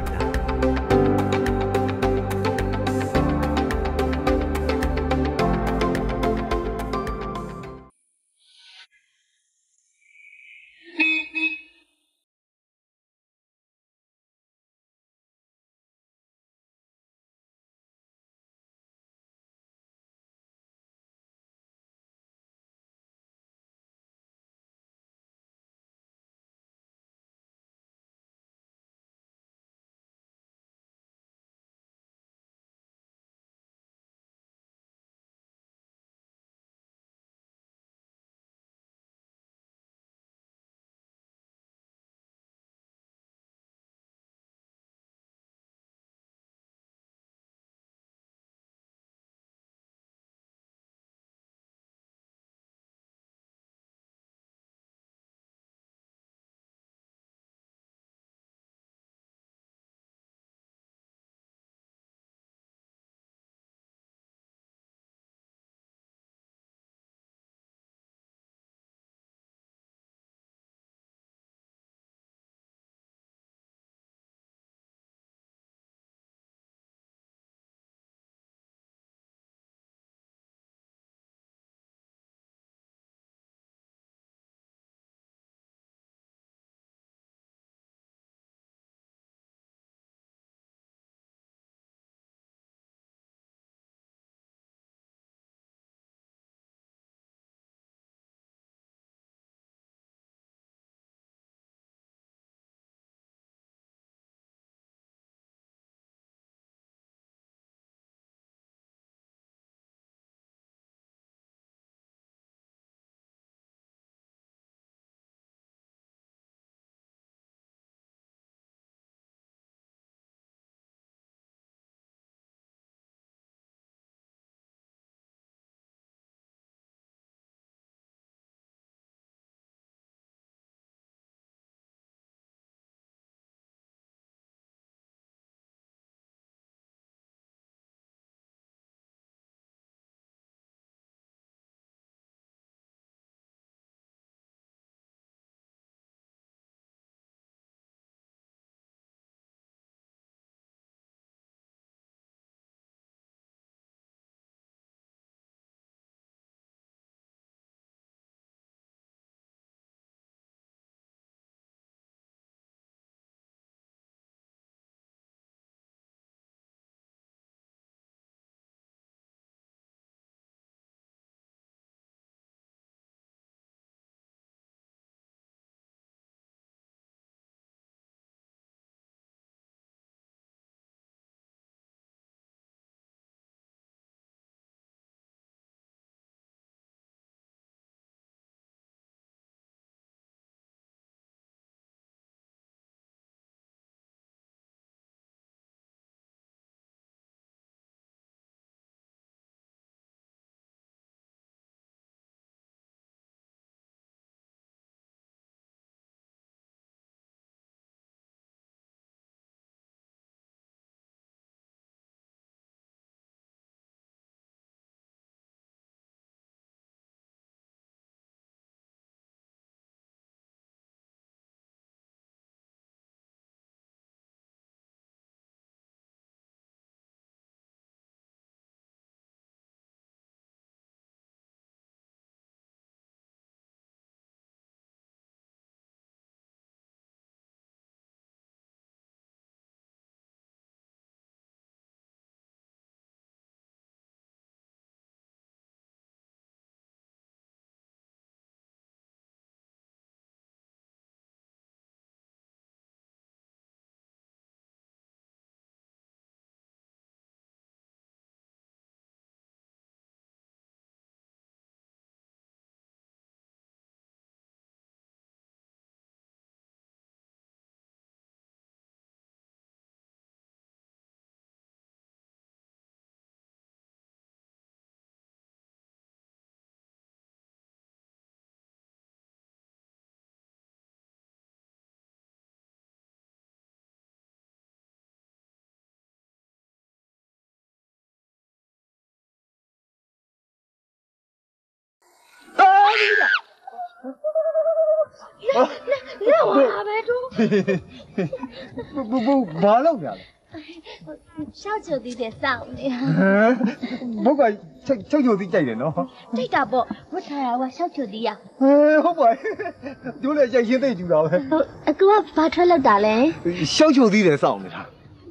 S10: 啊，别住。
S11: 不不不，马路呀。
S10: 小酒弟的少呢。
S11: 不过小小酒弟ใจတယ်နော်。
S10: 对的不，我猜啊，我小酒弟呀。
S11: 哎，好吧，就嚟ใจ先對住啦ပဲ。
S10: 阿哥我發出嚟打咧。
S11: 小酒弟嚟少နေတာ。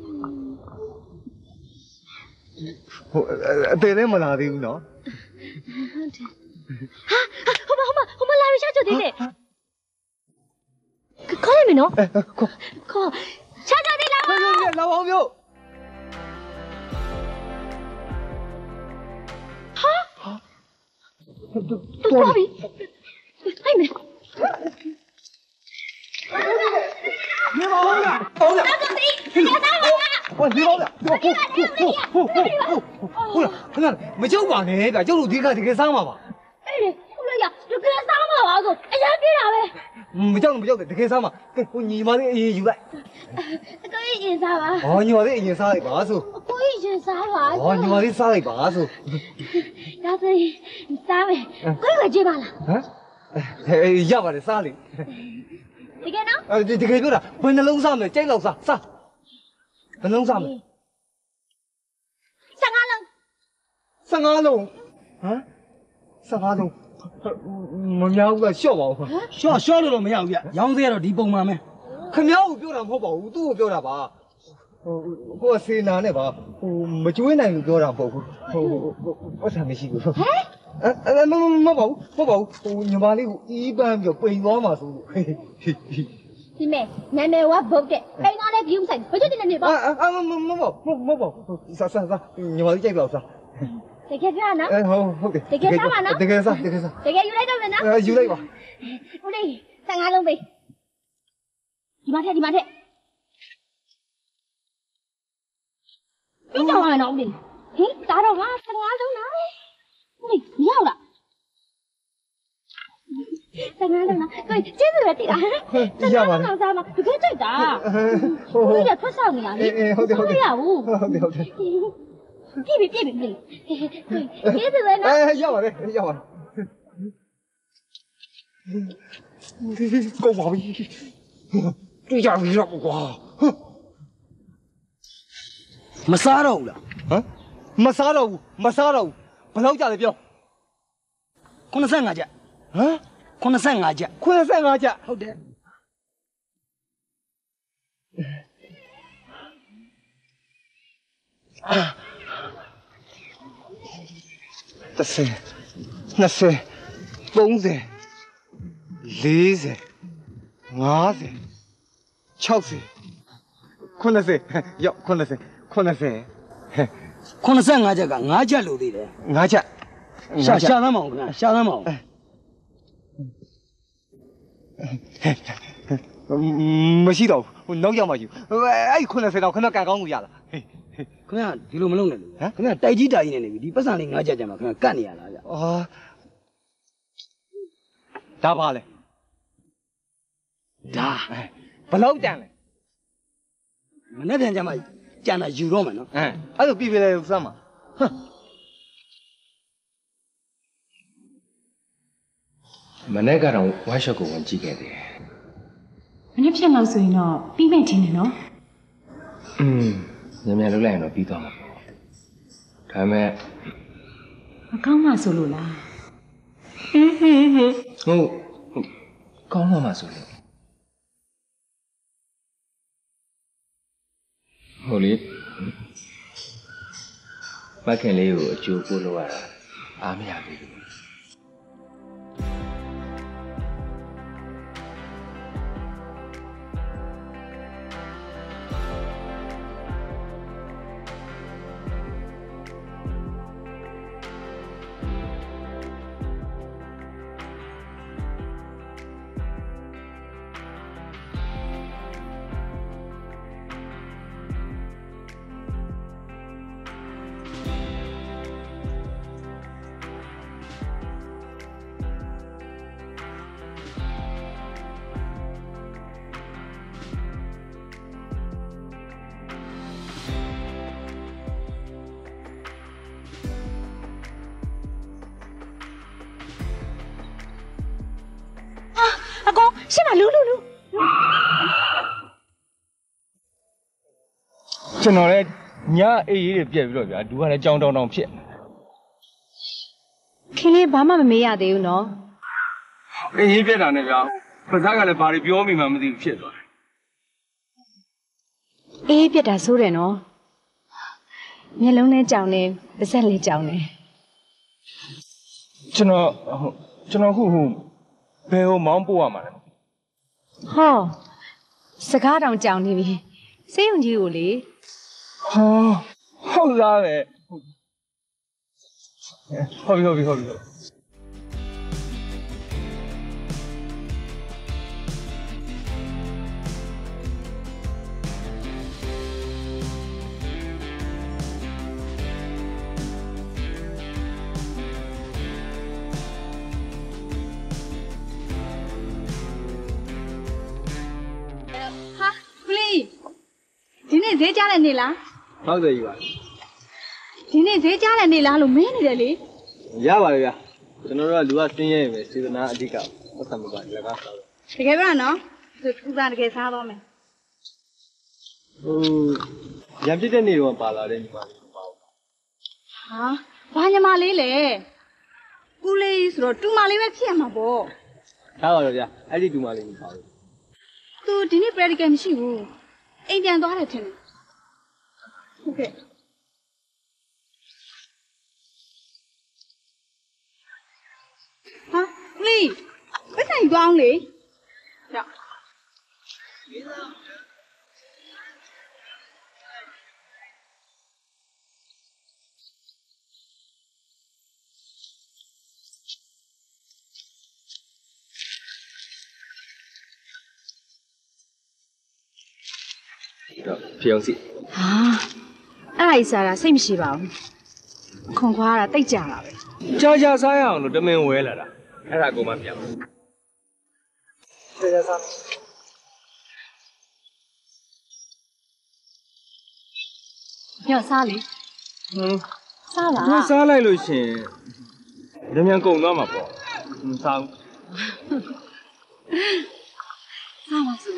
S11: ဟိုအသေးလည်းမလာသေးဘူးနော်。
S10: ဟာဟိုမဟိုမဟိုမလာရ小酒弟လေ。ခေါ်ရမယ်နော်ခေါ်ခေါ်小酒弟လာပါ
S11: လာပါဦးမျိုး
S10: ဟာတော်ပြီဟိုင်မယ်
S11: 你跑了，跑了！
S10: 小酒弟你打我啦
S11: 我你跑了，我我我我我我看看没叫管呢，个叫路底下这个上嘛吧？
S10: 哎，我来呀，就给他上嘛吧，我哎呀别打呗。
S11: 唔叫唔叫嘅，这个上嘛，我你妈的也有来。
S10: 可以先杀吧。
S11: 哦，你妈的也杀一把手。
S10: 可以先杀吧。
S11: 哦，你妈的杀一把手。
S10: 要是你杀呗，可以回去吧啦。
S11: 啊？哎，要把你杀了。
S10: 这个呢？
S11: 呃，这这个个啦，本来楼上的，这楼上杀，本楼上的。
S10: 上阿龙。
S11: 上阿龍，啊？上阿龍，唔有個小王。
S17: 小小路都唔有嘅，養仔都地崩嘛咩？
S11: 佢有表達好冇，都表達吧。嗰個西南呢吧，唔追能表達冇，我睇未試過。誒誒，冇冇冇冇冇冇，你話你一般就背我嘛數。
S10: 弟妹，妹妹我不嘅，背我咧不用使，回去你你吧。
S11: 啊啊啊！冇冇冇冇冇冇，殺殺殺！你話你這個殺。
S10: 這個啥呢？
S11: 誒好好嘅。
S10: 這個啥嘛呢？
S11: 這個殺這個殺。
S10: 這個要來做咩呢？
S11: 誒要嚟吧。
S10: 我嚟上阿龍唄。你媽睇你媽睇。邊度係攞嘅？咦，打到我上阿龍啦！喂，唔要啦。上阿龍啦，喂，這是咩啲啊？上阿龍上山嘛，你可以再打。我呢出手你啊，你好啲好啲。
S11: 好啲好啲。
S10: 別別別別別，幾時嚟呢？
S11: 誒要啊你要啊。個話最家為什麼哇？
S17: 唔殺到啦？
S11: 啊？唔殺到，唔殺到，不老家嚟標。
S17: 可能三亞隻。
S11: 啊？
S17: 可能三亞隻。
S11: 可能三亞隻。
S17: 好的。
S11: 啊！十四、廿四、三十、四十、五十、七十、九十，有九十，九十。
S17: 可能三亞隻噶，五隻路啲咧。
S11: 五隻。
S17: 下下得冇㗎，下得冇。
S11: 唔知道，我腦有冇有？哎，可能係到可能剛剛我呀啦。
S17: ခင်ဗျာဒီလိုမလုပ်နဲ့လို့ခင်ဗျာတိုက်ကြီးတိုက်ကြီးနေနေပြီဒီပတ်စံလေးငါးချက်ကြမှာခင်ဗျာကတ်နေရလားဗျ
S11: အော်ဒါပါလေ
S17: ဒါ
S11: ဘလောက်တန်လဲ
S17: မနေ့ပြန်ကြမှာကြံတာယူတော့မယ်နော်
S11: အဲအဲ့လိုပြပြလဲစမ်းပါဟမ်
S1: မနေ့ကတော့ဝါရှော့ကိုဝင်ကြည့်ခဲ့တယ်
S18: မနေ့ပြန်လို့ဆိုရင်တော့ပြီးမဲ့ချင်းနေနော်
S1: อืมမြန်မြန်လုပ်လိုက်ရင်တော့ပြီးသွားမှာပေါ့ဒါပေမဲ့
S18: မကောင်းမှဆိုလို့လား
S1: ဟင်းဟင်းဟင်းဟုတ်ကောင်းမှဆိုလို့ဟုတ်လေမခင်လေးကိုအကျိုးပို့လို့ရတာအားမရဘူး
S10: 阿公，先把撸撸撸。
S6: ကျွန်တော်လည်းညအေးအေးတွေပြက်ပြီးတော့ဗျာလူကလည်းကြောင်တောင်တောင်ဖြစ်
S18: ခင်လေးဘာမှမမေးရသေးဘူးနော်
S6: အေးအေးပြက်တာနဲ့ဗျာပါဇက်ကလည်းဘာတွေပြောမိမှမသိဘူးဖြစ်သွားတယ်
S18: အေးပြက်တာဆိုးတယ်နော်မျက်လုံးနဲ့ကြောင်နေပါးစပ်လေးကြောင်နေ
S6: ကျွန်တော်ကျွန်တော်ခုခုဘယ်ဟိုမောင်းပို့ရမှာလဲ
S18: ဟောစကားတောင်ကြောင်နေပြီစေးုံကြီးကိုလေ
S6: ဟာဟုတ်လားပဲဟုတ်ပြီဟုတ်ပြီဟုတ်ပြီ
S3: ဒီနေ့ဈေးကြားတဲ့နေ့လား
S6: ဟုတ်တယ်ယူပါ
S3: ဒီနေ့ဈေးကြားတဲ့နေ့လားလို့မင်းနေတယ်လေ
S6: ရပါတယ်ဗျာကျွန်တော်တို့ကလူကစင်းရဲပဲစေတနာအဓိကပတ်သက်မှာပါလက်ကားစားတယ်
S3: တကယ်ပြောနော်သူထူတာတကယ်စားတော့မယ်
S6: ဟိုရံပြစ်တဲ့နေ့တော့ပါလာတဲ့ညီမလေးပါဘူး
S3: ဟာဘာညီမလေးလဲကူလေးဆိုတော့တူမလေးပဲဖြစ်ရမှာပေါ့
S6: ထားပါတော့ဗျာအဲ့ဒီတူမလေးမပါဘူး
S3: သူဒီနေ့ practical မရှိဘူးအိမ်ပြန်သွားတယ်ထင်တယ်ဟုတ်ကဲ့ဟာလီဘယ်ဆိုင်သွားအောင်လေကြောက်
S6: ဖြေအောင်စီ
S18: ဟာအဲ့ဒါကြီးစားတာစိတ်မရှိပါဘူးခွန်ခွားတာတိတ်ကြတာပဲ
S6: ကြာကြာစားရအောင်လို့တမင်ဝဲလာတာအဲ့ဒါကိုမှပြန်ပါကြာကြာစား
S18: ညော့စားလေ
S6: ဟင်း
S18: စားလား
S6: ငါစားလိုက်လို့ရှင်ညံ့ညံ့ကုန်သွားမှာပေါ့မစားဘူး
S18: စားပါစမ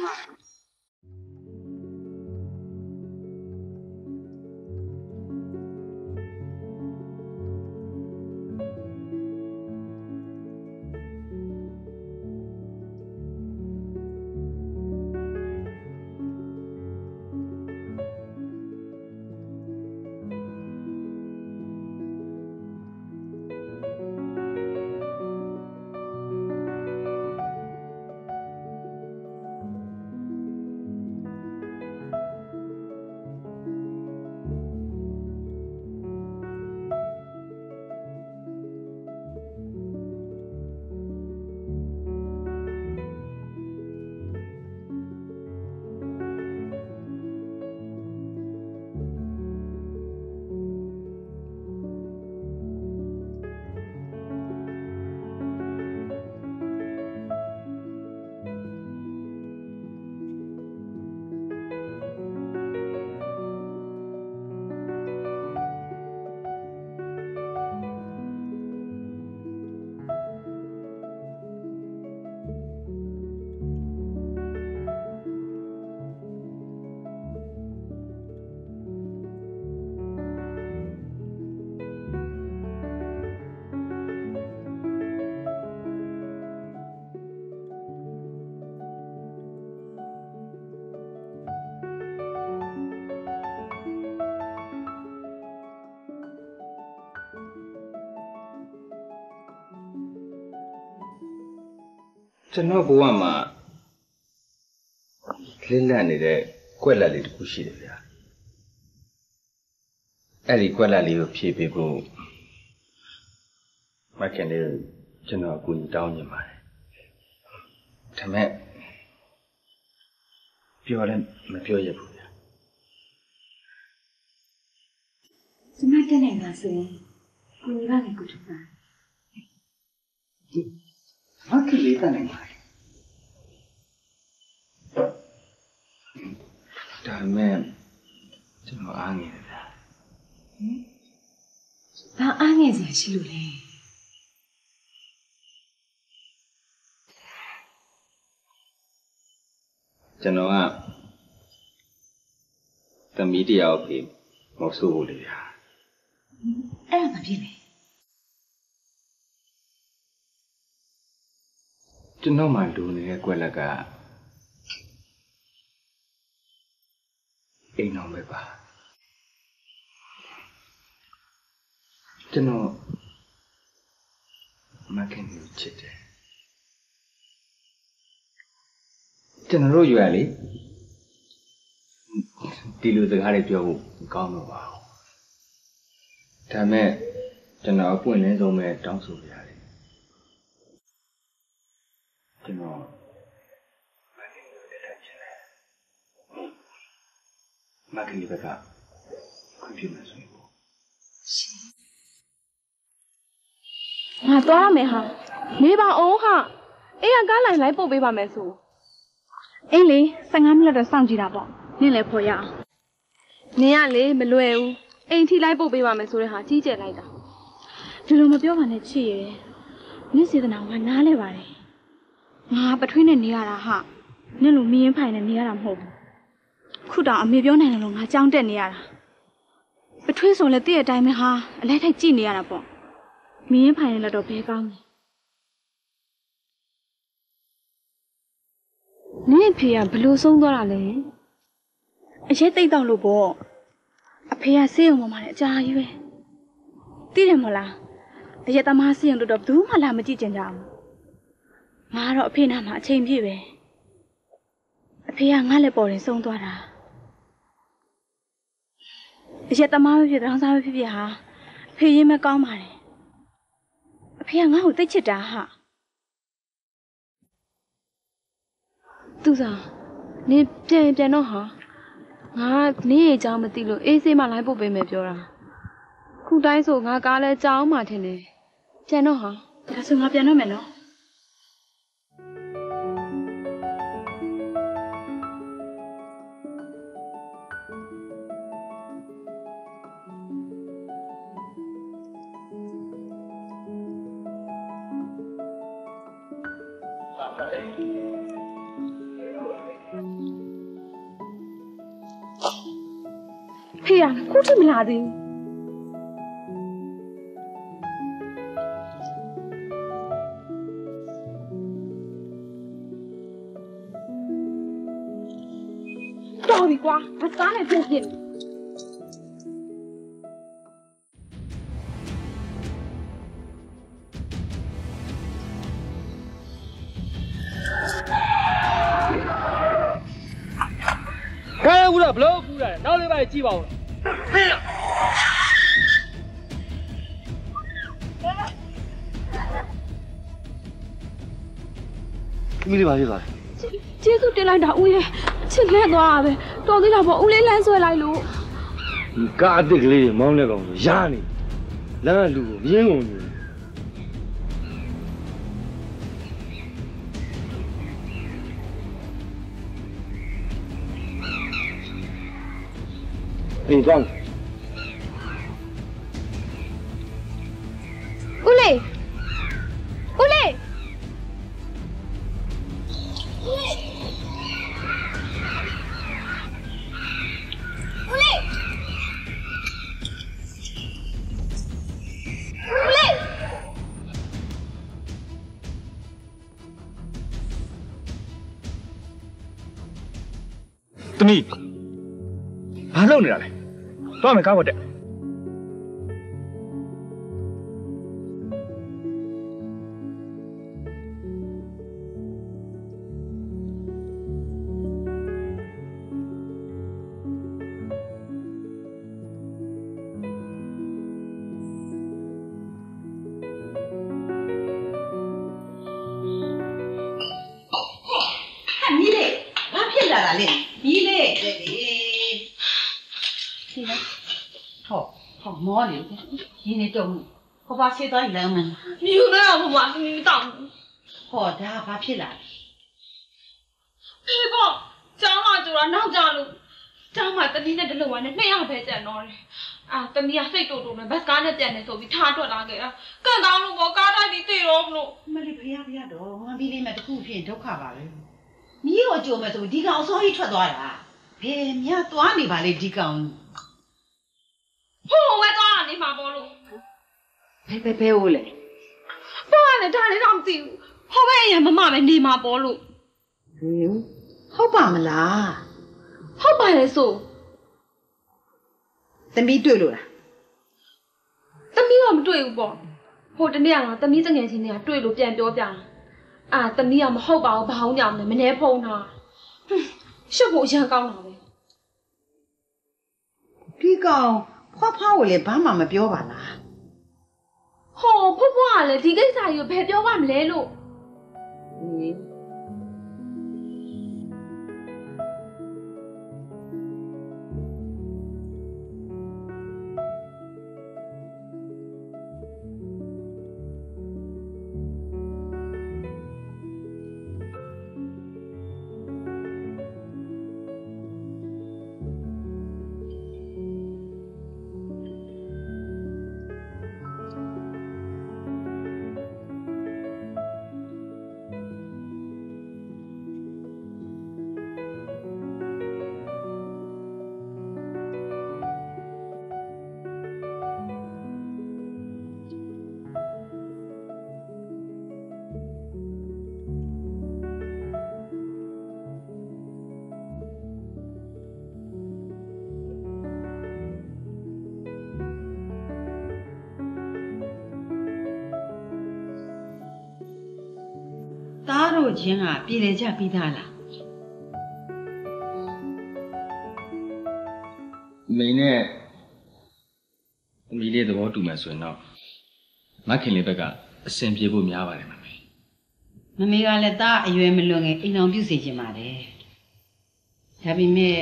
S6: ကျွန်တော်ဘဝမှာလေးလန့်နေတဲ့ကွက်လက်လေးတစ်ခုရှိတယ်ဗျာအဲ့ဒီကွက်လက်လေးကိုဖြည့်ပေးဖို့မခင်လေးကျွန်တော်အကူအညီတောင်းနေပါတယ်ဒါမဲ့ပြောလည်းမပြောရဘူးဗျာ
S18: ကျမတက်နေမှာဆိုရင်ကိုကြီးကလည်းကိုထုတ်ပါ
S6: ဘာကလေးတက်နေမှာဒါမဲ့ကျွန်တော်အားငယ်တယ်ဗျာ
S18: ဘာအားငယ်စရာရှိလို့လဲ
S6: ကျွန်တော်ကသမီးတရားအဖေမဆိုးဘူးလေဗျာ
S9: အဲ့ဒါမဖြစ်လေ
S6: ကျွန်တော်မှလူနေတဲ့ကွက်လက်ကအိမ်တော်ပဲပါကျွန်တော်မခင်ကိုချစ်တယ်ကျွန်တော်တို့ရွယ်လေဒီလိုစကားတွေပြောဖို့ကောင်းတော့ပါဘူးဒါမဲ့ကျွန်တော်အပွင့်လင်းဆုံးပဲတောင်းဆိုရတယ်ကျွန်တော်မခင်ကိုတက်တက်ချင်တယ်မခင်ဒီဘက်ကခွင့်ပြုမယ်ဆိုရင်
S3: ငါသွားရမယ်ဟာနေပါအောင်ဟာအေးကကားလိုက်လိုက်ပို့ပေးပါမယ်ဆိုအေးလေဆယ်ငါးမိနစ်တော့စောင့်ကြည့်တာပေါ့နင့်လည်းဖော်ရအောင်နင်ကလေမလွယ်ဘူးအိမ်ထိလိုက်ပို့ပေးပါမယ်ဆိုတဲ့ဟာကြီးကျယ်လိုက်တာဒီလိုမပြောပါနဲ့ချစ်ရယ်နင့်စေတနာကနားလဲပါတယ်ငါပထွေးနဲ့နေရတာဟာနင့်လိုမင်းဖိုင်နဲ့နေရတာမဟုတ်ဘူးခုတောင်အမေပြောနိုင်တယ်လို့ငါကြောင်းတက်နေရတာပထွေးဆိုလည်းတည့်တဲ့အတိုင်းပဲဟာအလိုက်ထိုက်ကြည့်နေရတာပေါ့မင်းဖိုင်နဲ့တော့ဘဲကောင်းတယ်နင့်အဖေကဘလို့ဆုံးသွားတာလဲအရေးတိတ်တော့လို့ပေါ့အဖေကဆေးရုံပေါ်မှာလည်းအကြာကြီးပဲသိတယ်မလားအရေးသမားဆေးရုံတော့ဘယ်သူမှလာမကြည့်ကြကြဘူးငါကတော့အဖေနာမှာအချိန်ပြည့်ပဲအဖေကငါလည်းပေါ်ရင်ဆုံးသွားတာအရေးသမားပဲဖြစ်တောင်းစားပဲဖြစ်ဖြစ်ဟာအဖေရင်းမကောင်းပါနဲ့အဖေကငါ့ကိုသိချစ်တာဟာသူစားနေပြန်ပြန်တော့ဟာငါနေရဲ့အကြောင်းမသိလို့အေးဆေးမှလိုက်ပို့ပေးမယ်ပြောတာခုတိုင်းဆိုငါကားလဲကြောင်းမှထင်တယ်ပြန်တော့ဟာဒါဆိုငါပြန်တော့မယ်နော်ဖေးရခုထိမလာသေးဘူးတော်ပြီကွာမစားနဲ့ပြင်ပြင်
S13: 开屋了，不漏屋了，哪里把鸡包了？
S17: မီးလေးပါဖြစ်သွားတယ်
S3: ကျေးဇူးတင်လိုက်တာဦးရဲ့ချစ်လဲသွားတာပဲတော်သေးတာပေါ့ဦးလေးလမ်းဆွဲလိုက်လို့
S17: ဒီကားအစ်စ်ကလေးတွေမောင်းတဲ့ကောင်ဆိုရားနေလမ်းကလူကိုမြင်းကုန်နေအေးကြောင်း
S3: ဦးလေးဦးလေး
S2: သမီးဘာလုပ်နေတာလဲသွားမယ်ကားပေါ်တက်
S9: မီးလေးဘာဖြစ်လာတာလဲမီးလေးလေလေဒီလားဟောဟောမောလေရင်းနေတော့ဟောပါဆေးသွားလမ်းမမြူလာဟောပါမင်းတောင်းဟောဒါဘာဖြစ်လာလဲဒီပေါ့ကျောင်းလာကြတော့နောက်ကြလို့ကျောင်းမှာတတိနဲ့တလုံးဝနဲ့နှစ်ယောက်ပဲကြံတော့တယ်အာတမီးကစိတ်တူတူနဲ့ဘတ်ကားနဲ့ပြန်နေဆိုပြီးထားထွက်လာခဲ့တာကန့်ကောင်းလို့ပေါ့ကားတိုက်ပြီးတေတော့မလို့မလေးဖျားဖျားတော့ငါပြီးလေးမဲ့တခုဖြစ်ဒုက္ခပါပဲမီးကိုကြိုမယ်ဆိုဒီကောင်အစောကြီးထွက်သွားတာ
S12: ဘယ်မြတ်သွားနေပါလေဒီကောင်ဟိုဝဲသွားနေမှာပေါ့လို့ဘယ်ဘယ်ဘယ်ဟိုလေဘာလဲဒါလည်းတော့မသိဘူးဟိုဘဲရမမပဲနေမှာပေါ့လို့ဟင်ဟုတ်ပါမလားဟုတ်ပါလေဆိုသမီးတွေ့လို့လားသမီးကမတွေ့ဘူးပေါ့ဟိုတနေ့ကတော့သမီးတငယ်ချင်းတွေကတွေ့လို့ပြန်ပြောပြတာအာသမီးကမဟုတ်ပါဘူးဘာအောင်ညောင်လဲမနှဲဖုံးတာရှုပ်ဖို့အရန်ကောင်းတာပဲဒီကောင်ဖွားဖွားကိုလည်းဘာမှမပြောပါလားဟောဖွားဖွားကလည်းဒီကိစ္စကြီးကိုဘယ်ပြောပါမလဲလို့ဟင်သားတို့ချင်းကပြည်လေကြပြီးသားလား
S6: မင်းနဲ့သမီးလေးသဘောတူမယ်ဆိုရင်တော့မခင်လေးဘက်ကအဆင်ပြေဖို့များပါတယ်မမေ
S12: မမေကလည်းသားအရွယ်မလွန်ငယ်အိမ်အောင်ပြုစေချင်ပါတယ်ဒါပေမဲ့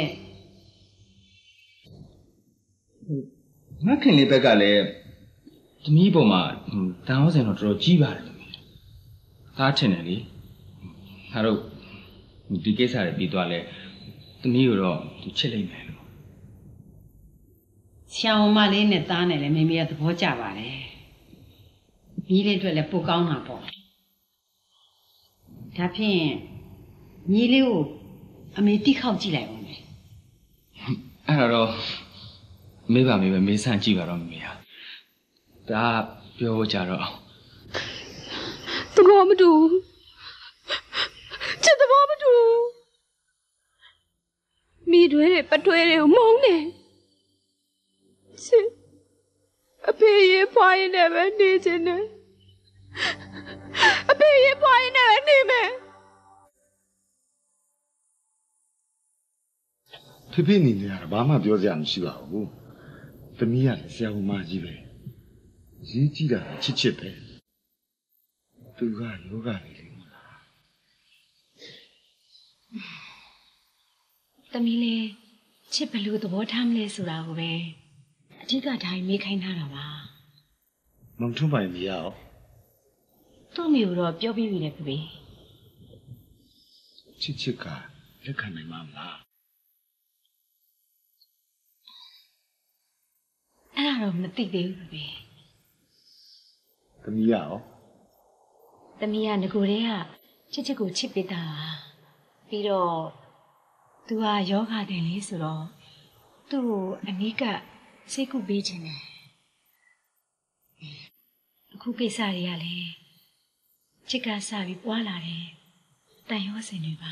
S6: မခင်လေးဘက်ကလည်းသမီးပေါ်မှာတန်ဟောစင်တော့တော်တော်ကြီးပါတယ်မမေသားထင်တယ်လေငါတို့ဒီကိစ္စတွေပြီးသွားလဲသမီးကိုတော့သူချစ်လိုက်မယ်လို့
S12: ဆရာမလေးနဲ့သားနဲ့လည်းမေမေကသဘောကျပါတယ်ညီလေးအတွက်လည်းပိုကောင်းတာပေါ့ဒါဖြင့်ညီလေးကိုအမေတိခောက်ကြည့်လိုက်အောင်မယ်
S6: အဲ့တော့မေးပါမေးပဲမေးဆန်းကြည့်ပါတော့မေဟာဒါပြောကြတော့
S3: သဘောမတူချစ်သဘောမတူမိတွေတွေပထွေးတွေကိုမုန်းတယ်ချစ်အဖေရေးဖွားရင်လည်းပဲနေချင်တယ်အဖေရေးဖွားရင်လည်းနေမယ်
S19: ဖေဖေနေနေရတာဘာမှပြောစရာမရှိပါဘူးသမီးကလည်းဆရာမကြီးပဲရေးကြည့်တာချစ်ချစ်ပဲသူကယောဂလေးလေးမလား
S18: သမီးလေးချစ်ဘလို့သဘောထားမလဲဆိုတာကိုပဲအဓိကဒါရင်မေးခိုင်းထားတာပါ
S19: မောင်ထွန်းပိုင်မရအောင်
S18: သူ့မျိုးတော့ပြောပြီးပြီလေဖေ
S19: ချစ်ချစ်ကလက်ခံနိုင်မှာမလား
S18: အဲ့ဒါတော့မသိသေးဘူးဖေ
S19: သမီးရအောင်
S18: သမီးကငကိုတည်းကချစ်ချစ်ကိုချစ်ပေးတာပြီးတော့သူကယောဂတယ်လေဆိုတော့သူ့ကိုအနီးကစိတ်ကူပေးခြင်းတယ်အခုကိစ္စတွေကလည်းချစ်ကစပြီးပွားလာတယ်တန်ရောစင်တွေပါ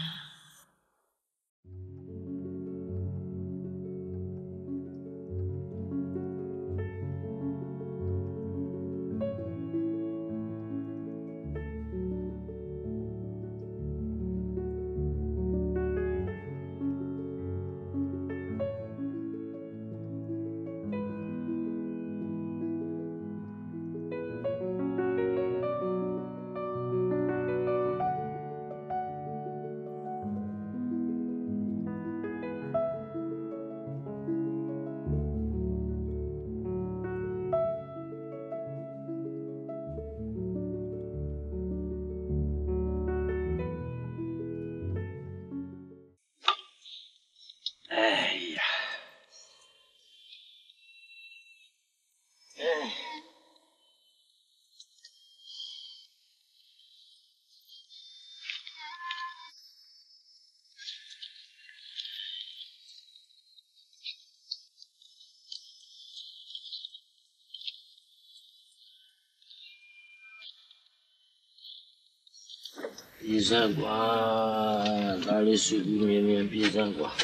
S5: ပြေးစမ်းကွာဒါလေးစုပြီးမြင်မြင်ပြေးစမ်းကွာ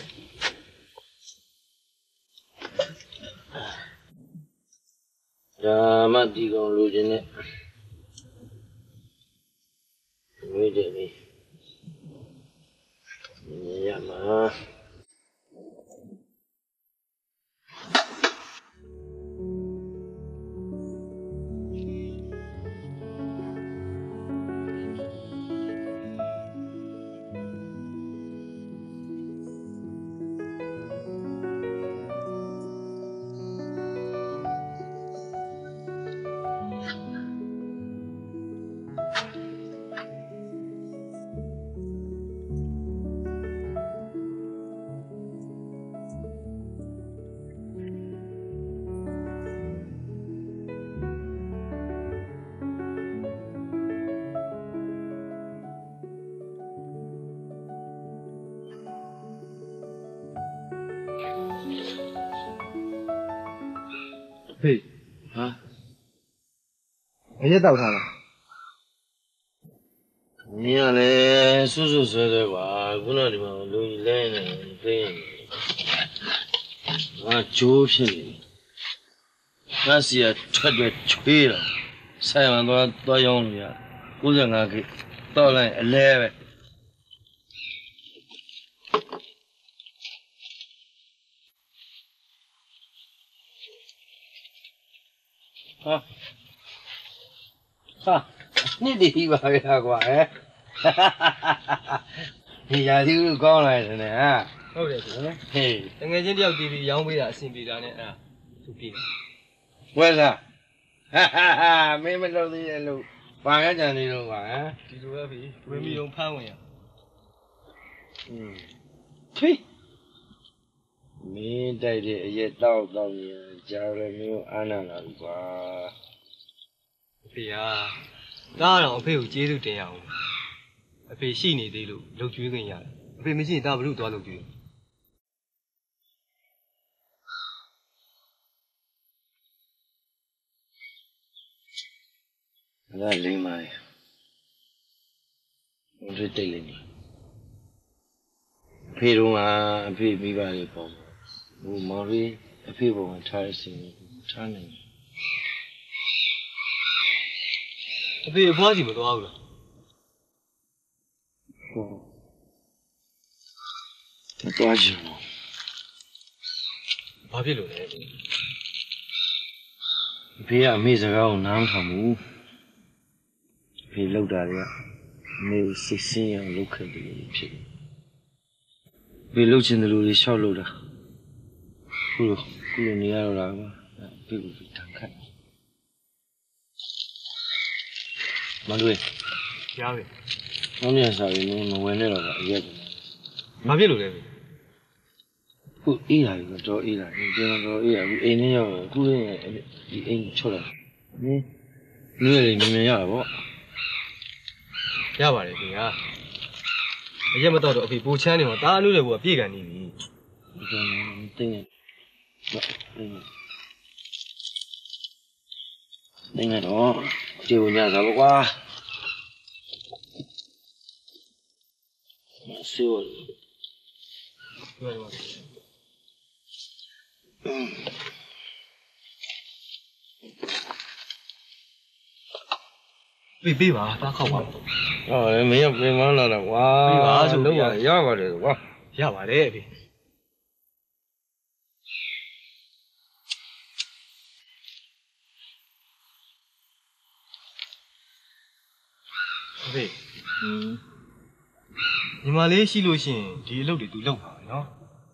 S5: ဒါမှဒီကောင်လိုချင်တဲ့ဝေးတယ်လေရမှာ
S11: ဖေးဟာအရက်တောက်ထားလားမင်းကလည်းစွတ်စွတ်ဆွဲဆွဲကွာခုနကဒီမှာလူကြီးလဲနေသိရင်ငါကြိုးဖြစ်နေငါစီကထွက်ထွက်ချွေးတော့ဆိုင်မှာတော့တော့ရောင်းလို့ရ၉၅ခေတ်တော့လိုက်အလဲပဲဟာဟာနေ့ဒီပါပဲကွာဟဲ့ဒီရာသီဥတုကောင်းလာတယ်နဲ့ဟာဟုတ်တယ်ကွာဟေးတကယ်ချင်းတယောက်တီးပြီးရောင်းပေးတာအဆင်ပြေတာနဲ့အဲ့ဒါသူပြေးဝဲလားဟာဟာဟာမင်းမလုပ်သေးရဲ့လို့ဘာကကြံနေတော့ကွာဟမ်ဒီလိုပဲပြီဝင်းမီတော့ဖမ်းဝင်ရอืมထိမင်းတိုက်တဲ့အရက်တောက်တောက်ရင်ကြားရမျိုးအာနာလာပြီကွာအဖေဟာဒါတော့အဖေကိုကျေးဇူးတင်ရအောင်အဖေရှိနေသေးလို့လှုပ်ကျွေးခင်ရတယ်အဖေမရှိရင်ဒါဘလို့သွားလှုပ်ကျွေးအဲ့ဒါလိမ့်ပါလေဘယ်လိုတိတ်လိမ့်နေအဖေတို့ကအဖေမိပါလေပေါ့ဟိုမော်ရီအဖေပုံမှာထားရစီထားနေအဖေအဖွားစီမသွားဘူးလားဟုတ်မသွားချင်ဘူးဘာဖြစ်လို့လဲအဖေကအမေစကားကိုနားမထောင်ဘူးအဖေလောက်တာတွေကအမေကိုစိတ်ဆင်းအောင်လုပ်ခဲ့တယ်လို့ဖြစ်တယ်အဖေလုပ်ချင်တယ်လို့ရှောက်လို့တာခုလိုခုလိုနေရတော့တာကွာအဖေကိုတန်ခတ်မလွေကြားပြီ။နောက်နေ့စားရင်မဝင်နဲ့တော့အရက်။ဘာဖြစ်လို့လဲ။ခုအေးလာပြီတော့အေးလာပြီ။ကျွန်တော်တော့အေးရပြီအိမ်နဲ့ရောက်ခုလေးဒီအိမ်ချော့လာ။နင်းနင်းလေးမြင်မြင်ရတာပေါ့။ရပါတယ်ခင်ဗျာ။အရက်မတော့တော့အဖေပိုချမ်းနေတော့တားအလို့လည်းကပြေကန်နေပြီ။ကျွန်တော်တင်းနေ။တင်းနေတော့ကျေဝင်ကြတာပေါ့ကွာ။ဆေးဝါးပေးပေးပါတားခောက်ပါဟုတ်တယ်မင်းကပြင်မလာတော့ကွာပေးပါဆိုတော့ရပါတယ်ကွာရပါတယ်အဖေအဖေညီမလေးရှိလို့ရှိရင်ဒီအလုပ်တွေ तू လုပ်ပါမယ်နော်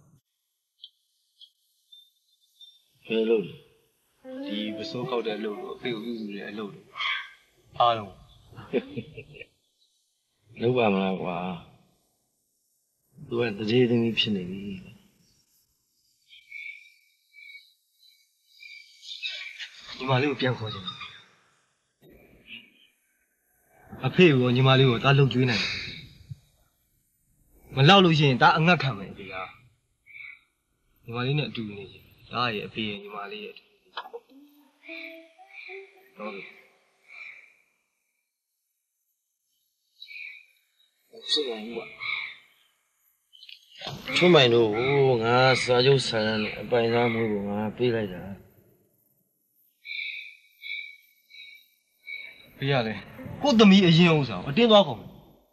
S11: ဘယ်လုပ်လဲဒီပစိုးခောက်တဲ့အလုပ်ကိုအဖေကိုပြုစုတဲ့အလုပ်တွေအားလုံးလုပ်ပါမလားကွာ तू ကတကြီးသမီးဖြစ်နေပြီညီမလေးကိုပြန်ခေါ်ချင်တယ်အဖေကညီမလေးကိုတားလှုပ်ကျွေးနိုင်တယ်မလောက်လို့ရှိရင်ဒါအငတ်ခံမယ်ဒီကညီမလေးနဲ့အတူနေချင်ဒါရဲ့အဖေရဲ့ညီမလေးရဲ့အတူဟုတ်ပြီ
S5: 是难过。出门路我啥就啥呢，白啥没有我背来的。
S11: 别呀嘞，我都没印象上，我电话号。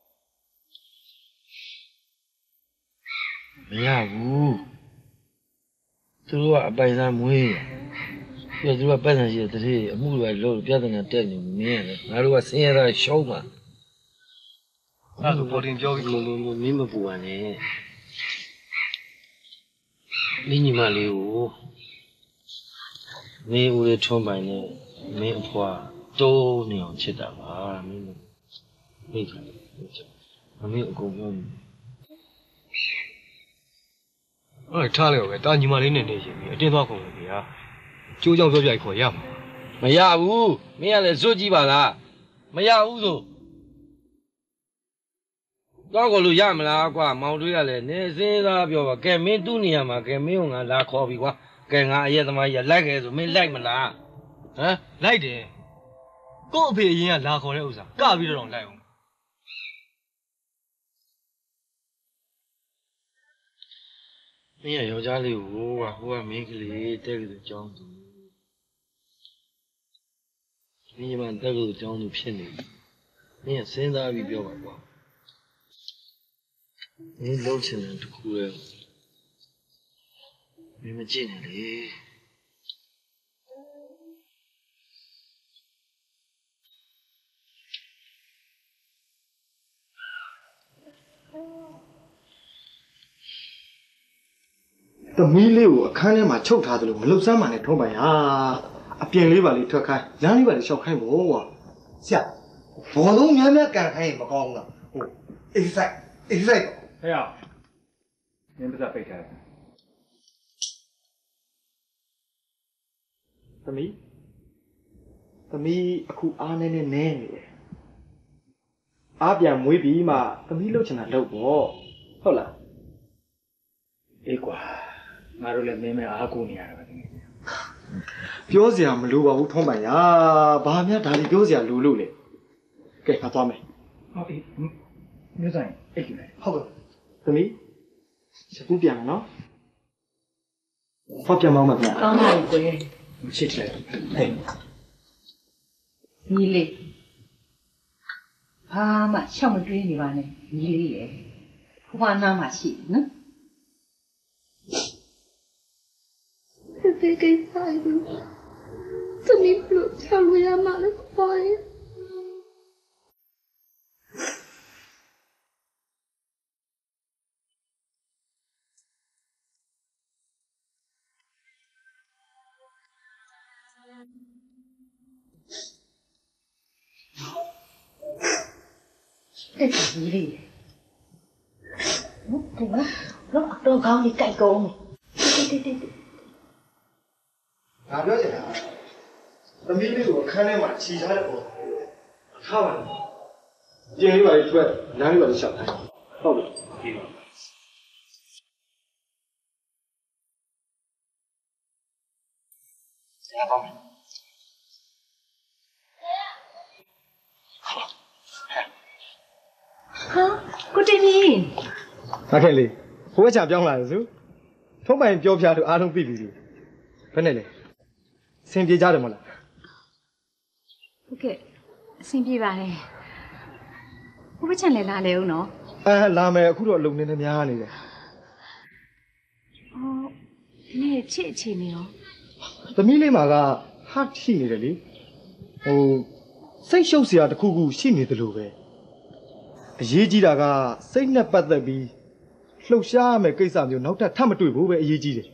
S5: 没呀不，这个话白啥没有。要是说白上些，这些木头老别在那带你面了，那如果生意上小嘛，
S11: 那是保定交易。
S5: 没没没，明白不完呢。你你妈溜，你屋里上班呢，没花都那样吃的吧？没没没看，没没有公标呢。
S11: 哎，差了个，但你妈那年那些，电话号的呀。就叫做别可以嘛，
S5: 没呀不，没呀来手机吧啦，没呀不说，那个路也没啦瓜，毛主呀嘞，你现在表吧，该没多年嘛，该没有俺拉咖啡瓜，该俺也他妈也来个就没来没啦，啊，
S11: 来的，高配人家拉咖的有啥？咖啡这种来用。
S5: 没呀，要家里我啊，我没个哩，这个就讲究。你们这个讲究骗你，你看现在比较吧瓜，你老钱人都哭了，你们进来嘞。
S11: သမီးလေးကိုအခန်းထဲမှာချုပ်ထားသလိုမလှုပ်ရှားမှနဲ့ထုံးပိုင်ဟာအပြင်လေးပါလေးထွက်ခိုင်းလမ်းလေးပါလေးရှောက်ခိုင်းဖို့ကွာဆရာဘောလုံးများများကန်ခိုင်းရင်မကောင်းဘူးလားဟိုအေးဆိုင်အေးဆိုင်ဟဲ့ရမင်းပါစပိတ်ထားသမီးသမီးအခုအားနေနေနေနေတယ်အားပြန်မွေးပြီးမှသမီးလှုပ်ချင်တာလှုပ်ပေါ့ဟုတ်လားအေးကွာငါတို့လည်းမင်းမဲအားကိုနေရတာပဲတကယ်ပြောစရာမလိုပါဘူးထုံးပိုင်ရာဘာမှဒါတွေပြောစရာလိုလို့လေကဲငါသွားမယ်ဟုတ်ပြီမျိုးဆိုင်အိတ်ယူလိုက်ဟုတ်ကဲ့သမီးစကူပြန်မယ်နော်ဟောပြန်မောင်းမှာပြန်
S12: ကောင်းပါပြီကွယ်
S11: ချစ်တယ်ဟဲ့
S12: ညီလေးဘာမှရှောက်မတွေးနေပါနဲ့ညီလေးရဲ့ဘွားနားမှာရှိနော်
S3: ဖေဖေကိစ္စယူသမီးဘလို့ချလို့ရမှာလဲဘာလဲ
S12: အဲ့ဒီလေးဘုရားတော့တော့ကောင်းလေးကြိုက်ကုန်တိတိတိ
S11: ငါပြောချင်တာသမီးလေးကိုအခန်းထဲမှာခြိထားတဲ့ပုံထားပါလားကျင်းလေးပါလေးထွက်လမ်းလေးပါလေးရှောက်ထားဟုတ်ပြီပြီးပါဆရာကောင်း
S12: ဟာကိုတင်ကြီး
S11: ငါခင်လေးဟိုဘက်ချပြောင်းလာတယ်ဆိုထုံးပိုင်ပြောပြလို့အားလုံးသိပြီစီဘယ်နဲ့လဲစင်ပြေကြတယ်မဟုတ်လား
S18: ဟုတ်ကဲ့အဆင်ပြေပါတယ်ဘုဘချန်လည်းလာလေဦးနော်
S11: အဲလာမယ်အခုတော့လုံနေနေများနေတယ်
S18: အော်ဒီနေ့ချစ်အခြေနေရော
S11: သမီးလေးမှာကဟတ်ရှိနေတယ်လေဟိုစိတ်ရှုပ်စရာတစ်ခုခုရှိနေတယ်လို့ပဲအရေးကြီးတာကစိတ်နဲ့ပတ်သက်ပြီးလှုပ်ရှားရမယ့်ကိစ္စမျိုးနောက်ထပ်ထပ်မတွေ့ဘူးပဲအရေးကြီးတယ်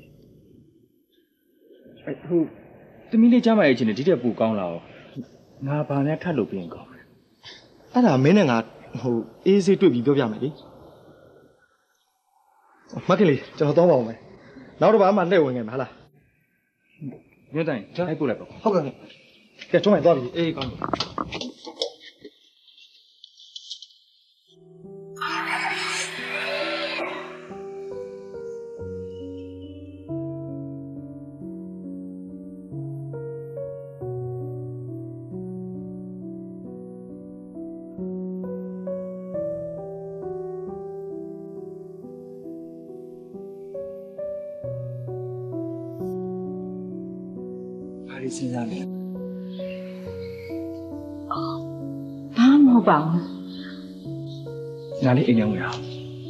S1: ဟိုသမီးလေးကြားမရဲ့ချင်းနဲ့ဒီတက်ပူကောင်းလာတော့ငါဘာနဲ့ထပ်လုပ်ပြီးရင်ကောင်း
S11: အဲ့ဒါမင်းနဲ့ငါဟိုအေးဆေးတွေ့ပြီးပြောပြမယ်လေမကလေးကျွန်တော်တော့ပါအောင်မယ်နောက်တစ်ပတ်မှလှည့်ဝင်ခဲ့မှာဟာလား
S1: မြို့တိုင်းလိုက်ပို့လိုက်ပါ
S11: ဟုတ်ကဲ့ကဲကျွန်တော်သွားပြီအေးကောင်းပြီလေးစဉ်းစားနေ
S8: ဘာမှမဟုတ်ပါဘူး
S11: နားလေးအိမ်ရောက်ရအောင်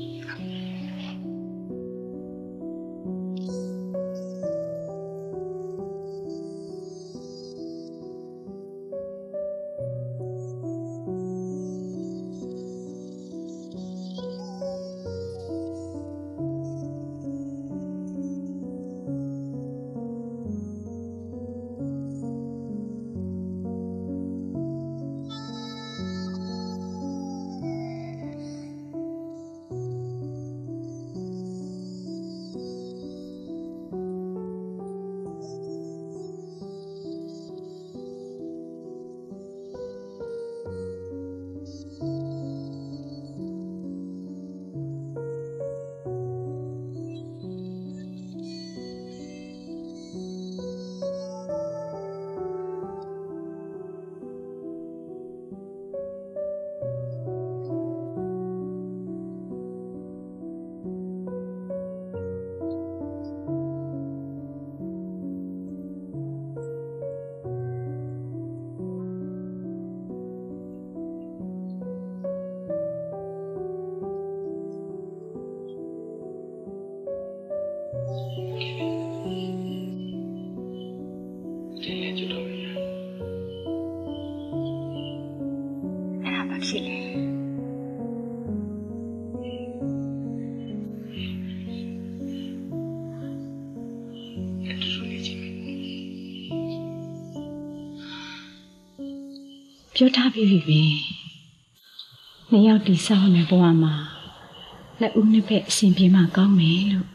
S8: ပြောထားပြီးပြီပဲနှစ်ယောက်တည်ဆောက်နေဘဝမှာလက်ဦးနှစ်ဖက်အစဉ်ပြေမှကောင်းမယ်လို့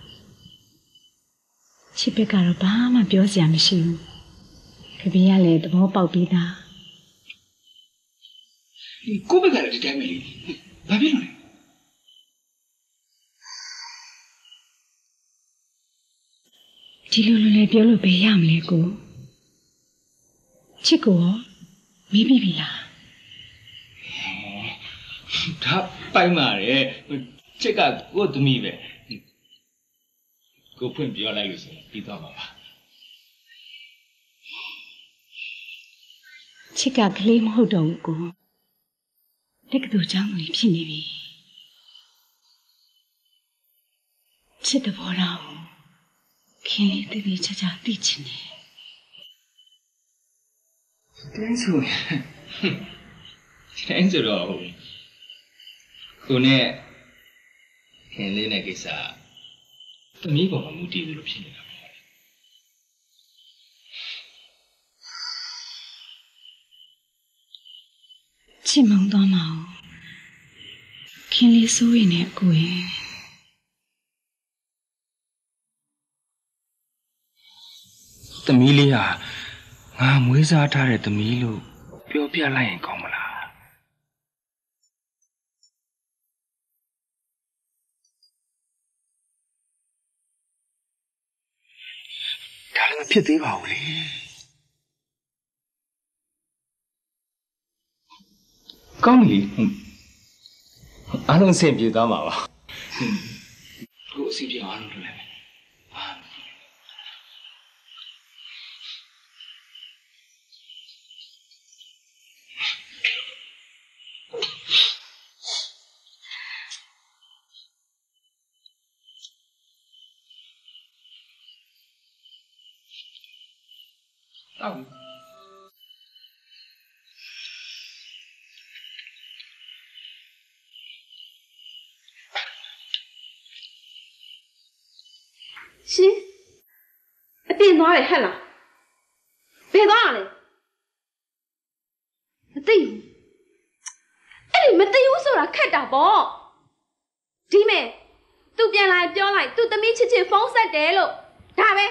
S8: ချစ်ဘက်ကတော့ဘာမှပြောစရာမရှိဘူးဖေဖေကလည်းသဘောပေါက်ပြီးသား
S2: ကိုဘက်ကလည်းဒီတိုင်းပဲလေဘာဖြစ်လို့လဲ
S8: ဒီလိုလိုလည်းပြောလို့ဘယ်ရမလဲကိုချစ်ကိုရောမေးပြီးပြီလား
S6: ဒါပိုင်ပါတယ်ချစ်ကကိုသမီးပဲကိုဖွင့်ပြောလိုက်လို့ဆိုရင်ပြီးသွားမှာပါ
S8: ချစ်ကကလေးမဟုတ်တော့ဘူးကိုတက်ကတူချောင်းကြီးဖြစ်နေပြီချစ်တဲ့ဘောတော့ခင်လေးတည်းချာချာသိချင်တယ်
S6: တိုင်းဆိုတိုင်းဆိုတော့ကိုနဲ့ခင်လေးနဲ့ကိစ္စသမီးပေါ်မှာမူတည်လို့ဖြစ်နေတာပေါ့
S8: ချစ်မောင်သွားမအောင်ခင်လေးစိုးရင်နဲ့ကိုယ်
S6: သမီးလေးဟာငါမွေးစားထားတဲ့သမီးလို့ပြောပြလိုက်ရင်ကောင်းမလားဒါလည်းမဖြစ်သေးပါဘူးလေကောင်းပြီအားလုံးအဆင်ပြေသွားမှာပါကိုအဆင်ပြေအောင်လုပ်လိုက်မယ်Oh.
S12: ရှင်အပြင်သွားတယ်ဟဲ့လားဘယ်သွားရလဲမသိဘူးအဲ့ဒီမသိဘူးဆိုတာခက်တာပေါ့ဒီမဲ့သူပြန်လာပြောလိုက်သူသမီးချစ်ချစ်ဖုန်းဆက်တယ်လို့ဒါပဲ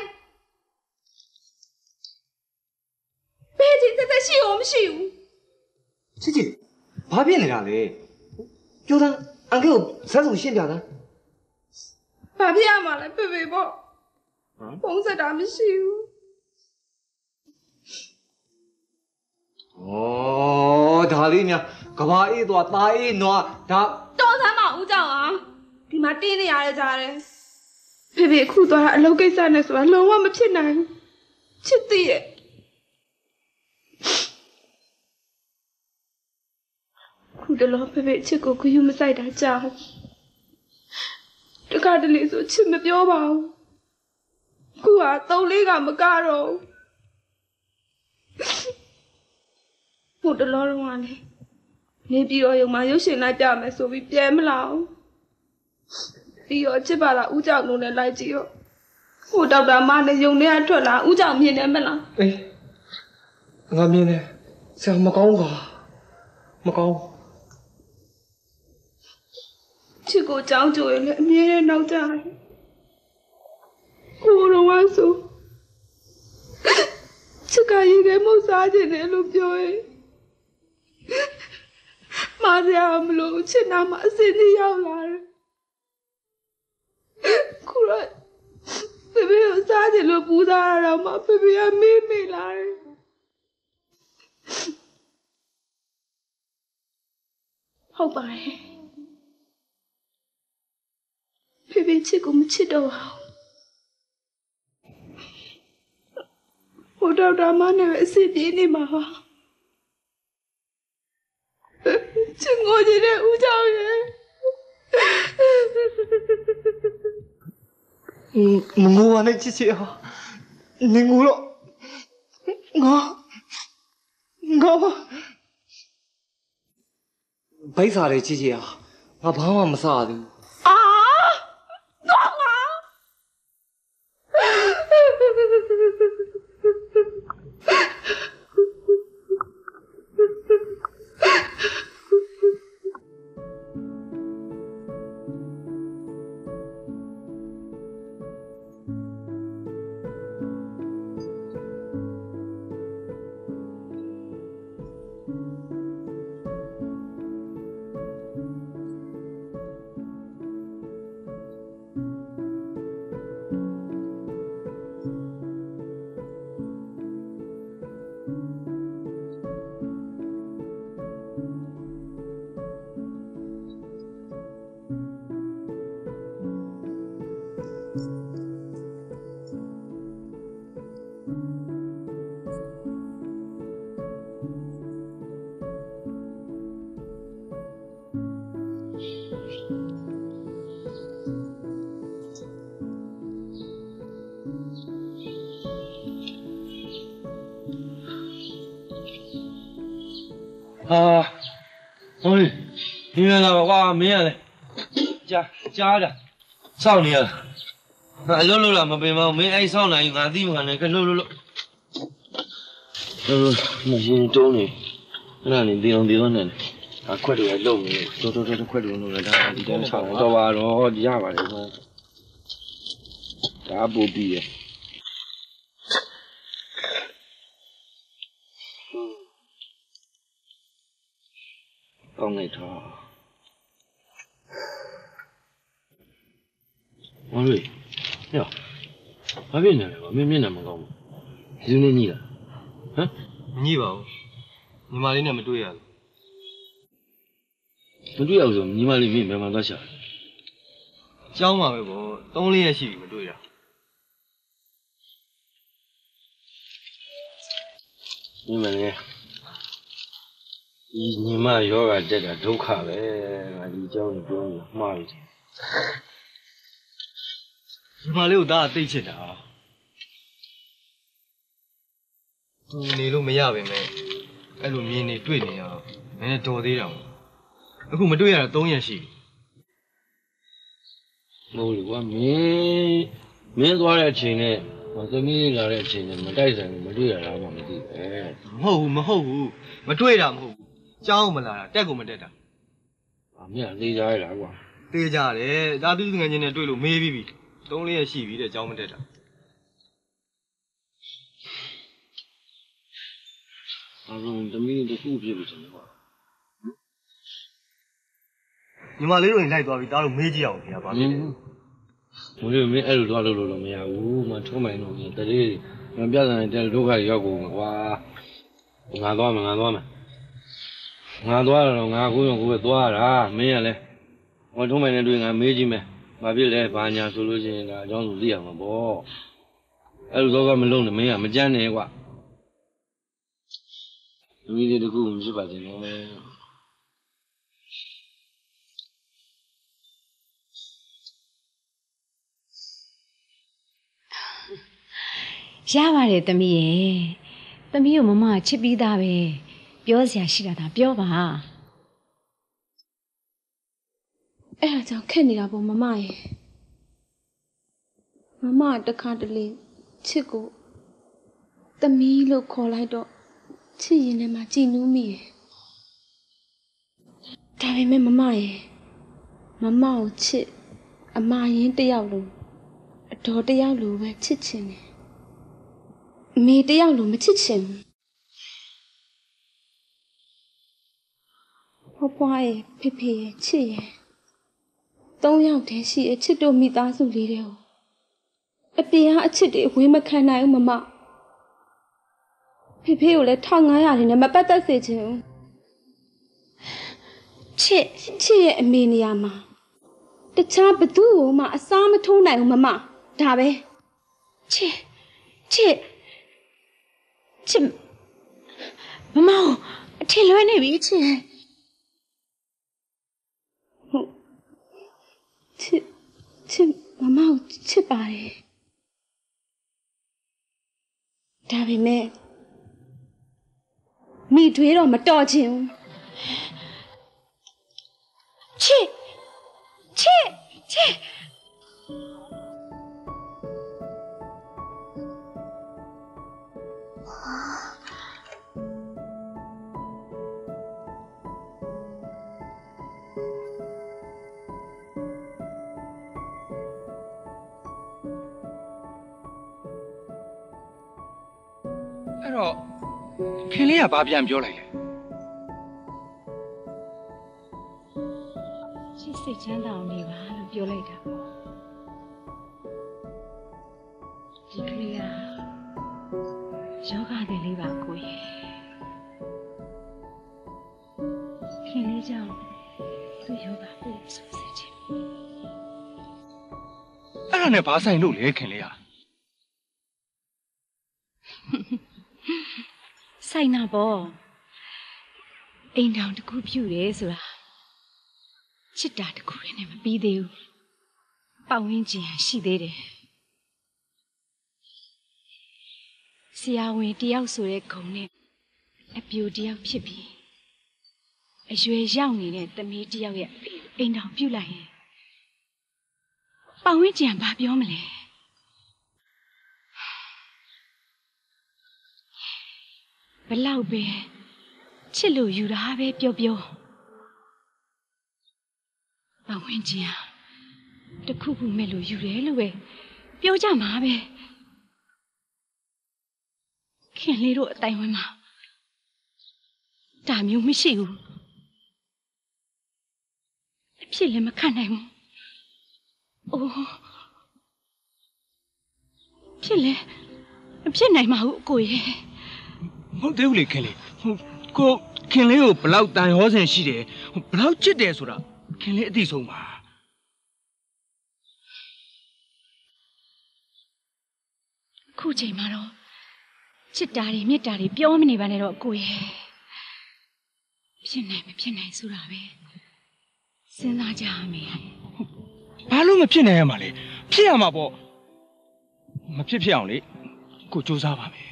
S12: ဘယ်ဒီသက်သက်ရှိအောင်မရှိဘူး
S11: ချစ်ချစ်ဘာဖြစ်နေတာလဲပြောသားအန်ကယ်ကိုဇက်စုံရှင်းပြသား
S12: ဘာဖြစ်ရမှာလဲဖေဖေပေါ့ဖုန်းဆက်တာမရှိဘူး
S11: ဩဒါလေးများကဘာအေးသွားตาအေးနွားဒါ
S12: တော်စမ်းမဦးကြောင်အောင်ဒီမှာတင်းနေရတဲ့ကြားတယ်ဖေဖေအခုသွားအလုပ်ကိစ္စနဲ့ဆိုတာလုံးဝမဖြစ်နိုင်ချစ်သေးရဲ့
S3: ခုတလောဖေဖေချစ်ကိုခယူမဆိုင်တာကြာတခါတလေဆိုချစ်မပြောပါဘူးခုကသုံးလေးကမကတော့ဟိုတလောတော့ကလေနေပြီးတော့ရုံမှာရုပ်ရှင်လိုက်ပြမယ်ဆိုပြီးပြန်မလာဘူးပြီးတော့ချစ်ပါလားဦးကြောင့်လုံးနဲ့လိုက်ကြည့်ရောဟိုဒေါက်တာမနဲ့ယုံထဲကထွက်လာဦးကြောင့်မြင်တယ်မလား
S11: အေးငါမြင်တယ်ဆရာမကောင်းပါမကောင်း
S3: ချစ်ကိုကြောင်းကြိုရင်လည်းအမြဲတမ်းနောက်ကြတယ်ဟိုတော့ဝါဆိုချစ်ကရေခဲမုတ်စားခြင်းနဲ့လို့ပြောရင်မစရာမလို့ချစ်နာမအစင်းကြီးရောက်လာတယ်ခုတော့ဖေဖေကိုစားခြင်းလို့ပူစားရတော့မှဖေဖေကမေးမေးလာတယ်ဟုတ်ပါတယ်ဖေဖေချစ်ကိုမချစ်တော့ပါဘူးဟိုတော့ဒါမှလည်းအစ်ပြေးနေမှာပါချစ်ငိုချင်တဲ့ဦးကြောင့်ရဲ့
S11: မငိုပါနဲ့ချစ်ချစ်ဟာနေငိုတော့ငါငါဘိုက်စားတယ်ချစ်ချစ်ဟာငါဘာမှမစားဘူး
S3: အာတော့ငါ
S5: 啊，喂，你原来我没了，家家的，少年了，啊，露露了，没别嘛，没爱上来，俺弟们那个露露露，露露，那些中年，那你地方地方呢？啊，快点来露你，走走走走，快点弄来，他你这场到吧，然后底下吧，这个，啥不比呀？ကောင်းလိုက်တာမလို့ညဘာဖြစ်နေလဲမင်းမျက်နှာမကောင်းဘူးဒီလိုနဲ့ညိလားဟမ်ညိပါဘူးညီမလေးနဲ့မတွေ့ရဘူးမတွေ့ရဘူးဆိုညီမလေးမင်းဘယ်မှာသွားရှာကျောင်းမှာပဲပေါ့သုံးလေးရက်ရှိပြီမတွေ့တာညီမလေးဒီညီမယောဂတက်တာဒုက္ခပဲငါဒီအကြောင်းကိုပြောလို့မှားပြီညီမလေးကိုဒါအသိချစ်တာသူနေလို့မရပါနဲ့အဲ့လိုမြင်နေတွေ့နေရတော့နည်းနည်းတော်သေးတာအခုမတွေ့ရတော့သုံးရက်ရှိပြီမဟုတ်လေကွာမင်းမင်းသွားတဲ့အချိန်နဲ့သမီးလာတဲ့အချိန်နဲ့မတိုက်ဆိုင်ဘူးမတွေ့ရတာမှမသိပဲမဟုတ်ဘူးမဟုတ်ဘူးမတွေ့တာမဟုတ်ဘူးကျောင်းမလာတာတက်ကိုမတက်တာအမေကသေးကြရလားကွာသေးကြတယ်ဒါသူငယ်ချင်းနဲ့တွေ့လို့မေးပြီးပြီသုံးလေးရက်ရှိပြီတဲ့ကျောင်းမတက်တာအလုံးသမီးတခုဖြစ်လို့ဆိုတော့ညီမလေးတို့ရင်လိုက်သွားပြီဒါတော့မေးကြည့်အောင်ခင်ဗျာဘာဖြစ်လဲမလို့မင်းအဲ့လိုသွားလို့လို့မရဘူးမထုံးမိုင်လို့တလေးမပြတ်နိုင်တဲ့ဒုက္ခရောက်ကုန်ကွာငါသွားမယ်ငါသွားမယ်ငါသွားတော့ငါကိုယ်ကိုယ်ပဲသွားတာမင်းကလည်းဟောထုံးမိုင်နဲ့တွေ့ငါမေးကြည့်မယ်ဘာဖြစ်လဲဘာညာဆိုလို့ရှိရင်ဒါအကြောင်းဆိုသိရမှာပေါ့အဲ့လိုတော့မလုံးနဲ့မင်းကမကြမ်းနဲ့ကွာလူကြီးတကူမရှိပါစေနော်
S18: ရပါတယ်သမီးရဲ့သမီးကိုမမချစ်ပြီးသားပဲပြောစရာရှိတာဒါပြောပါ
S3: အဲ့ဒါကြောင့်ခက်နေတာပေါ့မမရဲ့မမတခါတလေချစ်ကိုသမီးလို့ခေါ်လိုက်တော့ချစ်ရင်ထဲမှာကြည်နူးမိရဲ့ဒါပေမဲ့မမရဲ့မမကိုချစ်အမရင်တယောက်လိုအတော်တယောက်လိုပဲချစ်ချင်တယ်အမေတယောက်လိုမချစ်ချင်ဘူးဖွားဖွားရဲ့ဖေဖေရဲ့ချစ်ရဲ့သုံးယောက်တည်းရှိရဲ့ချစ်တို့မိသားစုလေးတွေကိုအပြင်ကအချစ်တွေဝေးမခံနိုင်ဘူးမမဖေဖေကိုလည်းတစ်ထောင်ငါးရာလေးနဲ့မပတ်သက်စေချင်ဘူးချစ်ချစ်ရဲ့အမေနေရာမှာတခြားဘသူ့ကိုမှအစားမထိုးနိုင်ဘူးမမဒါပဲချစ်ချစ်ချစ်မမအထင်လွဲနေပြီချစ်ဟုတ်ချစ်ချစ်မမကိုချစ်ပါတယ်ဒါပေမဲ့မိတွေးတော့မတော်ချင်ဘူးချစ်ချစ်ချစ်
S2: အဲ့တော့ခင်လေးကဘာပြန်ပြောလိုက်လဲ
S18: ချစ်စိတ်ချမ်းသာအောင်နေပါလို့ပြောလိုက်တာဒီကလေးကယောဂတယ်လေးပါကိုရဲ့ခင်လေးကြောင့်သူ့ယောဂပို့ဆိုစေချင်
S2: အဲ့ဒါနဲ့ဘာဆိုင်လို့လဲခင်လေးက
S18: ဆိုင်နာပေါ့အိမ်တောင်တစ်ခုပြူတယ်ဆိုတာချစ်တာတစ်ခုနဲ့မပြီးသေးဘူးပတ်ဝန်းကျင်ရှိသေးတယ်ဆရာဝန်တယောက်ဆိုတဲ့ဂုဏ်နဲ့အပြိုတယောက်ဖြစ်ပြီးအရွယ်ရောက်နေတဲ့သမီးတယောက်ရဲ့အိမ်တောင်ပြုတ်လိုက်ရင်ပတ်ဝန်းကျင်ဘာပြောမလဲဘလောက်ပဲချစ်လို့ယူတာပဲပြောပြောပတ်ဝန်းကျင်တခုခုမဲ့လို့ယူတယ်လို့ပဲပြောကြမှာပဲခင်လေးတို့အတိုင်းဝန်းမှာဒါမျိုးမရှိဘူးအဖြစ်လည်းမခံနိုင်ဘူးအိုးဖြစ်လေမဖြစ်နိုင်ပါဘူးအကိုရဲ့
S2: ဟုတ်သေးဘူးလေခင်လေးဟိုကိုခင်လေးကိုဘလောက်တန်ရောစင်ရှိတယ်ဘလောက်ချစ်တယ်ဆိုတာခင်လေးအသိဆုံးပါ
S18: ခုချိန်မှာတော့ချစ်တာတွေမြတ်တာတွေပြောမနေပါနဲ့တော့အကိုရဲ့ဖြစ်နိုင်မဖြစ်နိုင်ဆိုတာပဲစဉ်းစားကြရမယ်
S2: ဘာလို့မဖြစ်နိုင်ရမှာလဲဖြစ်ရမှာပေါ့မဖြစ်ဖြစ်အောင်လေကိုစူးစမ်းပါမယ်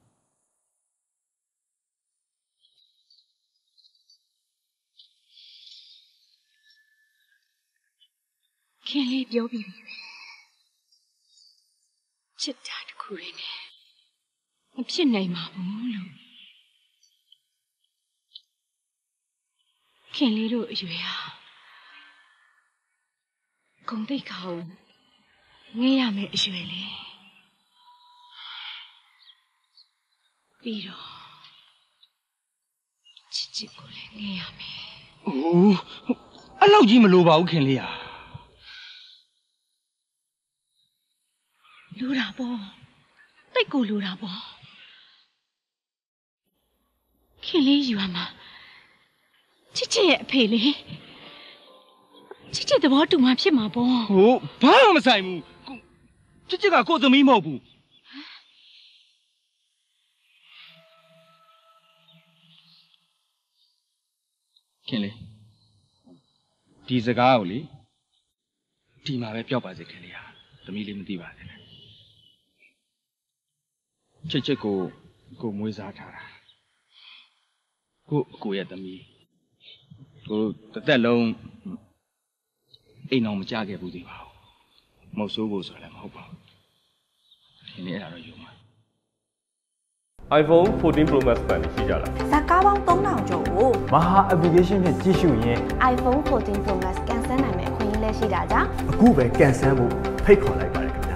S18: ခင်လေးပြောပြီးပြီချစ်တာတခုရင်းနဲ့မဖြစ်နိုင်ပါဘူးလို့ခင်လေးတို့အရွယ်ဟာဂုံတိတ်ခါကိုငဲရမယ်အရွယ်လေပြီးတော့ချစ်ချစ်ကိုလည်းငဲရမယ်
S2: အိုးအဲ့လောက်ကြီးမလိုပါဘူးခင်လေးဟာ
S18: လူတာပေါ့တိတ်ကိုလူတာပေါ့ခင်လေးယူရမှာချစ်ချစ်ရဲ့အဖေလေချစ်ချစ်သဘောတူမှဖြစ်မှာပေါ့
S2: ဟိုဘာမှမဆိုင်ဘူးချစ်ချစ်ကကိုယ်သမီးမဟုတ်ဘူးခင်လေးဒီစကားကိုလေဒီမှာပဲပျောက်ပါစေခင်လေးဟာသမီးလေးမသိပါနဲ့ချစ်ချစ်ကိုကိုမွေးစားထားတာကိုအကိုရဲ့သမီးကိုတစ်သက်လုံးအိမ်အောင်မကြခဲ့ဘူးသေးပါဘူးမဟုတ်ဆိုးဖို့ဆိုလည်းမဟုတ်ပါဘူးဒီနေ့အဲ့ဒါတော့ယူမှာ
S15: iPhone fourteen Pro Max 版ရှိကြလား
S14: ဇာကားပေါင်းသုံးထောင်ကျော်ကို
S16: မဟာ application ဖြင့်ကြည့်ရှုရင်
S14: iPhone fourteen Pro Max ကန်ဆယ်နိုင်မယ့်အခွင့်အရေးလည်းရှိတာကြောင့်
S16: အခုပဲကန်ဆယ်ဖို့ဖိတ်ခေါ်လိုက်ပါတယ်ခင်ဗျာ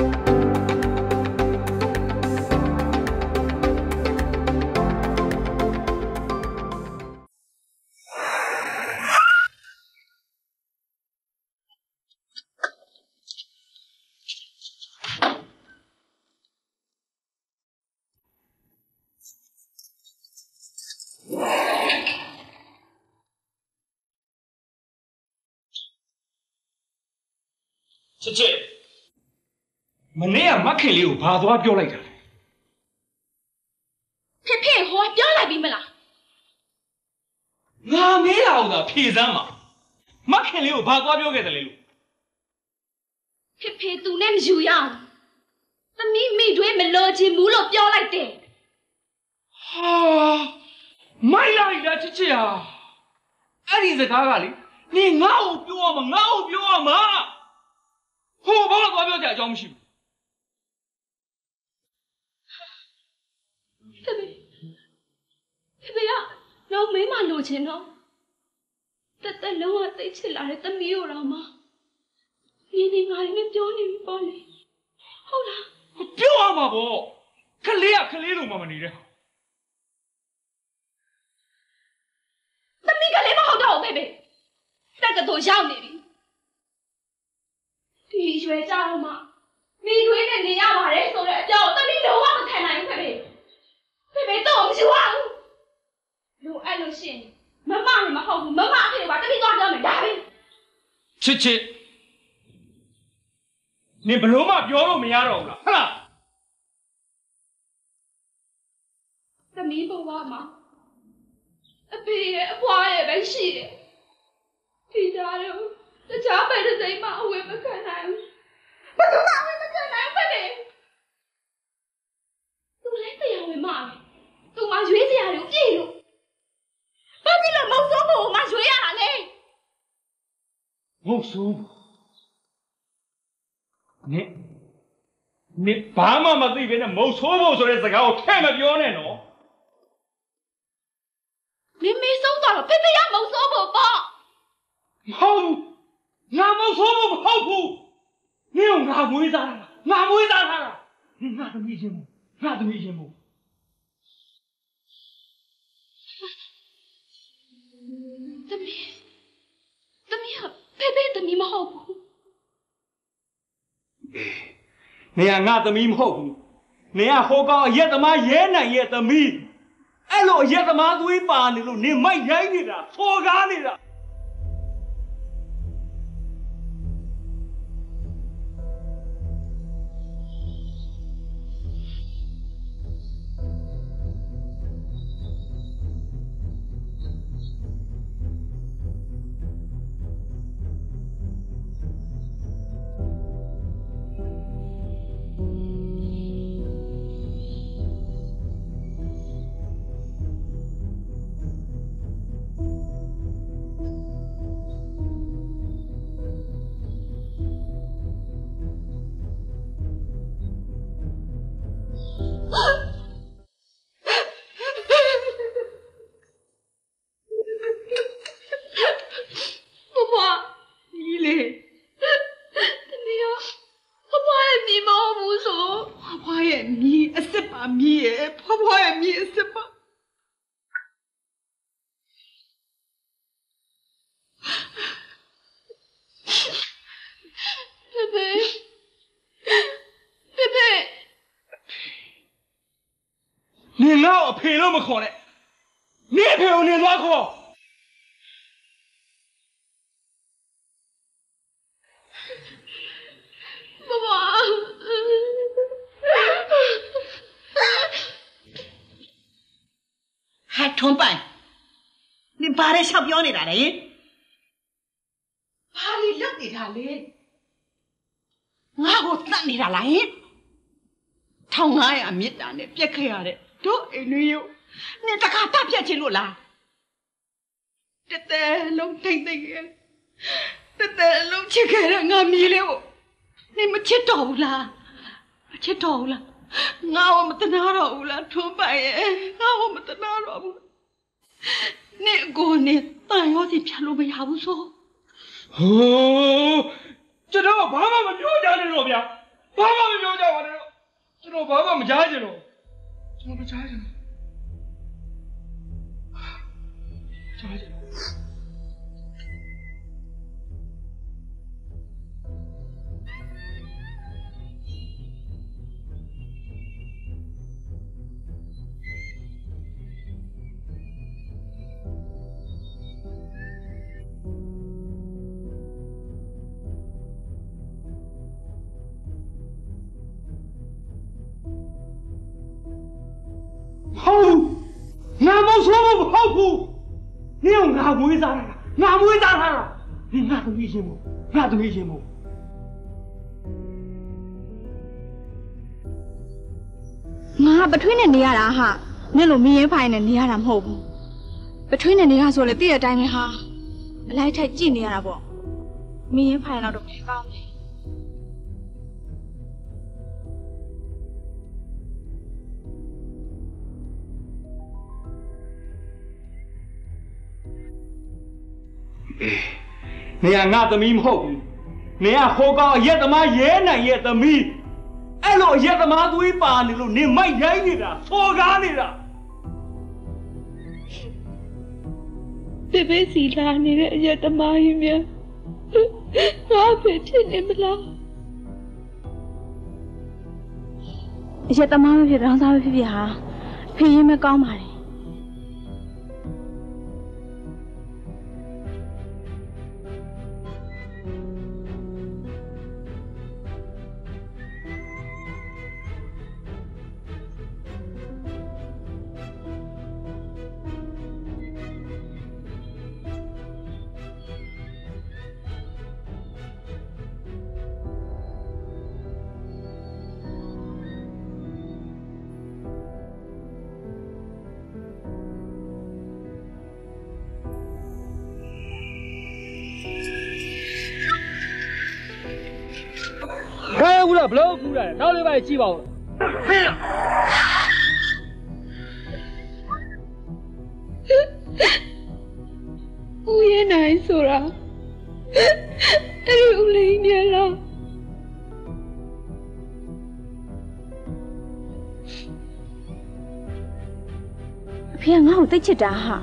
S2: ချစ်ချစ်မနေ့ကမခင်လေးကိုဘာသွားပြောလိုက်တာလဲ
S10: ဖေဖေဟောပြောလိုက်ပြီမလား
S2: ငါမေးတာဟုတ်တာဖြေစမ်းပါမခင်လေးကိုဘာသွားပြောခဲ့တယ်လဲလို့
S10: ဖေဖေသူနဲ့မယူရအောင်သမီးမိတွေမလို့ချင်ဘူးလို့ပြောလိုက်တယ်
S2: ဟာမိုက်လိုက်တာချစ်ချစ်ဟာအဲ့ဒီစကားကလေနေငါ့ကိုပြောရမှာငါ့ကိုပြောရမှာဟိုဘာလို့သွားပြောကြအကြောင်းမရှိဘူး
S10: ဖေဖေဖေဖေကတော့မင်းမလို့ချင်တော့တက်တက်လုံးဝသိချစ်လာတဲ့သမီးတို့တော့မှနေနေငါလည်းမပြောနေဘူးပေါ့လေဟုတ်လား
S2: ပြောရမှာပေါ့ခလေးကခလေးလိုမှမနေတဲ့
S10: သမီးကလေးမဟုတ်တော့ဘူးဖေဖေတက်ကတော်ရောက်နေပြီဒီရွယ်ကြတော့မှမိသွေးနဲ့နေရပါတယ်ဆိုတဲ့အကြောင်းသမီးလုံးဝမခံနိုင်ဘူးဖေဖေဖေဖေတော့မယူရဘူးလို့အဲ့လိုရှင်မမလည်းမဟုတ်ဘူးမမအဖေကသမီးသွားပြောမယ်ဒါပဲ
S2: ချစ်ချစ်နင်ဘလို့မှပြောလို့မရတော့ဘူးလားဟဟလား
S10: သမီးဘဝမှာအဖေရဲ့အဖွားရဲ့ပဲရှိတယ်ဒီကြတော့တခြားဘယ်တစ်စိမ်မှအဝယ်မခံနိုင်ဘူးဘယ်သူမှအဝယ်မခံနိုင်ဘူးဖေသူလည်းတရားဝင်မှာသူမှရွေးစရာတွေပြည့်လို့ဘာဖြစ်လို့မဟုတ်ဆုံးဖို့မှရွေးရတာလဲ
S2: မဟုတ်ဆိုးနင်နင်ဘာမှမသိဘဲနဲ့မဟုတ်ဆိုးဖို့ဆိုတဲ့စကားကိုထဲ့မပြောနဲ့နော်
S10: မင်းမေးဆုံးသွားတော့ဖေဖေရမဟုတ်ဆုံးဖို့ပေါ့
S2: မဟုတ်ငါမဟုတ်ဆိုးဖို့မဟုတ်ဘူးနင်ကငါမွေးစားတာငါမွေးစားတာငါသမီးချင်းမို့ငါသမီးချင်းမို့
S10: သမီးသမီးကဖေဖေသမီးမဟုတ်ဘူး
S2: နေကငါသမီးမဟုတ်ဘူးနေကဟိုကောင်အရက်သမားရဲနိုင်ရဲ့သမီးအဲ့လိုအရက်သမားသွေးပါနေလို့နေမိုက်ရိုင်းနေတာဖော်ကားနေတာ နင်ငါ့ကိုအဖေလို့မခေါ်နဲ့နင်အဖေကိုနင်သွားခေါ်
S10: 爸爸，
S12: 还同伴，你爸来想表你哪里？爸里冷你哪里？我我等你哪来？他ထောင်ငါးရာမြစ်တာနဲ့ပြက်ခဲ့ရတဲ့တို့အိမ်လေးကိုနင်တခါတပ်ပြက်ချင်လို့လားတတဲလုံးထိမ့်သိမ့်ရဲ့တတဲလုံးချစ်ခဲ့တဲ့ငါမီးလေးကိုနင်မချစ်တော့ဘူးလားမချစ်တော့ဘူးလားငါ့ကိုမတနာတော့ဘူးလားထွန်းပိုင်ရဲ့ငါ့ကိုမတနာတော့ဘူးနင်ကိုနင်တန်ရောစီဖြတ်လို့မရဘူးဆို
S2: ဟိုးကျွန်တော်ဘာမှမပြောကြနဲ့တော့ဗျာဘာမှမပြောကြပါနဲ့တော့ကျွန်တော်ဘာမှမကြားချင်တော့ကျွန်တော်မကြားချင်ကြားချင်ဟုတ်ငါမဆိုးမဟုတ်ဘူးနင်ငါမွေးစားတာငါမွေးစားတာနင်ငါသမီးချင်းမို့ငါသမီးချင်းမို့
S3: ငါပထွေးနဲ့နေရတာဟာနင်လိုမင်းရင်ဖိုင်နဲ့နေရတာမဟုတ်ဘူးပထွေးနဲ့နေရဆိုလေတည့်တဲ့အတိုင်းပဲဟာအလိုက်ထိုက်ကြည့်နေရတာပေါ့မင်းရင်ဖိုင်တော့တော့မကောင်းဘူး
S2: အေးနေရငါသမီးမဟုတ်ဘူးနေရဟိုကောင်အရက်သမားရဲနိုင်ရဲ့သမီးအဲ့လိုအရက်သမားသွေးပါနေလို့နေမိုက်ရိုင်းနေတာဖော်ကားနေတာ
S3: ပေပေစီလာနေတဲ့အရက်သမားကြီးများငါဖေဖြစ်နေမလားအရက်သမားမဖြစ်တောင်းစားမဖြစ်ဖြစ်ဟာဖေရင်မကောင်းပါလေ
S13: ဘလို့ကူးတာလဲနောက်လေးပါကြည့်ပါဦးဟင်း
S3: ဦးရနိုင်ဆိုတာအဲ့ဒီဦးလေးနေလားအဖေကငါ့ကိုသိချစ်တာဟာ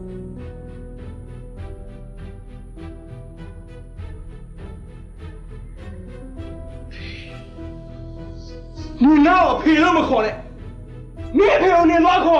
S2: 你拿我赔那么好嘞？你赔我你哪好？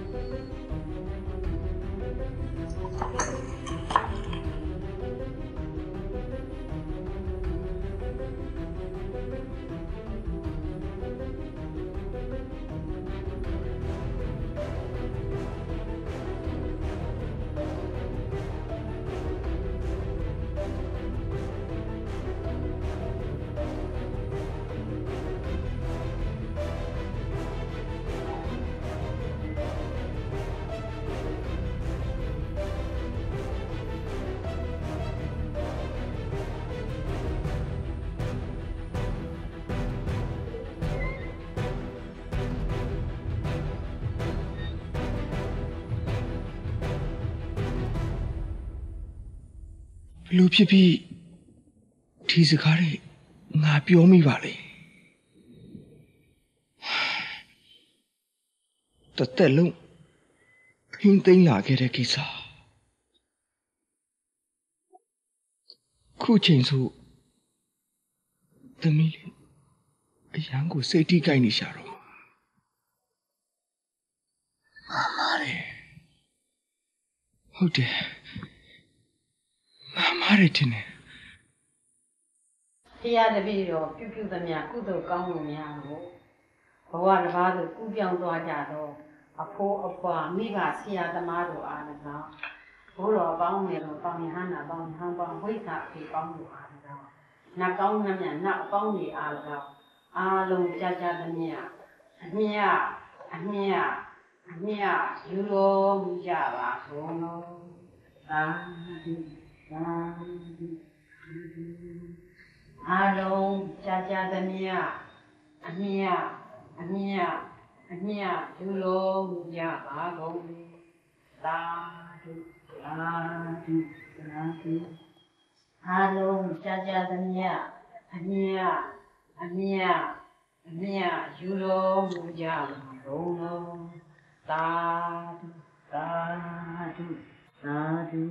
S3: ဟ
S2: လူဖြစ်ပြီးဒီစကားတွေငါပြောမိပါလေတသက်လုံးဟင်းသိမ်းလာခဲ့တဲ့ကိစ္စခုချိန်ဆိုသမီးလေးအရန်ကိုစိတ်ထိခိုက်နေရှာတော့မာမာတယ်ဟုတ်တယ်မာမာတယ်တင်တယ်
S9: တရားတပည့်တော်ပြုပြုသမျှကုသိုလ်ကောင်းမှုများကိုဘဝတစ်ပါးသို့ကူးပြောင်းသွားကြတော့အဖိုးအဖွားမိဘဆရာသမားတို့အား၎င်းဘိုးတော်ပေါင်းနေတော်ပေါင်းယဟန္တာပေါင်းယဟန်ပေါင်းဝိသအဖေပေါင်းတို့အား၎င်းနတ်ကောင်းနှမြတ်နတ်အပေါင်းတွေအား၎င်းအားလုံးကြာကြာသမျှအမြတ်အမြတ်အမြတ်ယူတော်မူကြပါကုန်လုံးသာဓုသာဓုအားလုံးကြာကြာသမျှအမြတ်အမြတ်အမြတ်ယူတော်မူကြပါကုန်သာဓုသာဓုသာဓုအားလုံးကြာကြာသမျှအမြတ်အမြတ်အမြတ်ယူတော်မူကြပါကုန်လုံးသာဓုသာဓုသာဓု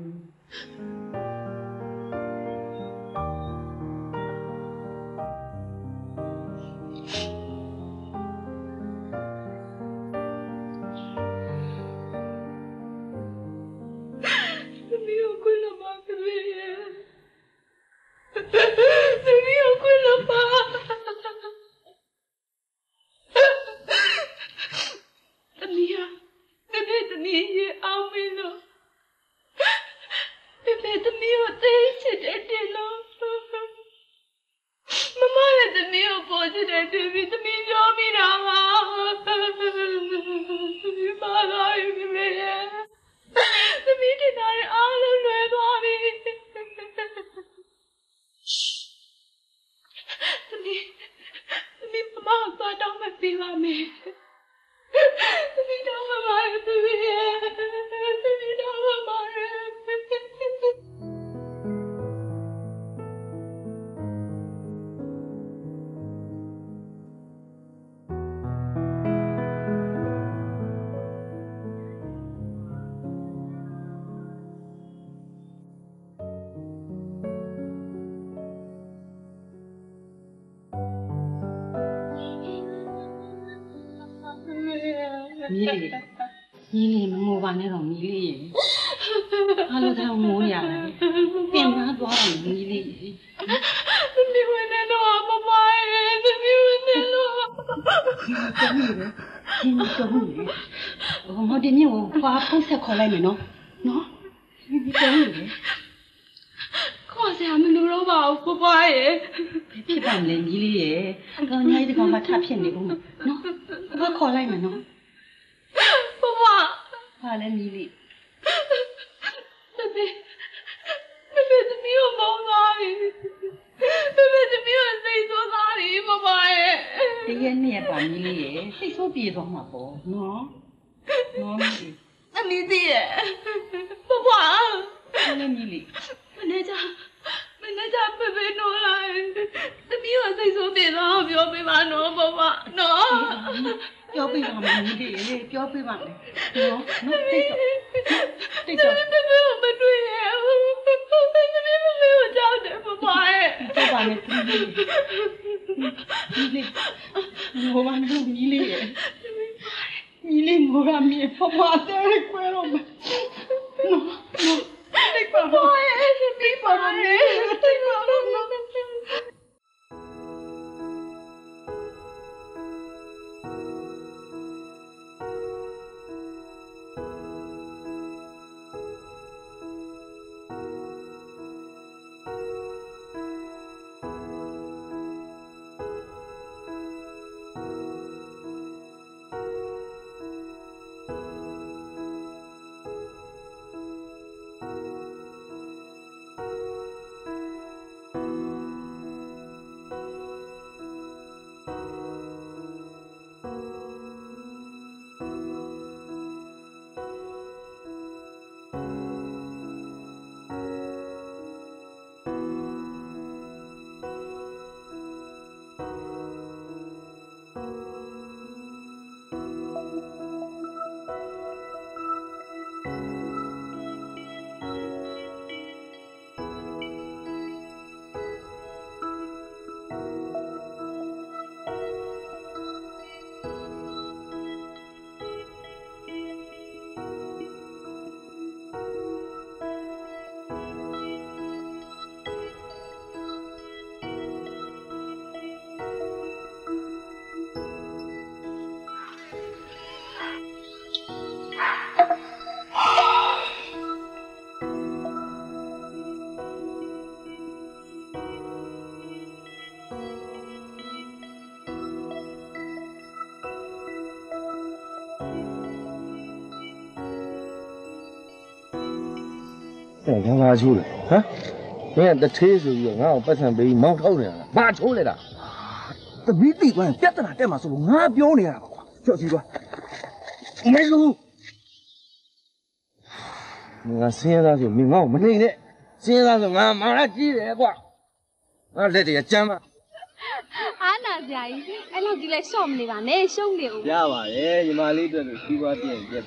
S9: မီးလေးမီးလေးမငိုပါနဲ့တော့မီးလေးရေအားလုံးထောင်မိုးရတယ်ပြင်မသွားတယ်မီးလေးသမီးဝင်နေတော့မမရဲ့သမီးဝင်နေတော့သမီးရေဒီမတော်ဘူးလေဟိုမဒီမျိုးဖွာဖုန်းဆက်ခေါ်လိုက်မယ်နော်နော်ဒီတော်ဘူးလေခေါ်စရာမလိုတော့ပါဘူးဖွာရဲ့ဖြစ်ပါလေမီးလေးရေကောင်းကြီးတကောင်မှထဖြစ်နေဦးနော်ဖွာခေါ်လိုက်မယ်နော်ဘဘဘာလဲမီလီဘယ်ဘယ်ဘယ်သမီးကိုမောင်းသွားပြီဘယ်ဘယ်သမီးကိုစိတ်ဆိုးသွားပြီဘဘရဲ့တကယ်နဲ့ပါမီလီရဲ့စိတ်ဆိုးပြေသွားမှာပေါ့နော်နော်မီလီအမီးသေးရဲ့ဘဘဘာလဲမီလီမနေ့ကမနေ့ကဘယ်ဘယ်နော်လာသမီးကိုစိတ်ဆိုးပြေသွားပြောပေးပါနော်ဘဘနော်ပြောပြပါမယ်ဒီလေပြောပြပါမယ်နော်နော်တိတ်တော့တိတ်တော့မတွေ့ရဘူးမမေမမေကိုကြောက်တယ်ပပရဲ့ပြောပါမယ်ဒီလေဒီလေမောမနူမီလေးရဲ့မီလေးမောကမီပပတဲ့ကွယ်တော့နော်နော်တိတ်ပါရဲ့ဒီပါမယ်တိတ်ပါနော်
S5: 哎，干嘛抽了？啊？你看这车是有俺不想被毛抽了，嘛抽来了？
S17: 这没对关，别在那干嘛说，俺表你了，小奇怪，没收。
S5: 我现在就没俺们那的，现在是俺马上几来过，俺来这讲嘛。
S3: အားနာကြကြီးအဲ့လောက်ကြီးလဲရှော့မနေပါနဲ့ရှုံးနေဦး
S6: ရပါတယ်ညီမလေးတို့လို့ပြီးသွားပြင်ပြ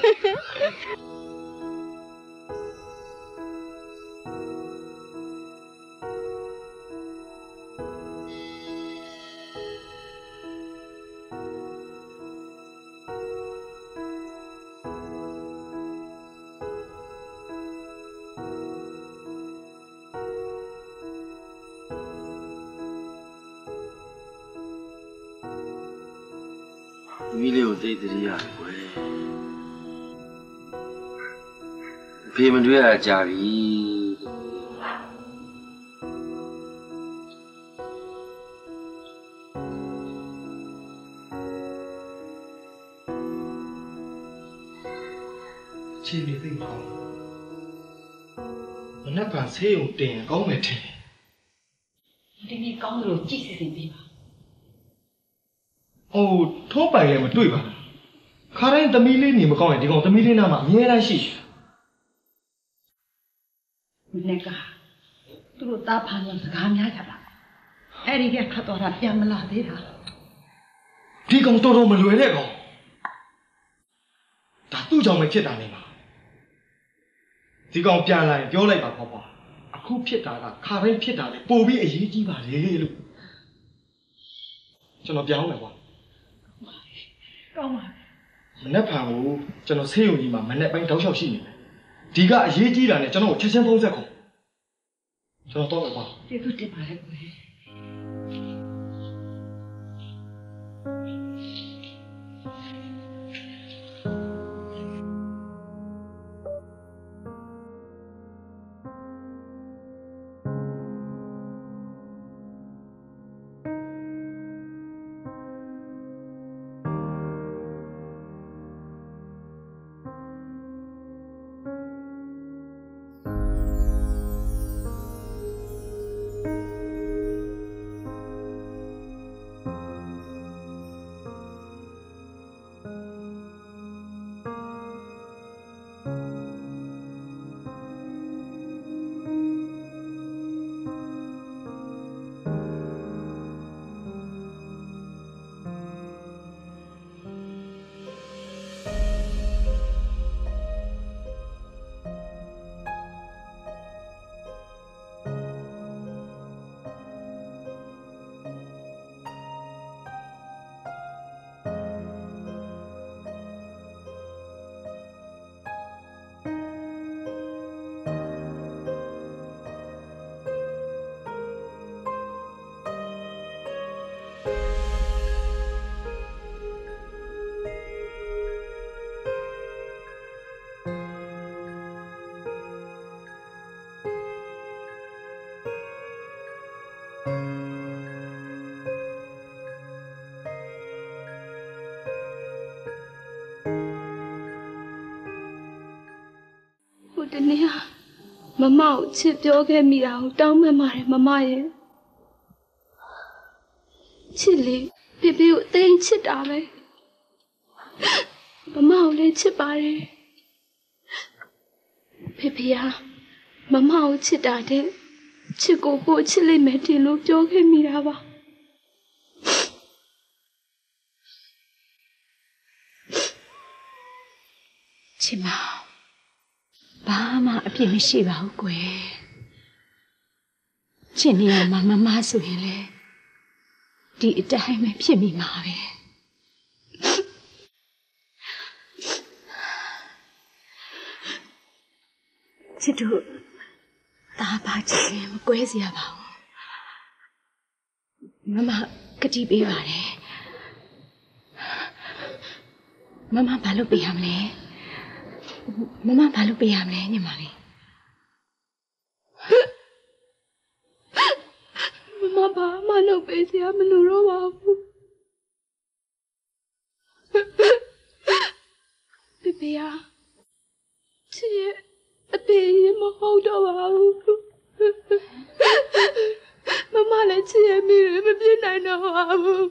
S5: မိလေးကိုသိတရိရတယ်ကွယ်အဖေမတွေ့ရကြပြီ
S11: ခြေနေသိမအောင်မနေ့ကဆေးရုံတင်ကောင်းမယ်ထင်တယ်
S12: ဒီနေ့ကောင်းလို့ကြည့်စီစဉ်ပေးပါ
S11: ။အိုးထုံးပိုင်လည်းမတွေ့ပါဘူး။ခါတိုင်းသမီးလေးနေမကောင်းရင်ဒီကောင်သမီးလေးနားမှာအမြဲတမ်းရှိရှိ
S12: မနေ့ကသူတို့တားဖာလို့စကားများကြပါအဲ့ဒီကခတ်တော်တာပြန်မလာသေးတာ
S11: ။ဒီကောင်တော်တော်မလွယ်တဲ့ကောင်။ဒါသူ့ကြောင့်ပဲဖြစ်တာနေမှာ။ဒီကောင်ပြန်လာရင်ပြောလိုက်ပါပေါ့ပေါ့။အခုဖြစ်တာကခါတိုင်းဖြစ်တာလေပိုပြီးအရေးကြီးပါလေလို့ကျွန်တော်ပြောင်းမယ်ကွာ
S12: ကောင်းပါ
S11: မနေ့ဖန်ကိုကျွန်တော်ဆေးရုံကြီးမှာမနေ့ပိုင်းတောက်လျှောက်ရှိနေတယ်ဒီကအရေးကြီးတာနဲ့ကျွန်တော်ကိုချက်ချင်းဖုံးဆက်ခုကျွန်တော်တော့မယ်ကွာ
S12: ကျေးဇူးတင်ပါတယ်ကွယ်
S3: တနေ့မမကိုချစ်ပြောခဲ့မိတာကိုတောင်းပန်ပါတယ်မမရဲ့ချစ်လေဖေဖေကိုအသိချစ်တာပဲမမကိုလည်းချစ်ပါတယ်ဖေဖေဟာမမကိုချစ်တာတဲ့ချစ်ကိုပို့ချစ်လိမ့်မယ်တင်လို့ပြောခဲ့မိတာပါ
S18: ချစ်မဘာမှအပြစ်မရှိပါဘူးကွယ်ချစ်နေရမှာမမဆိုရင်လေဒီအတိုင်းပဲဖြစ်မိမှာပဲချစ်တို့ဒါပါချစ်ရင်မကွဲစရာပါဘူးမမကတိပေးပါတယ်မမဘာလို့ပေးရမလဲမမဘာလို့ပေးရမလဲညီမလေး
S3: မမဘာမှလုပ်ပေးစရာမလိုတော့ပါဘူးဖေဖေဟာချစ်ရဲ့အဖေရင်မဟုတ်တော့ပါဘူးမမလည်းချစ်ရမိတယ်မပြစ်နိုင်တော့ပါဘူး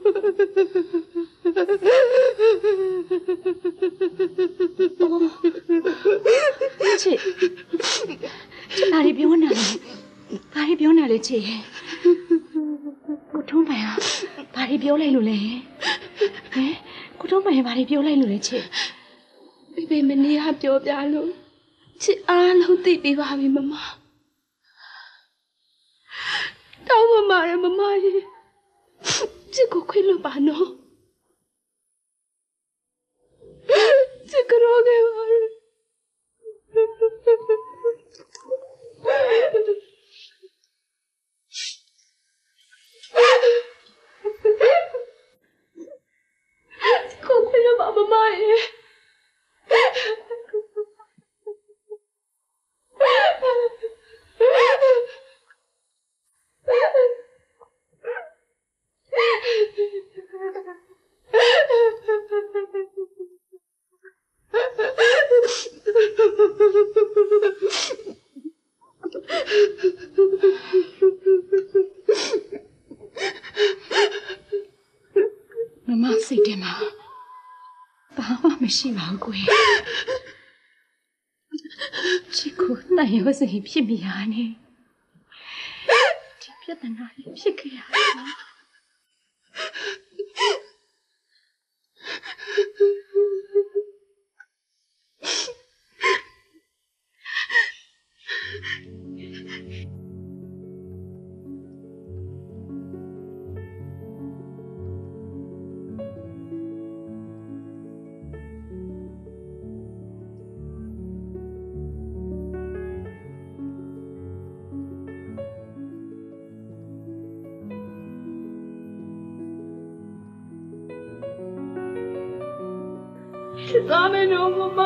S18: ချစ်ချစ်ဘာတွေပြောနေလဲဘာတွေပြောနေလဲချစ်ကိုထုံးပိုင်ဟာဘာတွေပြောလိုက်လို့လဲဟမ်ကိုထုံးပိုင်ဘာတွေပြောလိုက်လို့လဲချစ်
S3: ဖေဖေမနေ့ကပြောပြလို့ချစ်အားလုံးသိပြီးပါပြီမမတောင်းမမရမမရေချစ်ကိုခွင့်လို့ပါနော်ချစ်ကြောခဲ့ပါရကိုခွင့်လို့ပါမမရေ
S18: မမစိတ်ထဲမှာဘာမှမရှိပါဘူးကိုယ်ချစ်ကိုတန်ရုံးစိတ်ဖြစ်မိရနေဒီပြဿနာဖြစ်ခဲ့ရတယ်
S3: Dame no, mamá.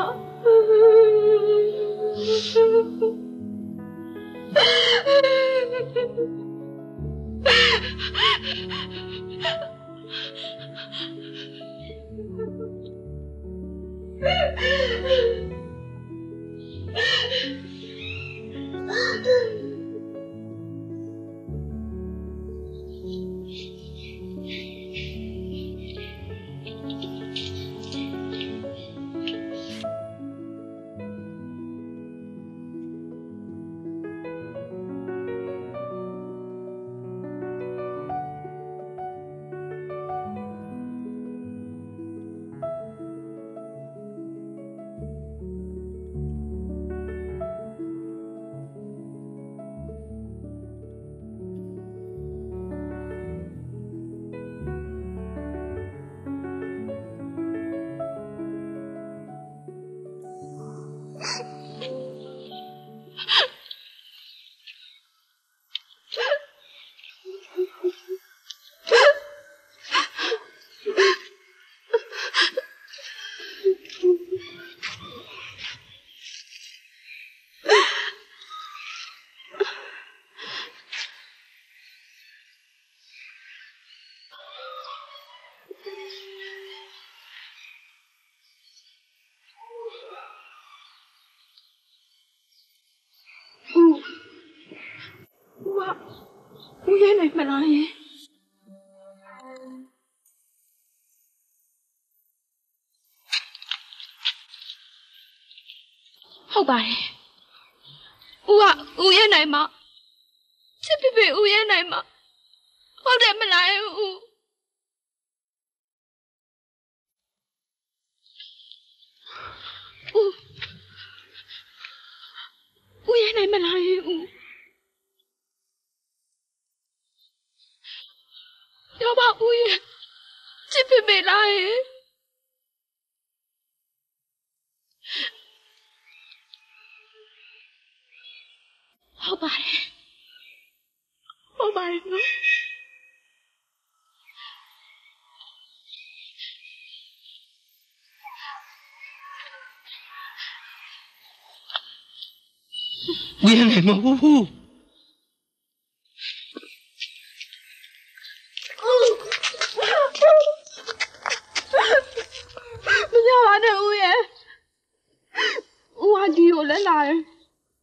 S3: Mày nói gì? Không phải. Ủa, ủa cái này mà. Chứ bị bị ủa cái này mà. Không để mà lại ủa. Ủa. Ủa cái này mà lại ủa. Yo ba ui, chị phải về lại. Không phải, không phải nữa.
S13: Ui này mà hu hu. Bây giờ bạn ơi ui à, ui đi rồi lên lại,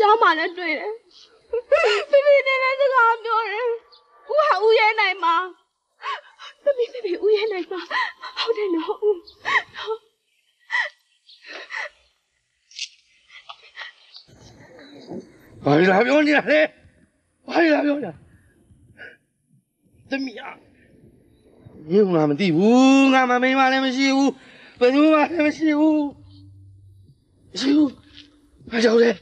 S3: ကျောင်းမှာလည်းတွေ့တယ်ဖေဖေနဲ့လည်းစကားပြောတယ်ဦးဟာဦးရဲနိုင်မှာသမီးဖေဖေဦးရဲနိုင်မှာဟုတ်တယ်နော်ဦးနော်
S19: ဘာလာပြောနေရလဲဘာလာပြောနေသမီးอ่ะညငါမသိဘူးငါမမိမလည်းမရှိဘူးဘယ်သူမှလည်းမရှိဘူးမရှိဘူးဘာကြောင့်လဲ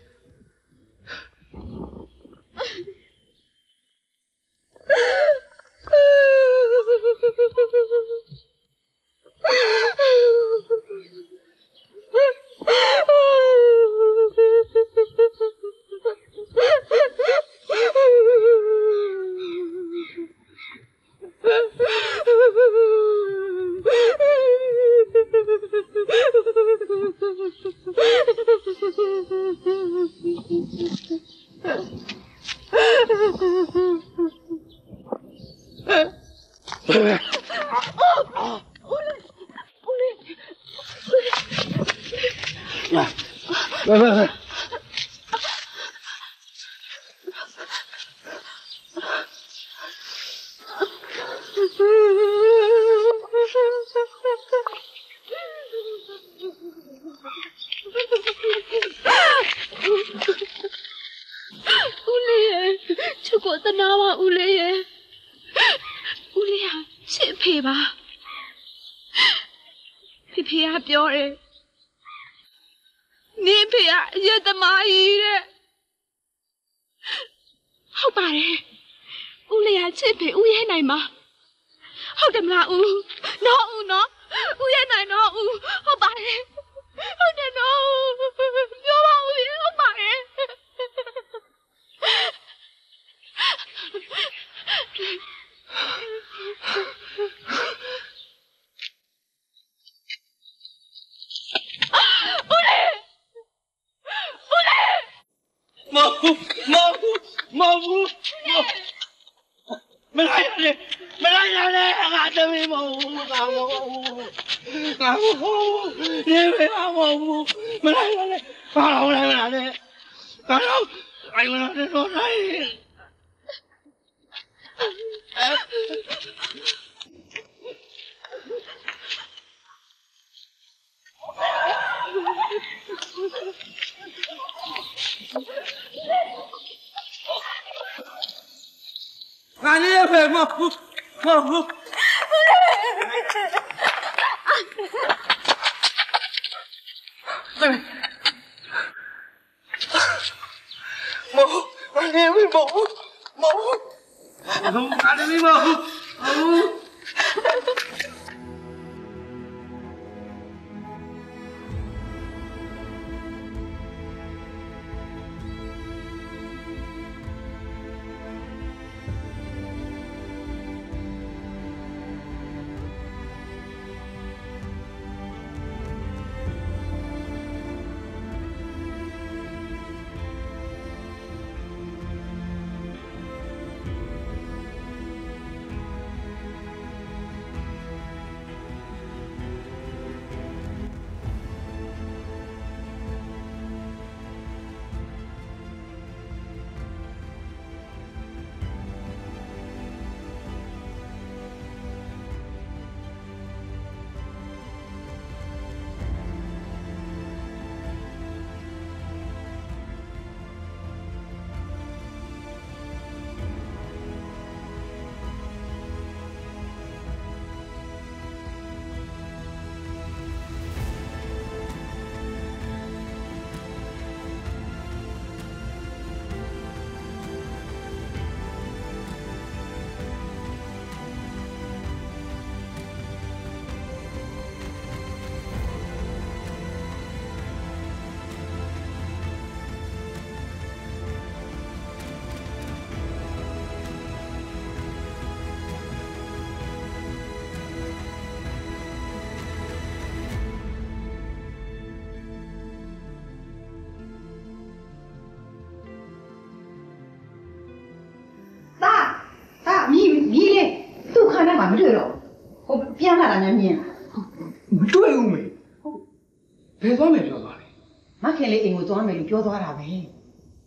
S12: မတွေ့တော့ဟိုပြန်လာတာများမြင်မတွေ့ဘူးမေဘယ်သွားမယ်ပြောသွားလဲမခင်လေးအိမ်ကိုသွားမယ်လို့ပြောသွားတာပဲ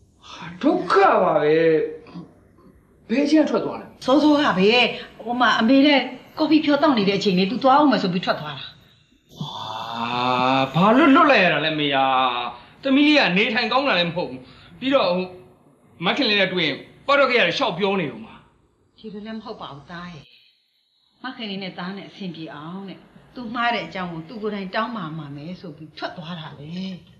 S2: ဒုက္ခပါပဲဘယ်ချင်းထွက်သွားလဲ
S12: စိုးစိုးကပဲဟိုမှာအမေနဲ့ကော်ဖီဖြောတောက်နေတဲ့အချိန်လေး तू သွားအောင်မယ်ဆိုပြီးထွက်သွားတာ
S2: ဟာဘာလို့လွတ်လိုက်ရတာလဲမေယာသမီးလေးကနေထိုင်ကောင်းတာလည်းမဟုတ်ဘူးပြီးတော့ဟိုမခင်လေးနဲ့တွေ့ရင်ပေါ့တော့ကြရတယ်ရှောက်ပြောနေဦးမှာ
S12: ဒီလိုလည်းမဟုတ်ပါဘူးသားရဲ့မခင်လေးနဲ့သားနဲ့အဆင်ပြေအောင်တဲ့ तू မှားတဲ့အကြောင်းကို तू ကိုယ်တိုင်တောင်းပါမှာမယ်ဆိုပြီးထွက်သွားတာလေ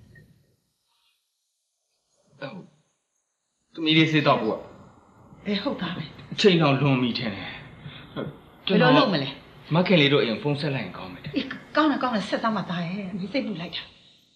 S2: ဟုတ်သမီးလေးစေးတော့ဘူး
S12: အေးဟုတ်တာပဲ
S2: အချိန်တော့လွန်ပြီထင်တယ်
S12: ဘယ်လိုလုပ်မလဲ
S2: မခင်လေးတို့အိမ်ဖုန်းဆက်လိုက်ရင်ကောင်းမယ်
S12: အေးကောင်းတယ်ကောင်းတယ်ဆက်သားမှသားရဲ့ဒီစိတ်ပူလိုက်တာ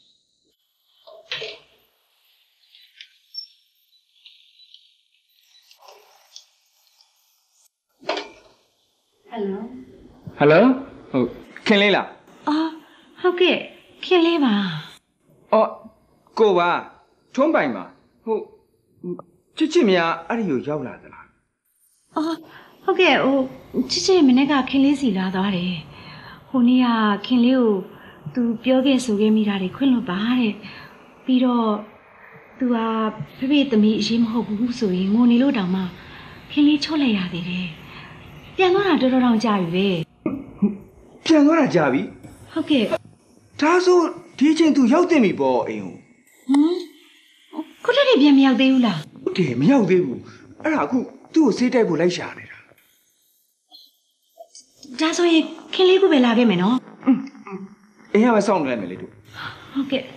S12: ဟယ်လို
S2: ဟယ်လိုဟုတ်ခင်လေးလား
S18: အော်ဟုတ်ကဲ့ခင်လေးပါ
S2: အော်ကိုပါထွန်းပိုင်ပါဟုတ်ချစ်ချစ်များအဲ့ဒီကိုရောက်လာသလား
S18: အော်ဟုတ်ကဲ့ဟိုချစ်ချစ်မနေ့ကခင်လေးစီလာသွားတယ်ဟိုနေ့ကခင်လေးကို तू ပြောခဲ့ဆိုခဲ့မိတာတွေခွင့်လွှတ်ပါတဲ့ပြီးတော့ तू ဟာဖေဖေသမီးအရေးမဟုတ်ဘူးဆိုရင်ငိုနေလို့တောင်မှခင်လေးချော့လိုက်ရသေးတယ်ပြန်သွားတာတော်တော်တောင်ကြာပြီပဲ
S2: ပြန်သွားတာကြာပြီ
S18: ဟုတ်ကဲ့
S2: ဒါဆိုဒီချိန် तू ရောက်တင်ပြီပေါ့အိမ်ကို
S18: ဟမ်ခုတည်းပြန်မရောက်သေးဘူးလား
S2: ဟုတ်တယ်မရောက်သေးဘူးအဲ့ဒါအခုသူ့ကိုဆေးတိုက်ဖို့လိုက်ရှာနေတာ
S18: ဒါဆိုရင်ခင်လေးကိုပဲလာခဲ့မယ်နော်
S2: အိမ်ကပဲစောင့်နေလိုက်မယ်လေတို့
S18: ဟုတ်ကဲ့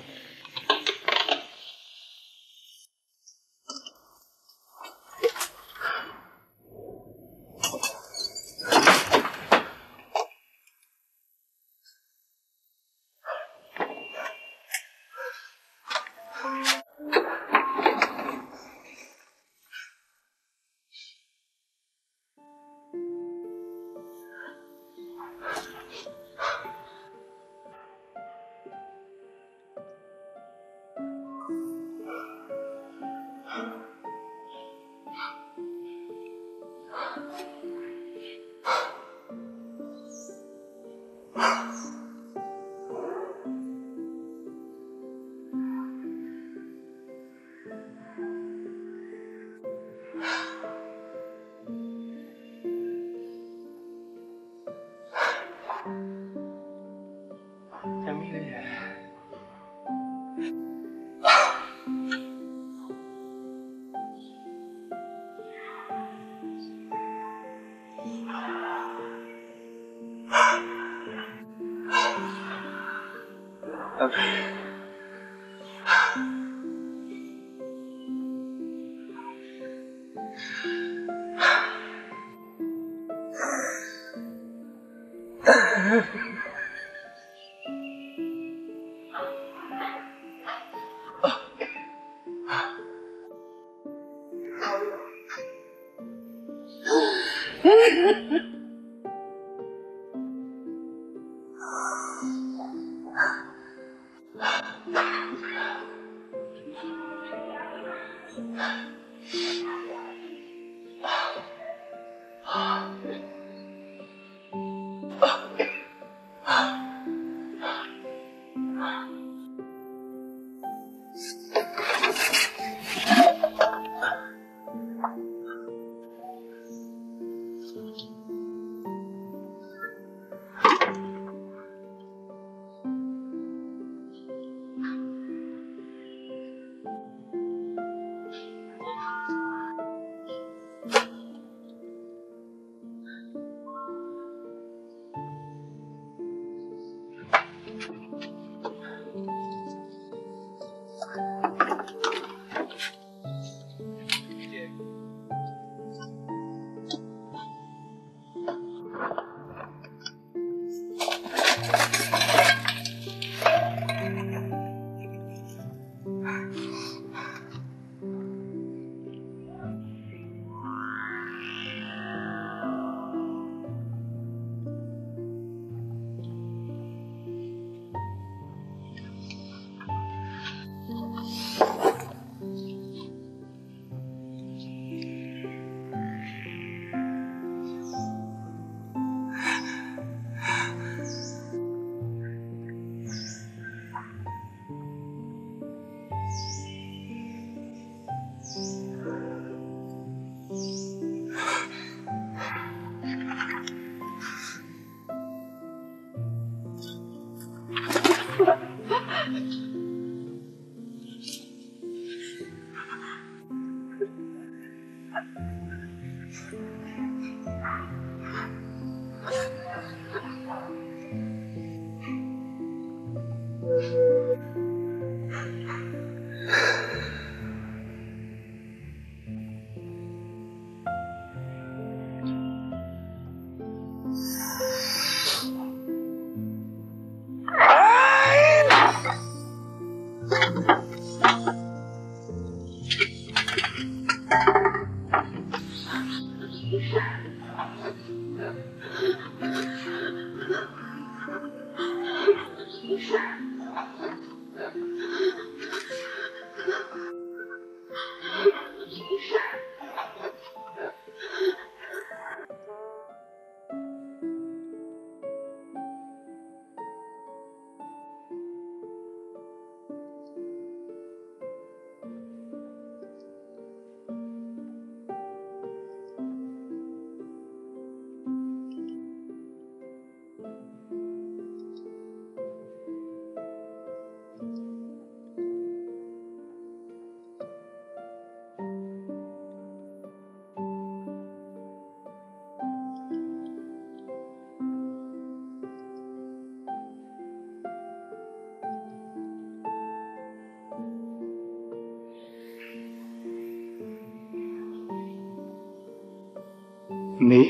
S2: မေ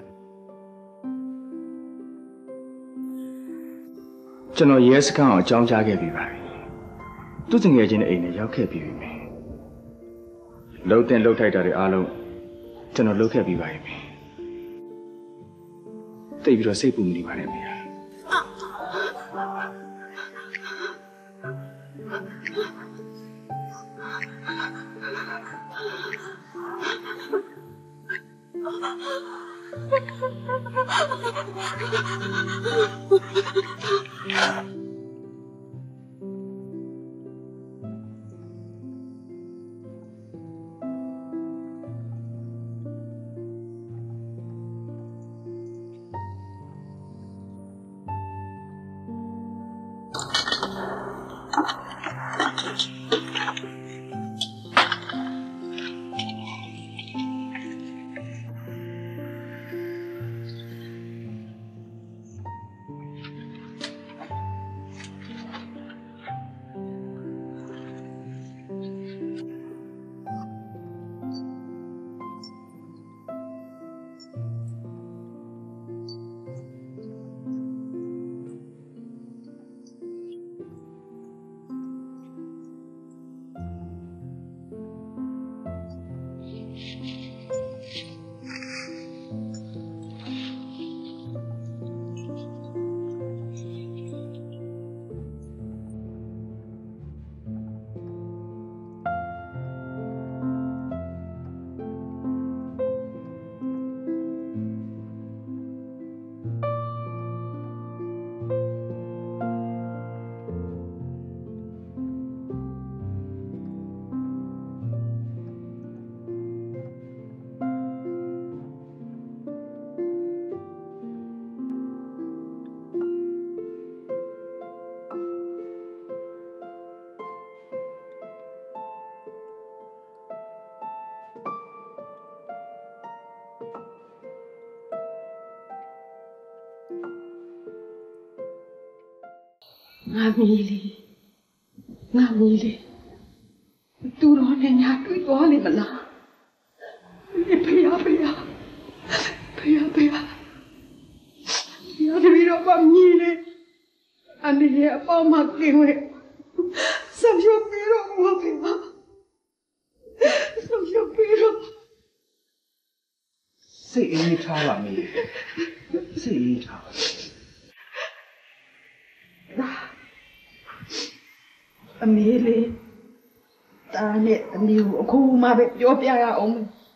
S2: ကျွန်တော်ရဲစခန်းကိုအကြောင်းကြားခဲ့ပြီးပါပြီသူ့ငယ်ချင်းတဲ့အိမ်နဲ့ရောက်ခဲ့ပြီးပြီမေလှုပ်တဲ့လှုပ်ထိုက်တာတွေအားလုံးကျွန်တော်လှုပ်ခဲ့ပြီးပါပြီမေတိတ်ပြီးတော့စိတ်ပူမနေပါနဲ့မေ
S12: ငါမီလေးငါမီလေးသူတော်နဲ့ညာတွေ့သွားလိမ့်မလားဖေရဖေရဖေရဖေရညာတွေ့တော့မမီလေးအနေနဲ့အပေါင်းမကင်းဝဲဆက်ရုပ်ပြီးတော့ဘာဖေရဆက်ရုပ်ပြီးတော့
S2: စိတ်အေးထားပါမေစိတ်အေးထားပါ
S12: အမေလေးတာနဲ့အမေကိုအခုမှပဲပြောပြရအောင်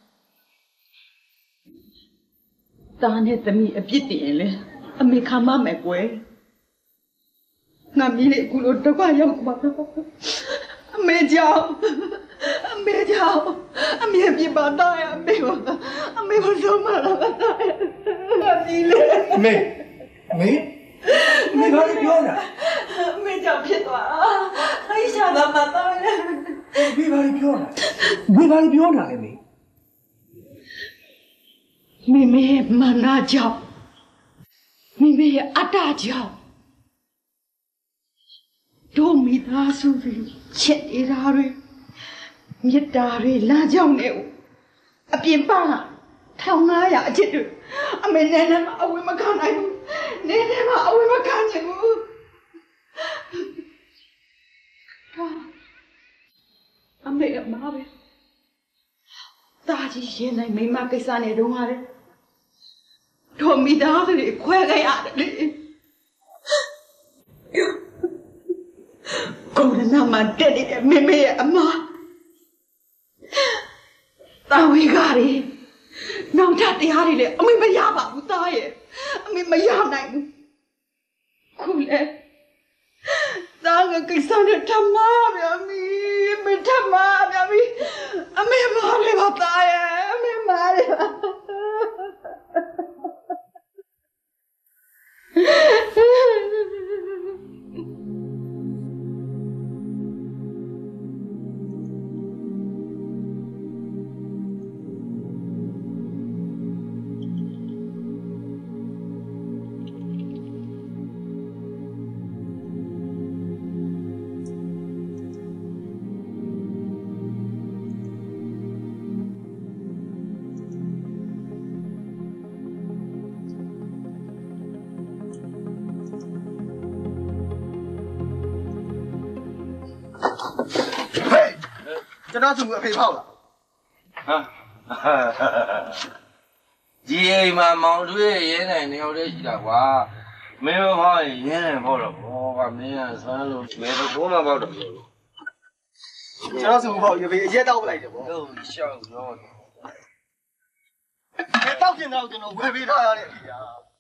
S12: တာနဲ့သမီးအပြစ်တင်ရင်လေအမေခံမမယ်ကွယ်ငါမီးလေးအခုလိုဒုက္ခရောက်ပါအမေကြောင့်အမေကြောင့်အမေပြပါတော့ရအမေကအမေကိုဆုံးမလာတာငါမီးလေး
S2: မေမေမေဘာပြောတာ
S12: အမေကြောင့်ဖြစ်သွားအိုင်ရှာတာမတော်လေ
S2: မေဘာပြောတာမေဘာပြောတာလဲမေ
S12: မိမေရဲ့မာနကြောင့်မိမေရဲ့အတ္တကြောင့်တို့မိသားစုတွေချစ်နေတာတွေမေတ္တာတွေလမ်းကြောင်းနဲ့အပြင်ပကထောင်ငါးရာအချစ်တွေအမေနဲ့လည်းအဝေးမခံနိုင်ဘူးနေနဲ့မှအဝေးမခံချင်ဘူးအမေအမပဲတာကြီးရင်နိုင်မိမကိစ္စနဲ့တုန်းကလေတို့မိသားစုတွေခွဲခဲ့ရတယ်လေကိုရနာမတက်တဲ့မေမေရဲ့အမတာဝေကတွေနောက်ထပ်တရားတွေလည်းအမေမရပါဘူးသားရဲ့အမေမရနိုင်ဘူးခုလေသားကကိစ္စနဲ့ထမဗျာမီမထမဗျာမီအမေမားလေးပါသားရဲ့အမေမားလေးပါ
S11: ကျွန်တော်သူအဖေဖောက်လားဟာ
S6: ဒီအိမ်မှာမောင်တွေ့ရဲနိုင်နေအောင်လေးရှိတာကွာမင်းမဖောက်ရင်ရဲနိုင်ဖောက်တော့ဘောကမင်းကဆန်းလို့မင်းတို့ဘိုးမဖောက်တော့ဘူး
S11: ကျွန်တော်သူဖောက်ရပေအရက်တောက်ပလိုက်တယ်ဗော
S6: ဟုတ်ရှောက်ရော
S11: အဲတောက်ကျင်တော့ကျွန်တော်ဝယ်ပေးထားရတဲ့အဖေက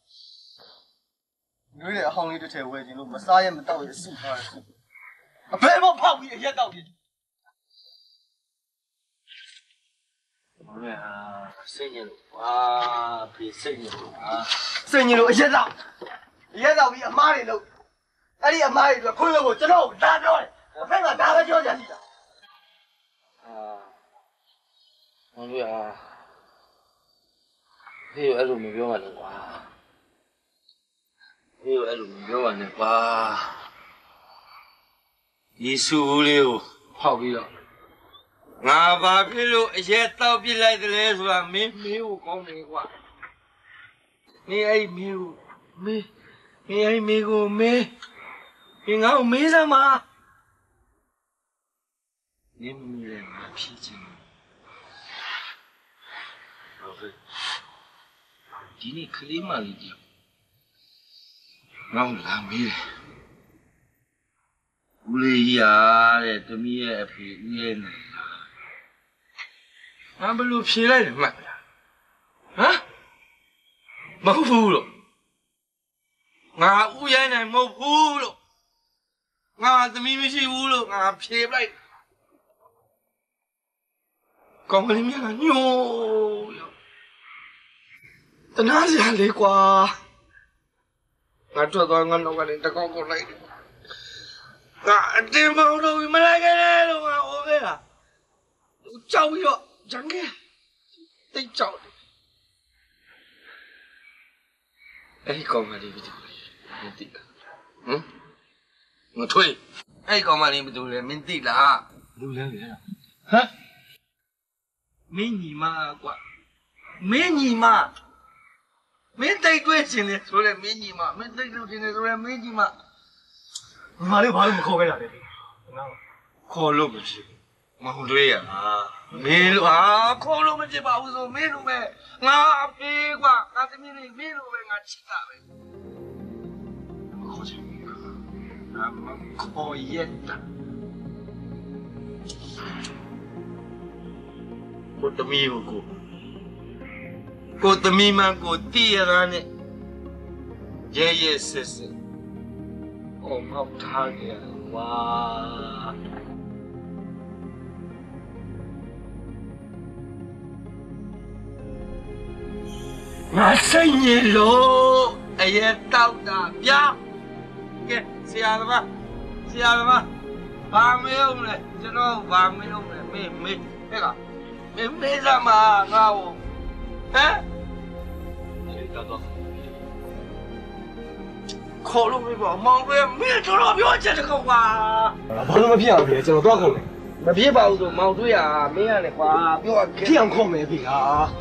S11: ငွေနဲ့အဟောင်းလေးတစ်ထည်ဝယ်ခြင်းလို့မစားရမတောက်ရစုထားတယ်အဖေမဖောက်ပြီးအရက်တောက်တယ်
S6: ဘယ်ဟာစိတ်ညစ်လို့ဟာဖေးစိတ်ညစ်လို့ဟာ
S11: စိတ်ညစ်လို့အရက်တော့အရက်တော့ပြီးအမားတွေလို့အဲ့ဒီအမားတွေဆိုခွင့်လို့ကိုကျွန်တော်ဒါပြောတယ်အဖေကဒါပဲပြောကြရှိတာ
S6: ဟာဘုရားဖေးအဲ့လိုမပြောပါနဲ့ကွာဖေးအဲ့လိုမပြောပါနဲ့ကွာယေရှုလေးကိုဖောက်ပြီးတော့ငါဘာဖြစ်လို့အရက်တောက်ပြစ်လိုက်တယ်လဲဆိုတာမင်းမေးကိုကောင်းတယ်ကွာမင်းအဲ့မေးကိုမေးမင်းအဲ့မေးကိုမေးမင်းငါ့ကိုမေးစမ်းပါနင်းမမေးလည်းငါဖြေချင်ဟုတ်ကဲ့ဒီနေ့ကလေးမလေးကြီးငါ့ကိုလာမေးတယ်ဦးလေးကြီးအားတဲ့တမီးရဲ့အဖေဦးရဲ့နေငါဘလို့ဖြေလိုက်တယ်မှတ်လားဟမ်မဟုတ်ဘူးလို့ငါဥရိုင်းနိုင်မဟုတ်ဘူးလို့ငါသမီးမရှိဘူးလို့ငါဖြေလိုက်ကောင်းကလေးမြတ်ကညို့တနာစရာလေးကွာငါထွက်သွားငါတော့ကနေတကောက်ကိုလိုက်တယ်ငါအတင်းမဟုတ်တော့ဘူးမလိုက်ခဲ့လို့ငါဟိုခဲ့တာကြောက်ပြီးတော့ဂျန်ကေတိတ်ကြောက်တယ်အဲ့ဒီကောင်မလေးဘယ်သူလဲမသိလားဟမ်ငါထွေးအဲ့ဒီကောင်မလေးဘယ်သူလဲမင်းသိလားလူလဲလေဟမ်မင်းညီမကွာမင်းညီမမင်းတိတ်တွေ့ခြင်းလေဆိုလဲမင်းညီမမင်းတိတ်လို့ခြင်းလေဆိုလဲမင်းညီမ
S11: ငါလေးဘာလို့မခေါ်ခဲ့တာလဲငါ
S6: ခေါ်လို့မရှိဘူးမဟုတ်တွေ့ရလားမင်းလို့ဟာခေါ်လို့မဖြစ်ပါဘူးဆိုမင်းလို့ပဲငါအဖေကွာငါသမီးလေးမင်းလို့ပဲငါချစ်တာပဲခေါ်ချင်ငါမခေါ်ရတာကိုသမီးကိုကိုသမီးမကိုတီးရတာနဲ့ရဲရဲစစ်စစ်အော်မောက်ထားကြဝါငါစိတ်ညစ်လို့အရက်တောက်တာဗျာကဲဆရာသမားဆရာသမားဘာမေးအောင်လဲကျွန်တော်ဘာမေးအောင်လဲမေးမေးဟဲ့ကမေးမေးစမ်းပါငါ့ကိုဟမ်တောက်တော့
S4: ခေါ်လို့မပါမောင်တွေမင်းတော်တော်ပြောချက်တကောက်ပါ
S11: ဘာလို့မဖြစ်အောင်လဲကျွန်တော်တော့ခေါ်မယ်
S4: မဖြစ်ပါဘူးဆိုမောင်တွေอ่ะမင်းရတယ်ကွာပြောရခဲ့
S11: ဖြစ်အောင်ခေါ်မယ်ဖေဟာ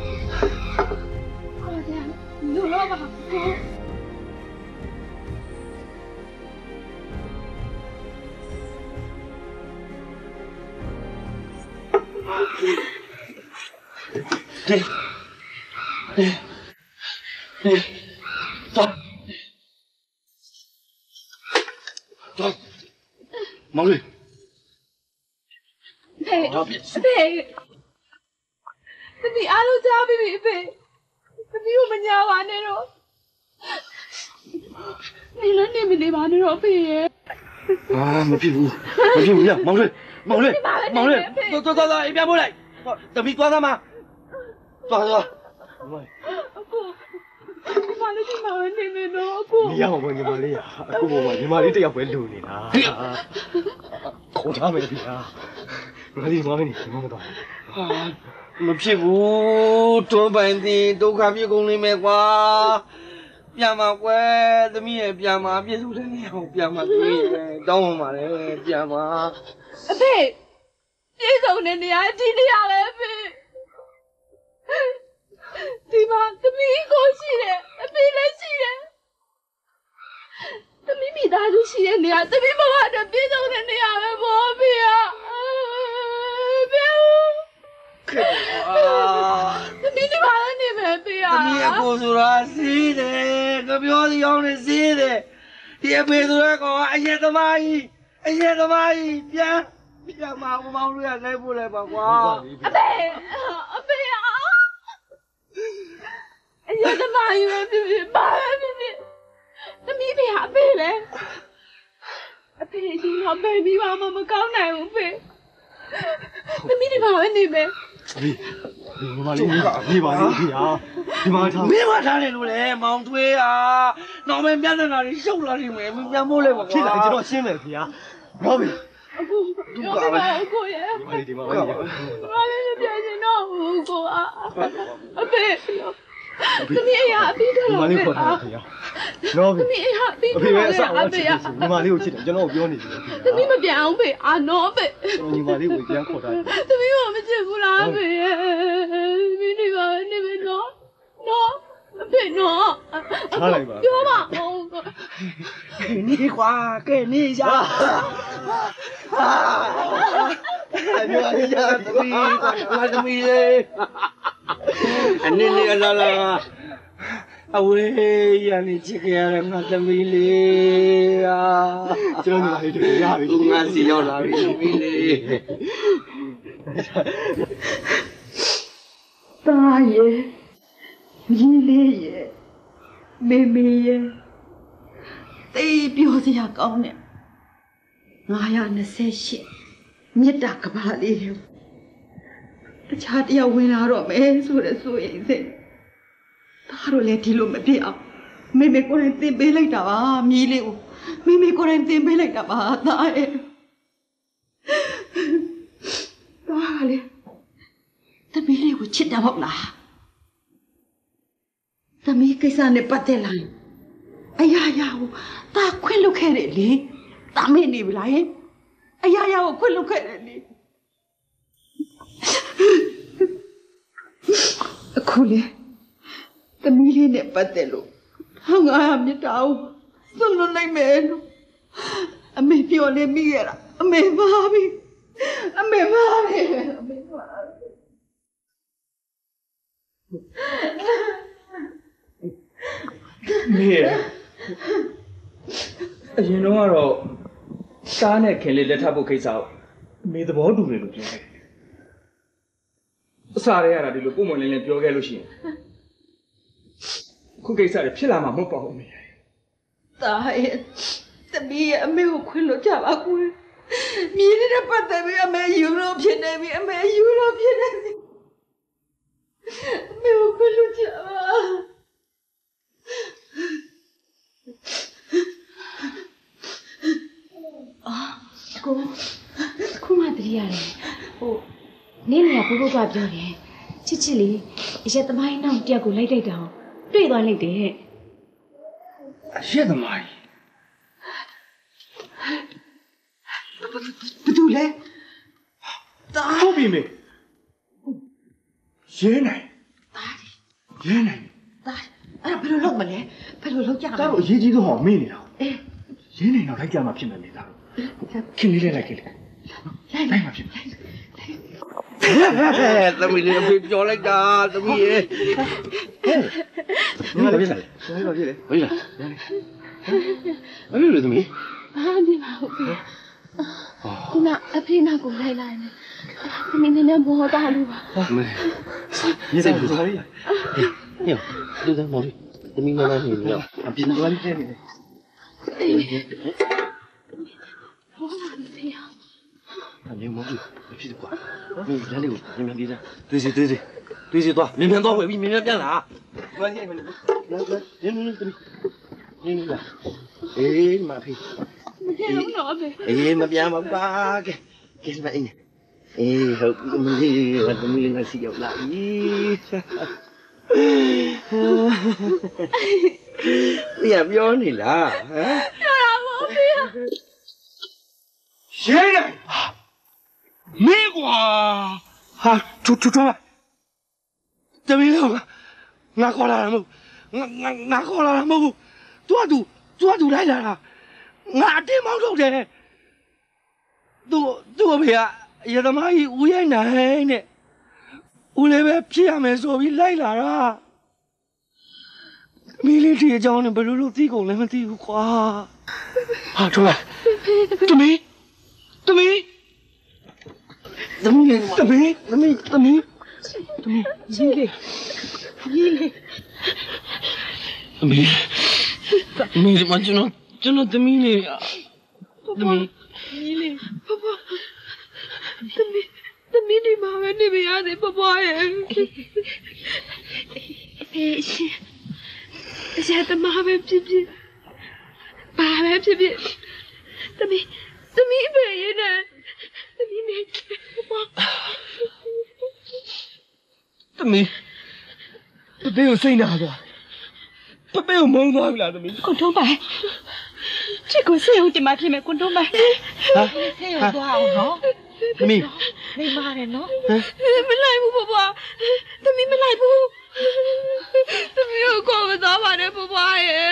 S3: ဟုတ်တယ်လူတော့ပါကို
S4: 对，对，对，走，走，毛瑞，
S3: ဖေဖေသမီးအားလုံးကြားပြီဖေသမီးကိုမညာပါနဲ့တော့နေလည်းနေမနေပါနဲ့တော့ဖေရဲ့
S4: 啊，没屁股，没屁股呀，毛瑞，毛瑞，毛瑞，走走走走，一边过来，等你抓他吗？抓他。
S3: ညီမလေးဒီမှာနေနေတော့အခု
S11: မရအောင်ညီမလေးอ่ะအခုပေါ်မှာညီမလေးတယောက်ပဲလူနေတာခေါ်ထားမယ်ဖေဟာငါဒီမမင်းဒီမမတော့
S4: 啊，没屁股，多半的都看屁股里面瓜，变嘛乖，怎么也变嘛，别说这样，变嘛对，当我嘛嘞，变嘛。
S3: အဖေပြေဆုံးနေနေရဒီနေရပဲအဖေဒီမှာသမီးကိုရှိတယ်အဖေလည်းရှိတယ်သမီးမိသားစုရှိတဲ့နေရာသမီးဘဝအတွက်ပြေဆုံးနေနေရပဲဘောအဖေอ่ะဖေ
S4: ခက်ပါ
S3: သမီးဒီမှာနေမယ်အဖေอ่ะ
S4: သမီးအကိုဆိုတာစီးတယ်ကြပြောစီအောင်နေစီးတယ်ဒီအဖေဆိုတဲ့ကောင်ကအရက်သမားကြီးအရက်သမားကြီးပြန်ပြန်มาမောင်တို့ရလိုက်ဖို့လဲပါကွာ
S3: အဖေအဖေอ่ะအရသမားယူပြီပြီပါပြီပြီသမီးဖေဟာအဖေလေအဖေဒီတော့ဘေဘီဘာမှမကောင်းနိုင်ဘူးဖေသမီးဒီမှာပဲနေမယ်
S11: ဒီဒီမလေးဒီပါလေးဒီဟာဒီမှာထား
S4: မင်းမထားတယ်လို့လေမောင်ထွေးอ่ะနောက်မဲပြဿနာတွေရှုပ်လာနေမယ်ပြန်မို့လဲပါကွာ
S11: ဖြစ်လာကျွန်တော်ရှင်းမယ်ဖေဟာဟုတ်ပြီ
S3: အခုပြောပြပါကိုရဲ့
S11: ဒီမလေးဒီမှာပဲဒီ
S3: မှာလေးပြန်နေတော့ကိုအဖေသမီးအရာအပြီးတော့
S11: ဒီမလေးခေါ်ထားတယ်ဖေဟာနော်
S3: သမီးအရာအပြီးတော့
S11: အဖေပဲအဆောက်အဦချစ်တယ်ဒီမလေးကိုချစ်တယ်ကျွန်တော်ပြောနေတယ်
S3: သမီးမပြန်အောင်ဖေအာနော်ဖေ
S11: ကျွန်တော်ညီမလေးကိုပြန်ခေါ်ထားတယ်
S3: သမီးကမချစ်ဘူးလားဖေသမီးနေပါနေမယ်နော်နော်အဖေနော်
S11: ထားလိုက်ပါ
S3: ပြောပါဦး
S4: နေကွာကဲနေရအညောရသမီးကွာသမီးလေအနေနဲ့အလားလားအဝေးရနေချစ်ကြရတဲ့ငါသမီးလေးအာ
S11: ကျွန်တော်ညီမလေးတို့ရပြီ
S4: ငါစီရောက်လာပြီသမီးလေး
S12: တာရဲ့ညီလေးရဲ့မေမေရဲ့တေးပြောစရာကောင်းတယ်ငါးရာနှစ်ဆယ်ရှစ်မြစ်တာကဘာလေးတွေတခြားတယောက်ဝင်လာတော့မယ်ဆိုတဲ့ဆိုရင်စိတ်ဒါတော့လေဒီလိုမဖြစ်အောင်မေမေကိုယ်တိုင်သင်ပေးလိုက်တာပါမြည်လေးကိုမေမေကိုယ်တိုင်သင်ပေးလိုက်တာပါသားရဲ့ဒါလေတမီးလေးကိုချစ်တာဟုတ်လားသမီးကိစ္စနဲ့ပတ်သက်လာရင်အရာရာကိုတာခွင့်လုပ်ခဲ့တယ်လေတာမေ့နေပြီလားဟင်အရာရာကိုခွင့်လုပ်ခဲ့တယ်လေအခုလေသမီးလေးနဲ့ပတ်သက်လို့ဟောငါမြတ်တာကိုဆုံးလို့နိုင်မယ်လို့အမေပြောနေမိရတာအမေပါပြီအမေပါပြီအမေပါ
S2: မေးအရင်တော့ကတော့စားနဲ့ခင်လေးလက်ထပ်ဖို့ကိစ္စကိုအမေသဘောတူတယ်လို့ပြောတယ်အစားရရတာဒီလိုပုံမှန်လင်းလင်းပြောခဲ့လို့ရှိရင်ခုကိစ္စတွေဖြစ်လာမှာမဟုတ်ပါဘူးမေး
S12: တာရဲ့သမီးရဲ့အမေကိုခွင့်လို့ကြပါကူမြည်နေတဲ့ပတ်သက်ပြီးအမေယူလို့ဖြစ်နေပြီအမေယူလို့ဖြစ်နေပြီအမေကိုခွင့်လို့ကြပါ
S18: အာကိုခုမှတတိရတယ်ဟိုနင်းနေကဘိုးဘိုးကပြောတယ်ချစ်ချစ်လေးအရက်သမိုင်းနောက်တယောက်ကိုလိုက်လိုက်တာတွေ့သွားလိုက်တယ်
S2: အရက်သမားကြီးဘသူလဲတာဟုတ်ပြီမေရဲနိုင်ရဲနိုင်
S12: ဒါအဲ့ဒါဘယ်လိုလုပ်မလဲဘယ်လိုလုပ်ကြမလဲ
S2: တာတို့အရေးကြီးဆုံးဟောမေ့နေတာအေးရဲနိုင်တော့လိုက်ကြမှာဖြစ်မယ်မေတာတို့ခင်လေးလေးလိုက်ခင်လေးလိုက်မှာဖြစ်မယ်သမီးလေးအဖေပြောလိုက်တာသမီးရေဟဲ့ဘာဖြစ်လဲဘာဖြစ်လဲဘာဖြစ်လဲဘာဖြစ်လဲသမီး
S3: အာဒီမှာဟုတ်ပြီခုနအဖေနာကိုလိုက်လိုက်နေသမီးနည်းနည်းဘောတာလို့ပါ
S2: မေရေးစိတ်ဘူးဟေးလူသားမော်ရီသမီးနားနေလို့အပြင်သွားနေတယ်
S3: အေးဘောလာနေရ
S2: အမေမော်ရီမဖြစ်ဘူးကွာမင်းလမ်းလေးကိုမြန်မြန်ပြေးစားတွေးစီတွေးစီတွေးစီသွားမြန်မြန်သွားဝယ်ပြီးမြန်မြန်ပြန်လာလမ်းကြီးမလို့လမ်းလမ်းနင်းနင်းသမီးနင်းနင်းလာအေးမဖေး
S3: မပြောတော့ပဲ
S2: အေးမပြန်ပါဘူးကွာကဲကဲစပါအင်းအေးဟုတ်မလေးဝတ်သမီးလေးငါစီရောက်လာပြီ你也不要你了，啊？
S3: ပြောတာမဟုတ်ဘူး
S2: 谁人？没瓜啊！出出出来！这边有个，俺过来了没？俺俺俺过来了没？多少度多少度来了？俺这毛肉的，都都别啊！也他妈一乌烟难呢，乌来呗皮还没说比来了啊！没哩这叫呢，不如路地沟那么地瓜啊！出来，这没，这没。သမီးလေးသမီးသမီးသမီးသမီးကြီးလေးကြီးလေးသမီးသမီးမကျွန်တော်ကျွန်တော်သမီးလေးသမီး
S3: ကြီးလေးပပသမီးသမီးဒီမှာပဲနေမရသေးပပရဲ့အေးရှင်အရာတမပဲဖြစ်ဖြစ်ဘာပဲဖြစ်ဖြစ်သမီးသမီးပဲရနေသမီးနေ
S2: သမီးပပေကိုစိတ်နာသွားပပေကိုမုန်းသွားပြီလားသမီး
S3: ကိုထုံးပိုင်ချစ်ကိုဆေးရုံတင်မဖြစ်မယ်ကိုထုံးပိုင်ဟာဆေးရုံသွားအောင်နော်
S2: သမီး
S3: နေမာတယ်နော်မလိုက်ဘူးဘဘသမီးမလိုက်ဘူးသမီးကိုခေါ်မသွားပါနဲ့ဘဘရဲ့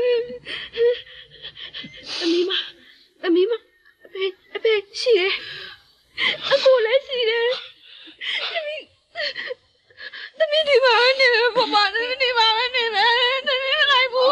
S3: သမီးမသမီးမအဖေအဖေရှိတယ်အကိုလည်းရှိတယ်သမီးသမီးဒီမှာနေဘဘသမီးဒီမှာနေမယ်သမီးမလိုက်ဘူး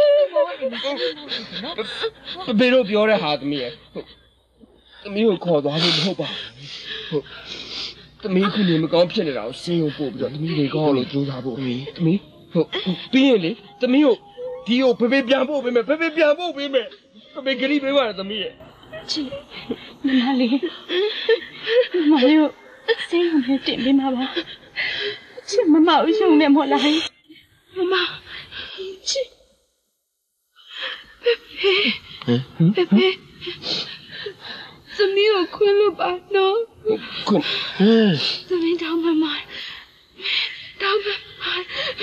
S2: ပပေတို့ပြောတဲ့ဟာသမီးရဲ့သမီးကိုခေါ်သွားဖို့မဟုတ်ပါဘူးသမီးခုနေမကောင်းဖြစ်နေတာကိုစင်ရုံပို့ပြီးတော့သမီးတွေကောင်းလို့ကြိုးစားဖို့သမီးသမီးဟုတ်ပြီးရင်လေသမီးကိုဒီကိုဖေဖေပြန်ပို့ပေးမယ်ဖေဖေပြန်ပို့ပေးမယ်ဖေဖေဂရိပေးပါရသမီးရဲ့
S3: ချစ်မမလေးမမလေးကိုစိတ်ဝင်တင်ပေးမှာပါချစ်မမအရှုံးနဲ့မဟုတ်လားမမချစ်ဖေဖေဖေဖေသမီးကိုခွင့်လို့ပါနော်
S2: ခွင့်
S3: သမီးတောင်းမမတောင်းမမ
S2: ဟ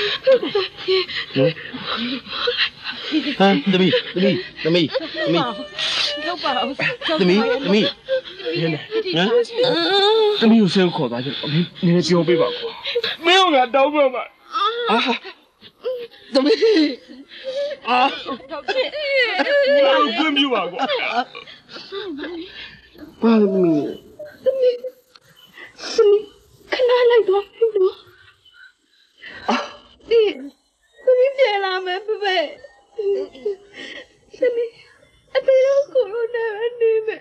S2: မ်သမီးသမီးသမီးသမီး
S3: လောက်ပါဦး
S2: သမီးသမီးနင်းနေနော်သမီးကိုဆင်းခေါ်သွားကြတယ်နည်းနည်းပြောပေးပါကွာမင်းကတောင်းမမအာသမီးအာ
S3: တော့ဖြစ်
S2: ဘာလို့ခွင့်ပြုပါကွာဘာလို့မင်း
S3: သမီးသမီးခဏလိုက်တော့ပြီနော်ဒီသမီးပြန်လာမယ်ဖေဖေသမီးအဖေတို့ကိုရိုနာနေမယ်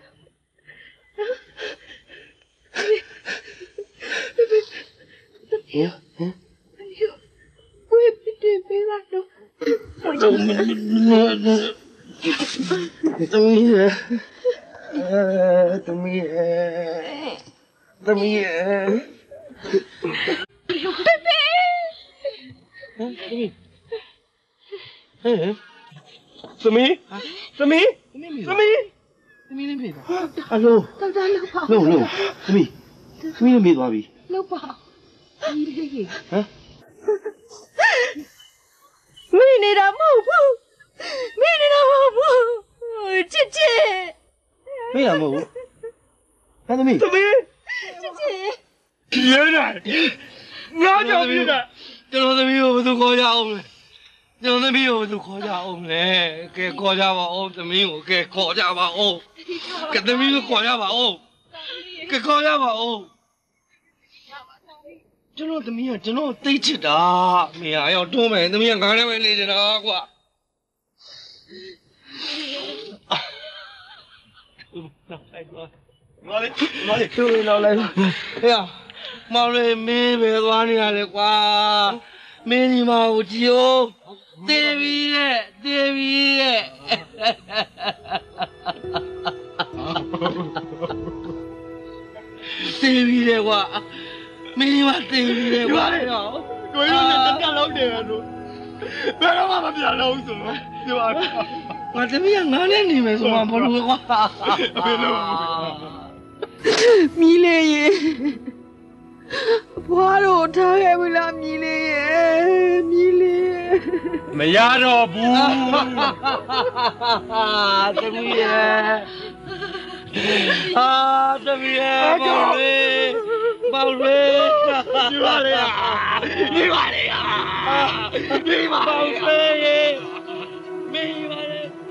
S3: ဖေဖေ
S2: ဟမ်ဟမ်
S3: ဝေးပြတယ်ပေးလာတော့
S2: သမီးသမီးသမီးသမီး
S3: ဖေဖေ
S2: ဟဲ့သမီးသမီးသမီးသမီးလေးမေးပါအလို
S3: တော်တော်လောက်ပါ
S2: လုံးလုံးသမီးသမီးလေးမေးသွားပြီ
S3: လောက်ပါဒီလေးကြီး
S2: ဟမ်
S17: မေးရမဟုတ်ဘူးသမီးသမီး
S12: ချစ်ချစ်
S6: ရဲနိုင်ငါကြောင့်ပြတာကျွန်တော်သမီးကိုဘယ်သူခေါ်ကြအောင်လဲကျွန်တော်သမီးကိုဘယ်သူခေါ်ကြအောင်လဲကဲခေါ်ကြပါဦးသမီးကိုကဲခေါ်ကြပါဦးကဲသမီးကိုခေါ်ကြပါဦးကဲခေါ်ကြပါဦးကျွန်တော်သမီးကကျွန်တော်သိချစ်တာမင်းအရောက်တွန်းမယ်သမီးကငါနဲ့ပဲနေနေတာကွာမာလေးမာလေးသူ့လောက်လိုက်ဟဲ့မောင်လေးမင်းပဲသွားနေရတယ်ကွာမင်းဒီမှာကိုကြည့်ဦးတေးပြီရဲ့တေးပြီရဲ့တေးပြီလေကွာမင်းဒီမှာတေးပြီလေကွာနော်ကိုကြီးလည်းတက်တက်လောက်တယ်လို့ဘယ်တော့မှမပြန်လို့ဆိုတော့ဒီမှာငါတမီးကငါနဲ့နေမယ်ဆိုမှဘလို့ကွာဘယ်လို
S12: မီးလေးရေဘွားတို့ထားခဲ့ပြီလားမီးလေးရေမီးလေး
S6: မရတော့ဘူးတမီးရဲ့အာတမီးရဲ့မောင်လေးမောင်လေးဒီပါလေဒီပါလေဒီပါလေမင်းပါလေ